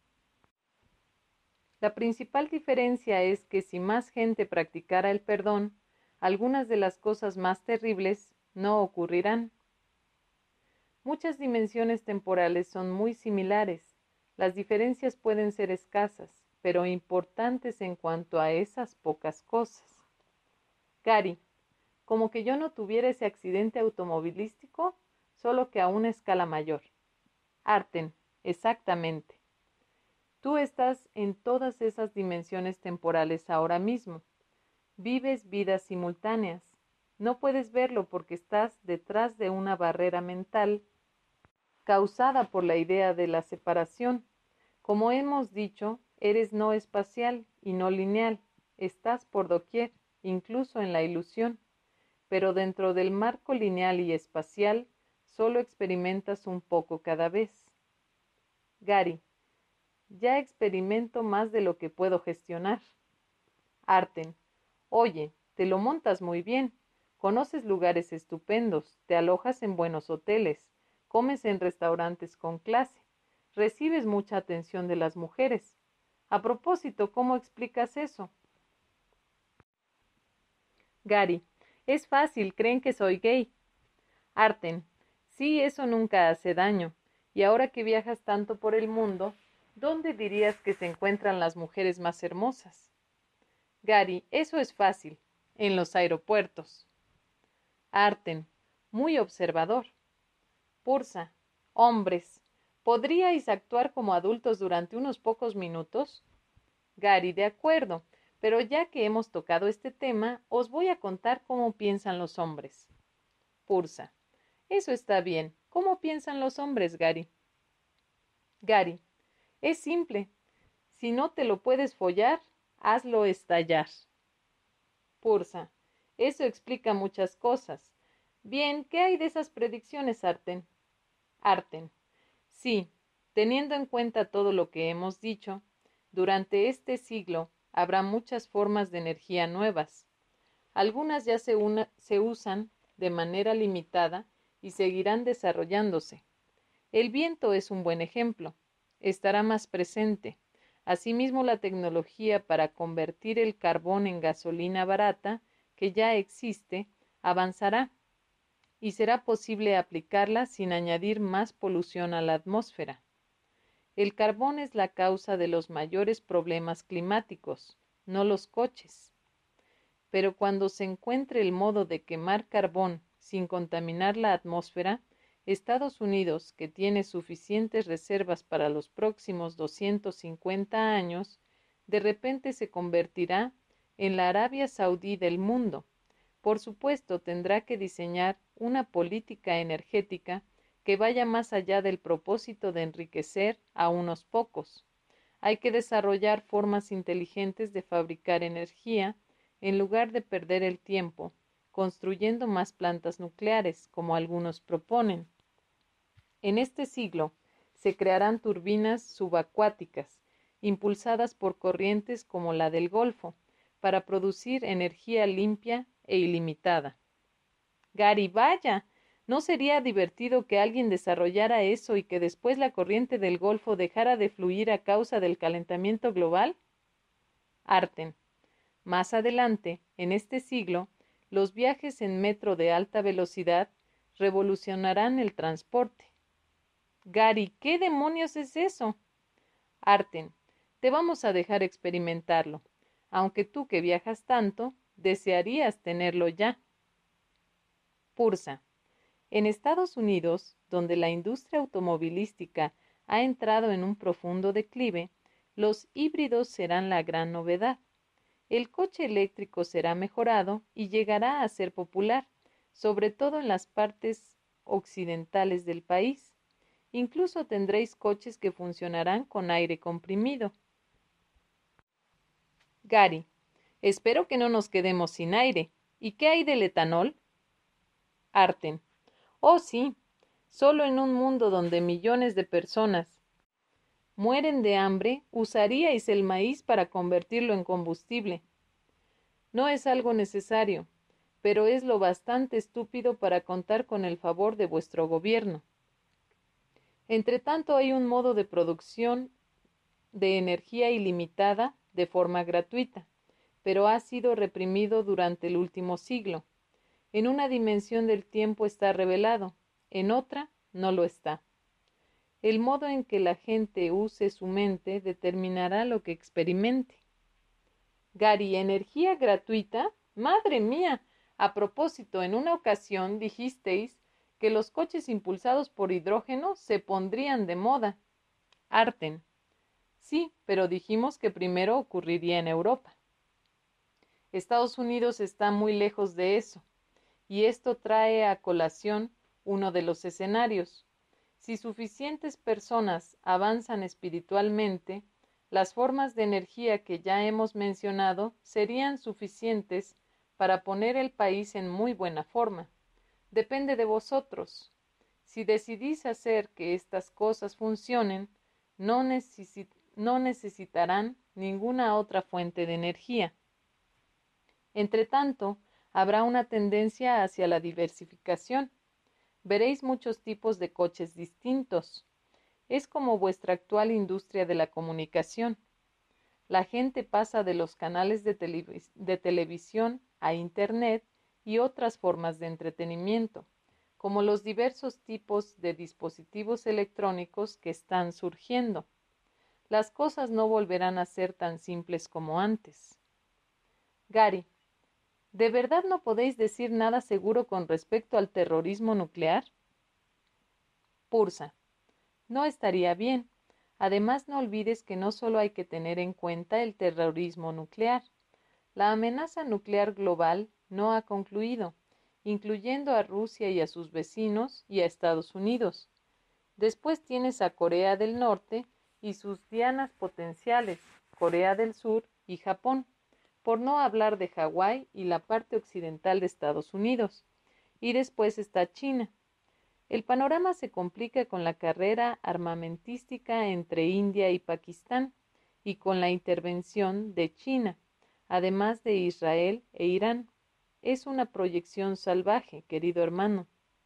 La principal diferencia es que si más gente practicara el perdón, algunas de las cosas más terribles no ocurrirán. Muchas dimensiones temporales son muy similares. Las diferencias pueden ser escasas, pero importantes en cuanto a esas pocas cosas. Gary, como que yo no tuviera ese accidente automovilístico, solo que a una escala mayor. Arten, exactamente. Tú estás en todas esas dimensiones temporales ahora mismo. Vives vidas simultáneas. No puedes verlo porque estás detrás de una barrera mental causada por la idea de la separación. Como hemos dicho, eres no espacial y no lineal. Estás por doquier, incluso en la ilusión. Pero dentro del marco lineal y espacial, solo experimentas un poco cada vez. Gary, ya experimento más de lo que puedo gestionar. Arten, oye, te lo montas muy bien. Conoces lugares estupendos, te alojas en buenos hoteles, comes en restaurantes con clase, recibes mucha atención de las mujeres. A propósito, ¿cómo explicas eso? Gary, es fácil, creen que soy gay. Arten, sí, eso nunca hace daño. Y ahora que viajas tanto por el mundo, ¿dónde dirías que se encuentran las mujeres más hermosas? Gary, eso es fácil, en los aeropuertos. Arten, muy observador. Pursa, hombres, ¿podríais actuar como adultos durante unos pocos minutos? Gary, de acuerdo, pero ya que hemos tocado este tema, os voy a contar cómo piensan los hombres. Pursa, eso está bien. ¿Cómo piensan los hombres, Gary? Gary, es simple. Si no te lo puedes follar, hazlo estallar. Pursa, eso explica muchas cosas. Bien, ¿qué hay de esas predicciones, Arten? Arten, sí, teniendo en cuenta todo lo que hemos dicho, durante este siglo habrá muchas formas de energía nuevas. Algunas ya se usan de manera limitada y seguirán desarrollándose. El viento es un buen ejemplo. Estará más presente. Asimismo, la tecnología para convertir el carbón en gasolina barata, que ya existe, avanzará y será posible aplicarla sin añadir más polución a la atmósfera. El carbón es la causa de los mayores problemas climáticos, no los coches. Pero cuando se encuentre el modo de quemar carbón sin contaminar la atmósfera, Estados Unidos, que tiene suficientes reservas para los próximos 250 años, de repente se convertirá en la Arabia Saudí del mundo. Por supuesto, tendrá que diseñar una política energética que vaya más allá del propósito de enriquecer a unos pocos. Hay que desarrollar formas inteligentes de fabricar energía en lugar de perder el tiempo construyendo más plantas nucleares, como algunos proponen. En este siglo se crearán turbinas subacuáticas, impulsadas por corrientes como la del Golfo, para producir energía limpia e ilimitada. Gary, vaya, ¿no sería divertido que alguien desarrollara eso y que después la corriente del Golfo dejara de fluir a causa del calentamiento global? Arten. Más adelante, en este siglo, los viajes en metro de alta velocidad revolucionarán el transporte. Gary, ¿qué demonios es eso? Arten, te vamos a dejar experimentarlo, aunque tú que viajas tanto, desearías tenerlo ya. Pursa. En Estados Unidos, donde la industria automovilística ha entrado en un profundo declive, los híbridos serán la gran novedad. El coche eléctrico será mejorado y llegará a ser popular, sobre todo en las partes occidentales del país. Incluso tendréis coches que funcionarán con aire comprimido. Gary, espero que no nos quedemos sin aire. ¿Y qué hay del etanol? Arten. Oh, sí, solo en un mundo donde millones de personas mueren de hambre, usaríais el maíz para convertirlo en combustible. No es algo necesario, pero es lo bastante estúpido para contar con el favor de vuestro gobierno. Entretanto, hay un modo de producción de energía ilimitada de forma gratuita, pero ha sido reprimido durante el último siglo. En una dimensión del tiempo está revelado, en otra no lo está. El modo en que la gente use su mente determinará lo que experimente. Gary, ¿energía gratuita? ¡Madre mía! A propósito, en una ocasión dijisteis que los coches impulsados por hidrógeno se pondrían de moda. Arten. Sí, pero dijimos que primero ocurriría en Europa. Estados Unidos está muy lejos de eso, y esto trae a colación uno de los escenarios. Si suficientes personas avanzan espiritualmente, las formas de energía que ya hemos mencionado serían suficientes para poner el país en muy buena forma. Depende de vosotros. Si decidís hacer que estas cosas funcionen, no necesitarán ninguna otra fuente de energía. Entretanto, habrá una tendencia hacia la diversificación. Veréis muchos tipos de coches distintos. Es como vuestra actual industria de la comunicación. La gente pasa de los canales de televisión a Internet y otras formas de entretenimiento, como los diversos tipos de dispositivos electrónicos que están surgiendo. Las cosas no volverán a ser tan simples como antes. Gary, ¿de verdad no podéis decir nada seguro con respecto al terrorismo nuclear? Pursa. No estaría bien. Además, no olvides que no solo hay que tener en cuenta el terrorismo nuclear. La amenaza nuclear global no ha concluido, incluyendo a Rusia y a sus vecinos y a Estados Unidos. Después tienes a Corea del Norte y sus dianas potenciales, Corea del Sur y Japón, por no hablar de Hawái y la parte occidental de Estados Unidos. Y después está China. El panorama se complica con la carrera armamentística entre India y Pakistán y con la intervención de China, además de Israel e Irán. Es una proyección salvaje, querido hermano.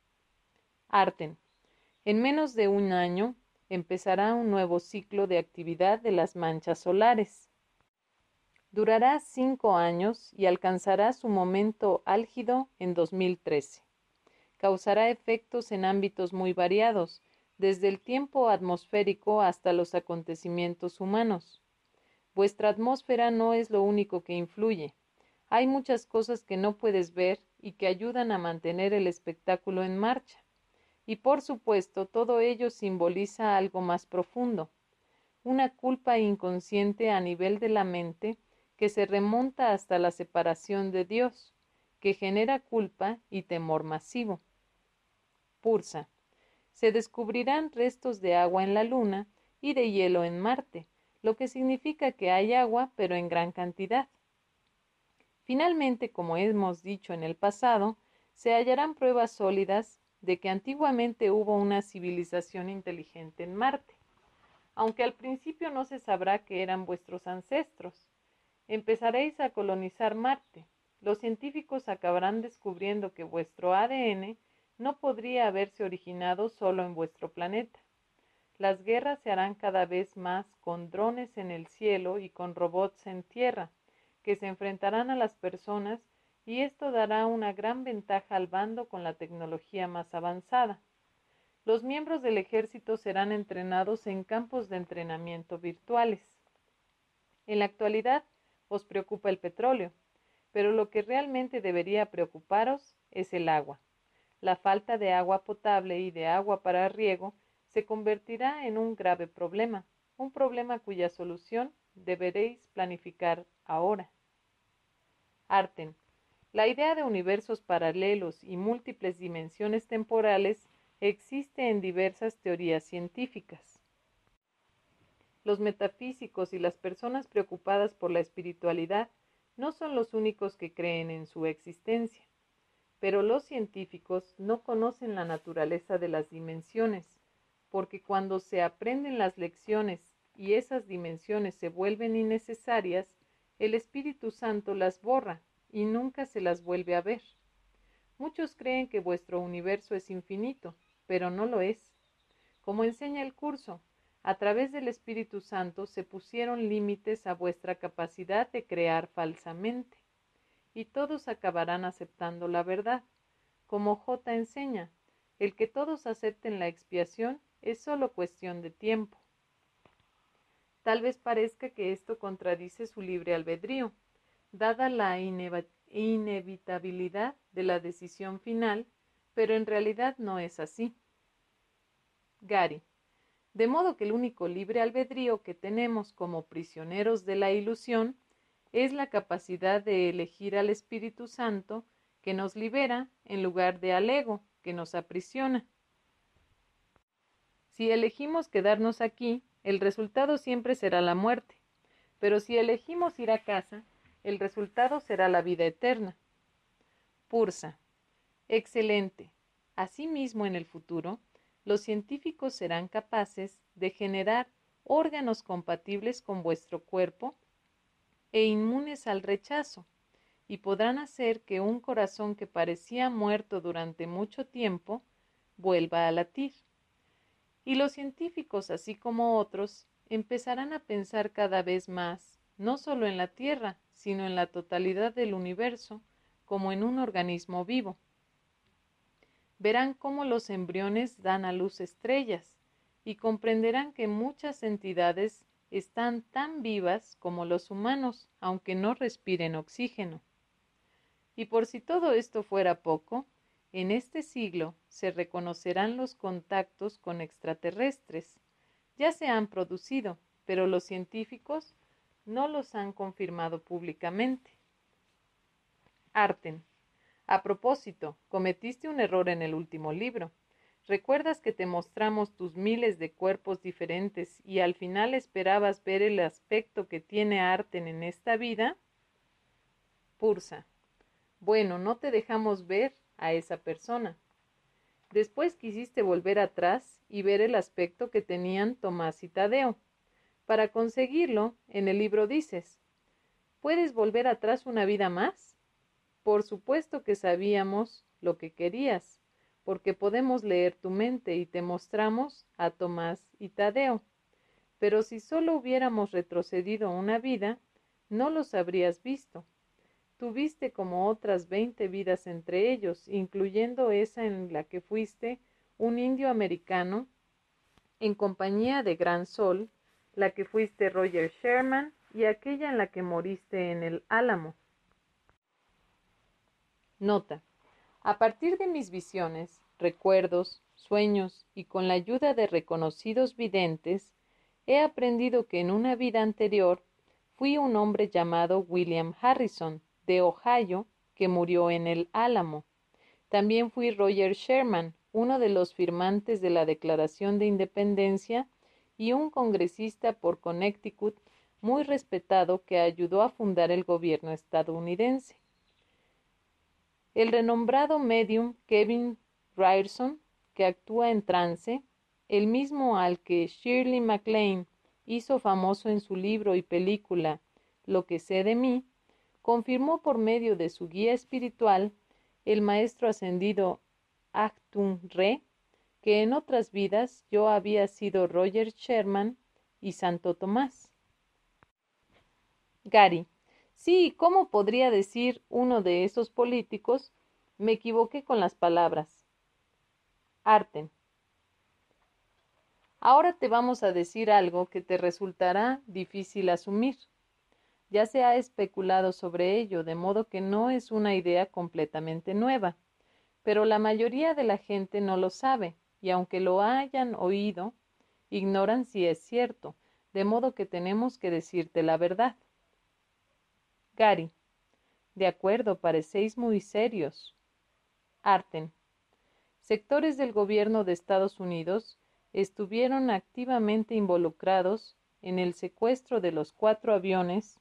Arten. En menos de un año empezará un nuevo ciclo de actividad de las manchas solares. Durará 5 años y alcanzará su momento álgido en 2013. Causará efectos en ámbitos muy variados, desde el tiempo atmosférico hasta los acontecimientos humanos. Vuestra atmósfera no es lo único que influye. Hay muchas cosas que no puedes ver y que ayudan a mantener el espectáculo en marcha. Y por supuesto, todo ello simboliza algo más profundo, una culpa inconsciente a nivel de la mente que se remonta hasta la separación de Dios, que genera culpa y temor masivo. Pursa. Se descubrirán restos de agua en la Luna y de hielo en Marte, lo que significa que hay agua, pero en gran cantidad. Finalmente, como hemos dicho en el pasado, se hallarán pruebas sólidas de que antiguamente hubo una civilización inteligente en Marte, aunque al principio no se sabrá que eran vuestros ancestros. Empezaréis a colonizar Marte. Los científicos acabarán descubriendo que vuestro ADN no podría haberse originado solo en vuestro planeta. Las guerras se harán cada vez más con drones en el cielo y con robots en tierra, que se enfrentarán a las personas, y esto dará una gran ventaja al bando con la tecnología más avanzada. Los miembros del ejército serán entrenados en campos de entrenamiento virtuales. En la actualidad os preocupa el petróleo, pero lo que realmente debería preocuparos es el agua. La falta de agua potable y de agua para riego se convertirá en un grave problema, un problema cuya solución deberéis planificar ahora. Arten. La idea de universos paralelos y múltiples dimensiones temporales existe en diversas teorías científicas. Los metafísicos y las personas preocupadas por la espiritualidad no son los únicos que creen en su existencia, pero los científicos no conocen la naturaleza de las dimensiones, porque cuando se aprenden las lecciones y esas dimensiones se vuelven innecesarias, el Espíritu Santo las borra y nunca se las vuelve a ver. Muchos creen que vuestro universo es infinito, pero no lo es. Como enseña el curso, a través del Espíritu Santo se pusieron límites a vuestra capacidad de crear falsamente, y todos acabarán aceptando la verdad. Como J enseña, el que todos acepten la expiación es solo cuestión de tiempo. Tal vez parezca que esto contradice su libre albedrío, dada la inevitabilidad de la decisión final, pero en realidad no es así. Gary. De modo que el único libre albedrío que tenemos como prisioneros de la ilusión es la capacidad de elegir al Espíritu Santo, que nos libera, en lugar de al ego, que nos aprisiona. Si elegimos quedarnos aquí, el resultado siempre será la muerte, pero si elegimos ir a casa, el resultado será la vida eterna. Pursa. Excelente. Asimismo, en el futuro, los científicos serán capaces de generar órganos compatibles con vuestro cuerpo e inmunes al rechazo, y podrán hacer que un corazón que parecía muerto durante mucho tiempo vuelva a latir. Y los científicos, así como otros, empezarán a pensar cada vez más, no solo en la Tierra, sino en la totalidad del universo, como en un organismo vivo. Verán cómo los embriones dan a luz estrellas y comprenderán que muchas entidades están tan vivas como los humanos, aunque no respiren oxígeno. Y por si todo esto fuera poco, en este siglo se reconocerán los contactos con extraterrestres. Ya se han producido, pero los científicos no los han confirmado públicamente. Arten. A propósito, cometiste un error en el último libro. ¿Recuerdas que te mostramos tus miles de cuerpos diferentes y al final esperabas ver el aspecto que tiene Arten en esta vida? Pursa. Bueno, no te dejamos ver a esa persona. Después quisiste volver atrás y ver el aspecto que tenían Tomás y Tadeo. Para conseguirlo, en el libro dices, ¿puedes volver atrás una vida más? Por supuesto que sabíamos lo que querías, porque podemos leer tu mente y te mostramos a Tomás y Tadeo. Pero si solo hubiéramos retrocedido una vida, no los habrías visto. Tuviste como otras 20 vidas entre ellos, incluyendo esa en la que fuiste un indio americano en compañía de Gran Sol, la que fuiste Roger Sherman y aquella en la que moriste en el Álamo. Nota. A partir de mis visiones, recuerdos, sueños y con la ayuda de reconocidos videntes, he aprendido que en una vida anterior fui un hombre llamado William Harrison, de Ohio, que murió en el Álamo. También fui Roger Sherman, uno de los firmantes de la Declaración de Independencia y un congresista por Connecticut, muy respetado que ayudó a fundar el gobierno estadounidense. El renombrado medium Kevin Ryerson, que actúa en trance, el mismo al que Shirley MacLaine hizo famoso en su libro y película Lo que sé de mí, confirmó por medio de su guía espiritual, el maestro ascendido Achtung Re, que en otras vidas yo había sido Roger Sherman y Santo Tomás. Gary: sí, ¿cómo podría decir uno de esos políticos? Me equivoqué con las palabras. Arten: ahora te vamos a decir algo que te resultará difícil asumir. Ya se ha especulado sobre ello, de modo que no es una idea completamente nueva, pero la mayoría de la gente no lo sabe, y aunque lo hayan oído, ignoran si es cierto, de modo que tenemos que decirte la verdad. Gary: de acuerdo, parecéis muy serios. Arten: sectores del gobierno de Estados Unidos estuvieron activamente involucrados en el secuestro de los 4 aviones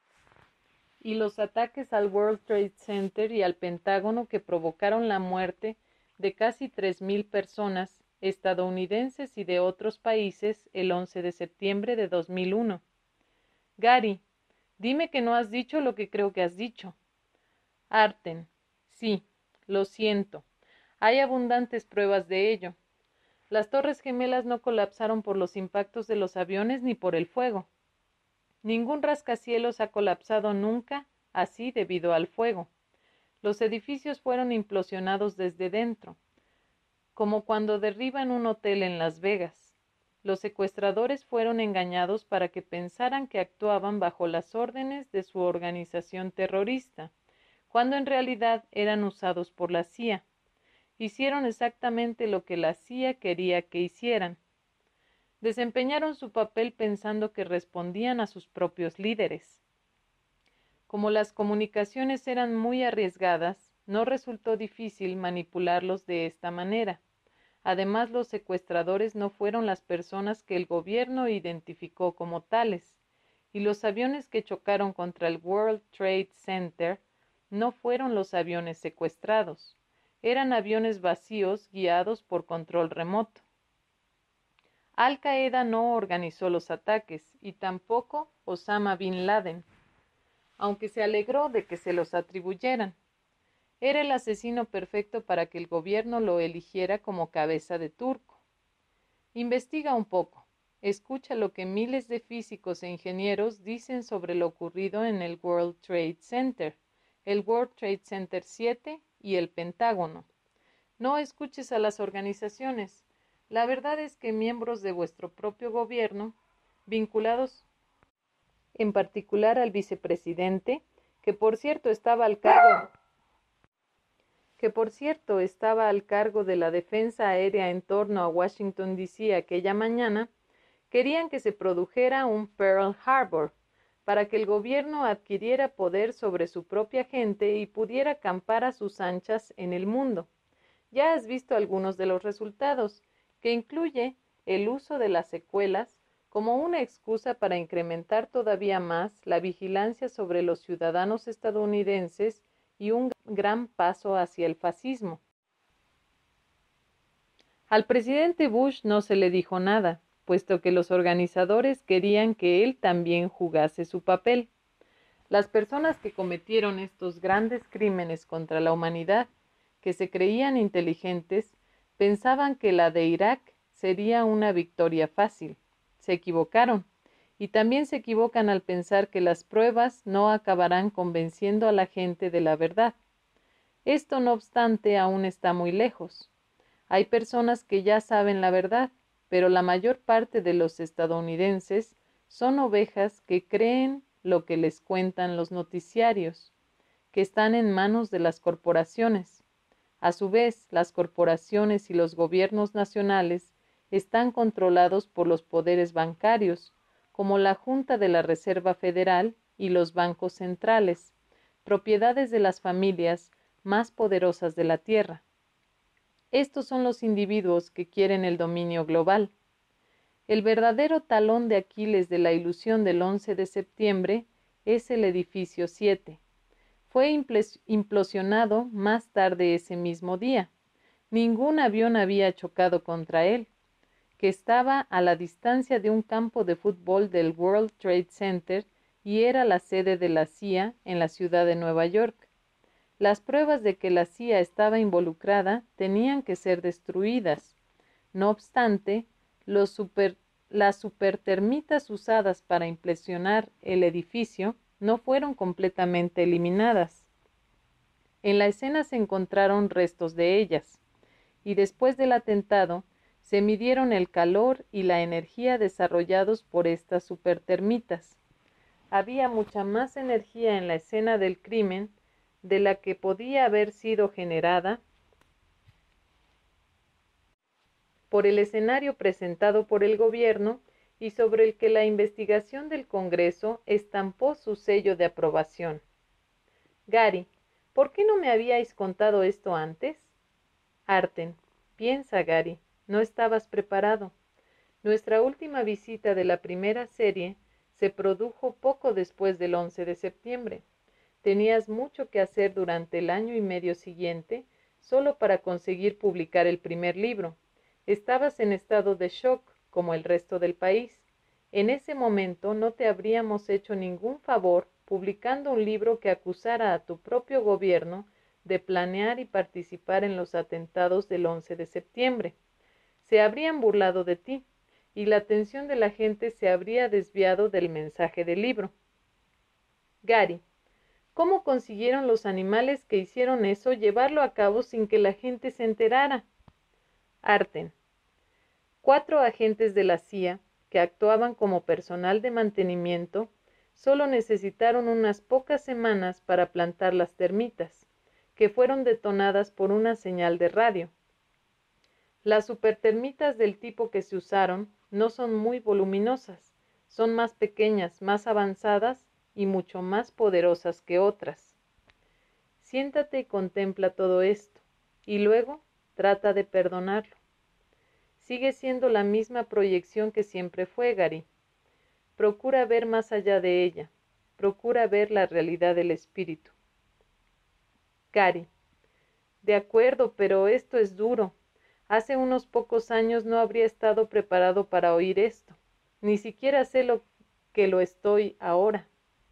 y los ataques al World Trade Center y al Pentágono que provocaron la muerte de casi 3,000 personas estadounidenses y de otros países el 11 de septiembre de 2001. Gary: dime que no has dicho lo que creo que has dicho. Arten: sí, lo siento. Hay abundantes pruebas de ello. Las Torres Gemelas no colapsaron por los impactos de los aviones ni por el fuego. Ningún rascacielos ha colapsado nunca así debido al fuego. Los edificios fueron implosionados desde dentro, como cuando derriban un hotel en Las Vegas. Los secuestradores fueron engañados para que pensaran que actuaban bajo las órdenes de su organización terrorista, cuando en realidad eran usados por la CIA. Hicieron exactamente lo que la CIA quería que hicieran. Desempeñaron su papel pensando que respondían a sus propios líderes. Como las comunicaciones eran muy arriesgadas, no resultó difícil manipularlos de esta manera. Además, los secuestradores no fueron las personas que el gobierno identificó como tales, y los aviones que chocaron contra el World Trade Center no fueron los aviones secuestrados. Eran aviones vacíos guiados por control remoto. Al-Qaeda no organizó los ataques y tampoco Osama Bin Laden, aunque se alegró de que se los atribuyeran. Era el asesino perfecto para que el gobierno lo eligiera como cabeza de turco. Investiga un poco. Escucha lo que miles de físicos e ingenieros dicen sobre lo ocurrido en el World Trade Center, el World Trade Center 7 y el Pentágono. No escuches a las organizaciones. La verdad es que miembros de vuestro propio gobierno, vinculados en particular al vicepresidente, que por cierto estaba al cargo de la defensa aérea en torno a Washington, D.C. aquella mañana, querían que se produjera un Pearl Harbor, para que el gobierno adquiriera poder sobre su propia gente y pudiera acampar a sus anchas en el mundo. Ya has visto algunos de los resultados, que incluye el uso de las secuelas como una excusa para incrementar todavía más la vigilancia sobre los ciudadanos estadounidenses y un gran paso hacia el fascismo. Al presidente Bush no se le dijo nada, puesto que los organizadores querían que él también jugase su papel. Las personas que cometieron estos grandes crímenes contra la humanidad, que se creían inteligentes, pensaban que la de Irak sería una victoria fácil. Se equivocaron, y también se equivocan al pensar que las pruebas no acabarán convenciendo a la gente de la verdad. Esto, no obstante, aún está muy lejos. Hay personas que ya saben la verdad, pero la mayor parte de los estadounidenses son ovejas que creen lo que les cuentan los noticiarios, que están en manos de las corporaciones. A su vez, las corporaciones y los gobiernos nacionales están controlados por los poderes bancarios, como la Junta de la Reserva Federal y los bancos centrales, propiedades de las familias más poderosas de la Tierra. Estos son los individuos que quieren el dominio global. El verdadero talón de Aquiles de la ilusión del 11 de septiembre es el edificio 7. Fue implosionado más tarde ese mismo día. Ningún avión había chocado contra él, que estaba a la distancia de un campo de fútbol del World Trade Center y era la sede de la CIA en la ciudad de Nueva York. Las pruebas de que la CIA estaba involucrada tenían que ser destruidas. No obstante, las supertermitas usadas para implosionar el edificio no fueron completamente eliminadas. En la escena se encontraron restos de ellas, y después del atentado se midieron el calor y la energía desarrollados por estas supertermitas. Había mucha más energía en la escena del crimen de la que podía haber sido generada por el escenario presentado por el gobierno y sobre el que la investigación del Congreso estampó su sello de aprobación. Gary, ¿por qué no me habíais contado esto antes? Arten, piensa, Gary, no estabas preparado. Nuestra última visita de la primera serie se produjo poco después del 11 de septiembre. Tenías mucho que hacer durante el año y medio siguiente solo para conseguir publicar el primer libro. Estabas en estado de shock, como el resto del país. En ese momento no te habríamos hecho ningún favor publicando un libro que acusara a tu propio gobierno de planear y participar en los atentados del 11 de septiembre. Se habrían burlado de ti, y la atención de la gente se habría desviado del mensaje del libro. Gary, ¿cómo consiguieron los animales que hicieron eso llevarlo a cabo sin que la gente se enterara? Arten, 4 agentes de la CIA, que actuaban como personal de mantenimiento, solo necesitaron unas pocas semanas para plantar las termitas, que fueron detonadas por una señal de radio. Las supertermitas del tipo que se usaron no son muy voluminosas, son más pequeñas, más avanzadas y mucho más poderosas que otras. Siéntate y contempla todo esto, y luego trata de perdonarlo. Sigue siendo la misma proyección que siempre fue, Gary. Procura ver más allá de ella, procura ver la realidad del espíritu. Gary, de acuerdo, pero esto es duro. Hace unos pocos años no habría estado preparado para oír esto. Ni siquiera sé lo que lo estoy ahora.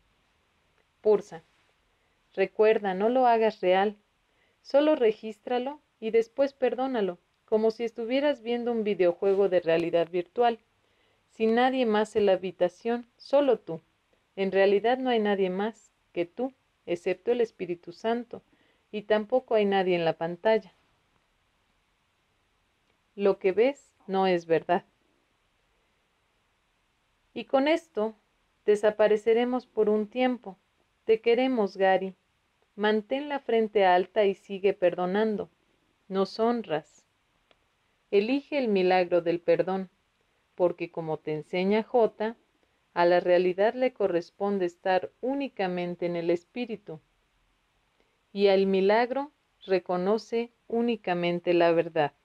Pursa. Recuerda, no lo hagas real. Solo regístralo y después perdónalo, como si estuvieras viendo un videojuego de realidad virtual. Sin nadie más en la habitación, solo tú. En realidad no hay nadie más que tú, excepto el Espíritu Santo, y tampoco hay nadie en la pantalla. Lo que ves no es verdad. Y con esto desapareceremos por un tiempo. Te queremos, Gary. Mantén la frente alta y sigue perdonando. Nos honras. Elige el milagro del perdón, porque como te enseña J, a la realidad le corresponde estar únicamente en el espíritu, y al milagro reconoce únicamente la verdad.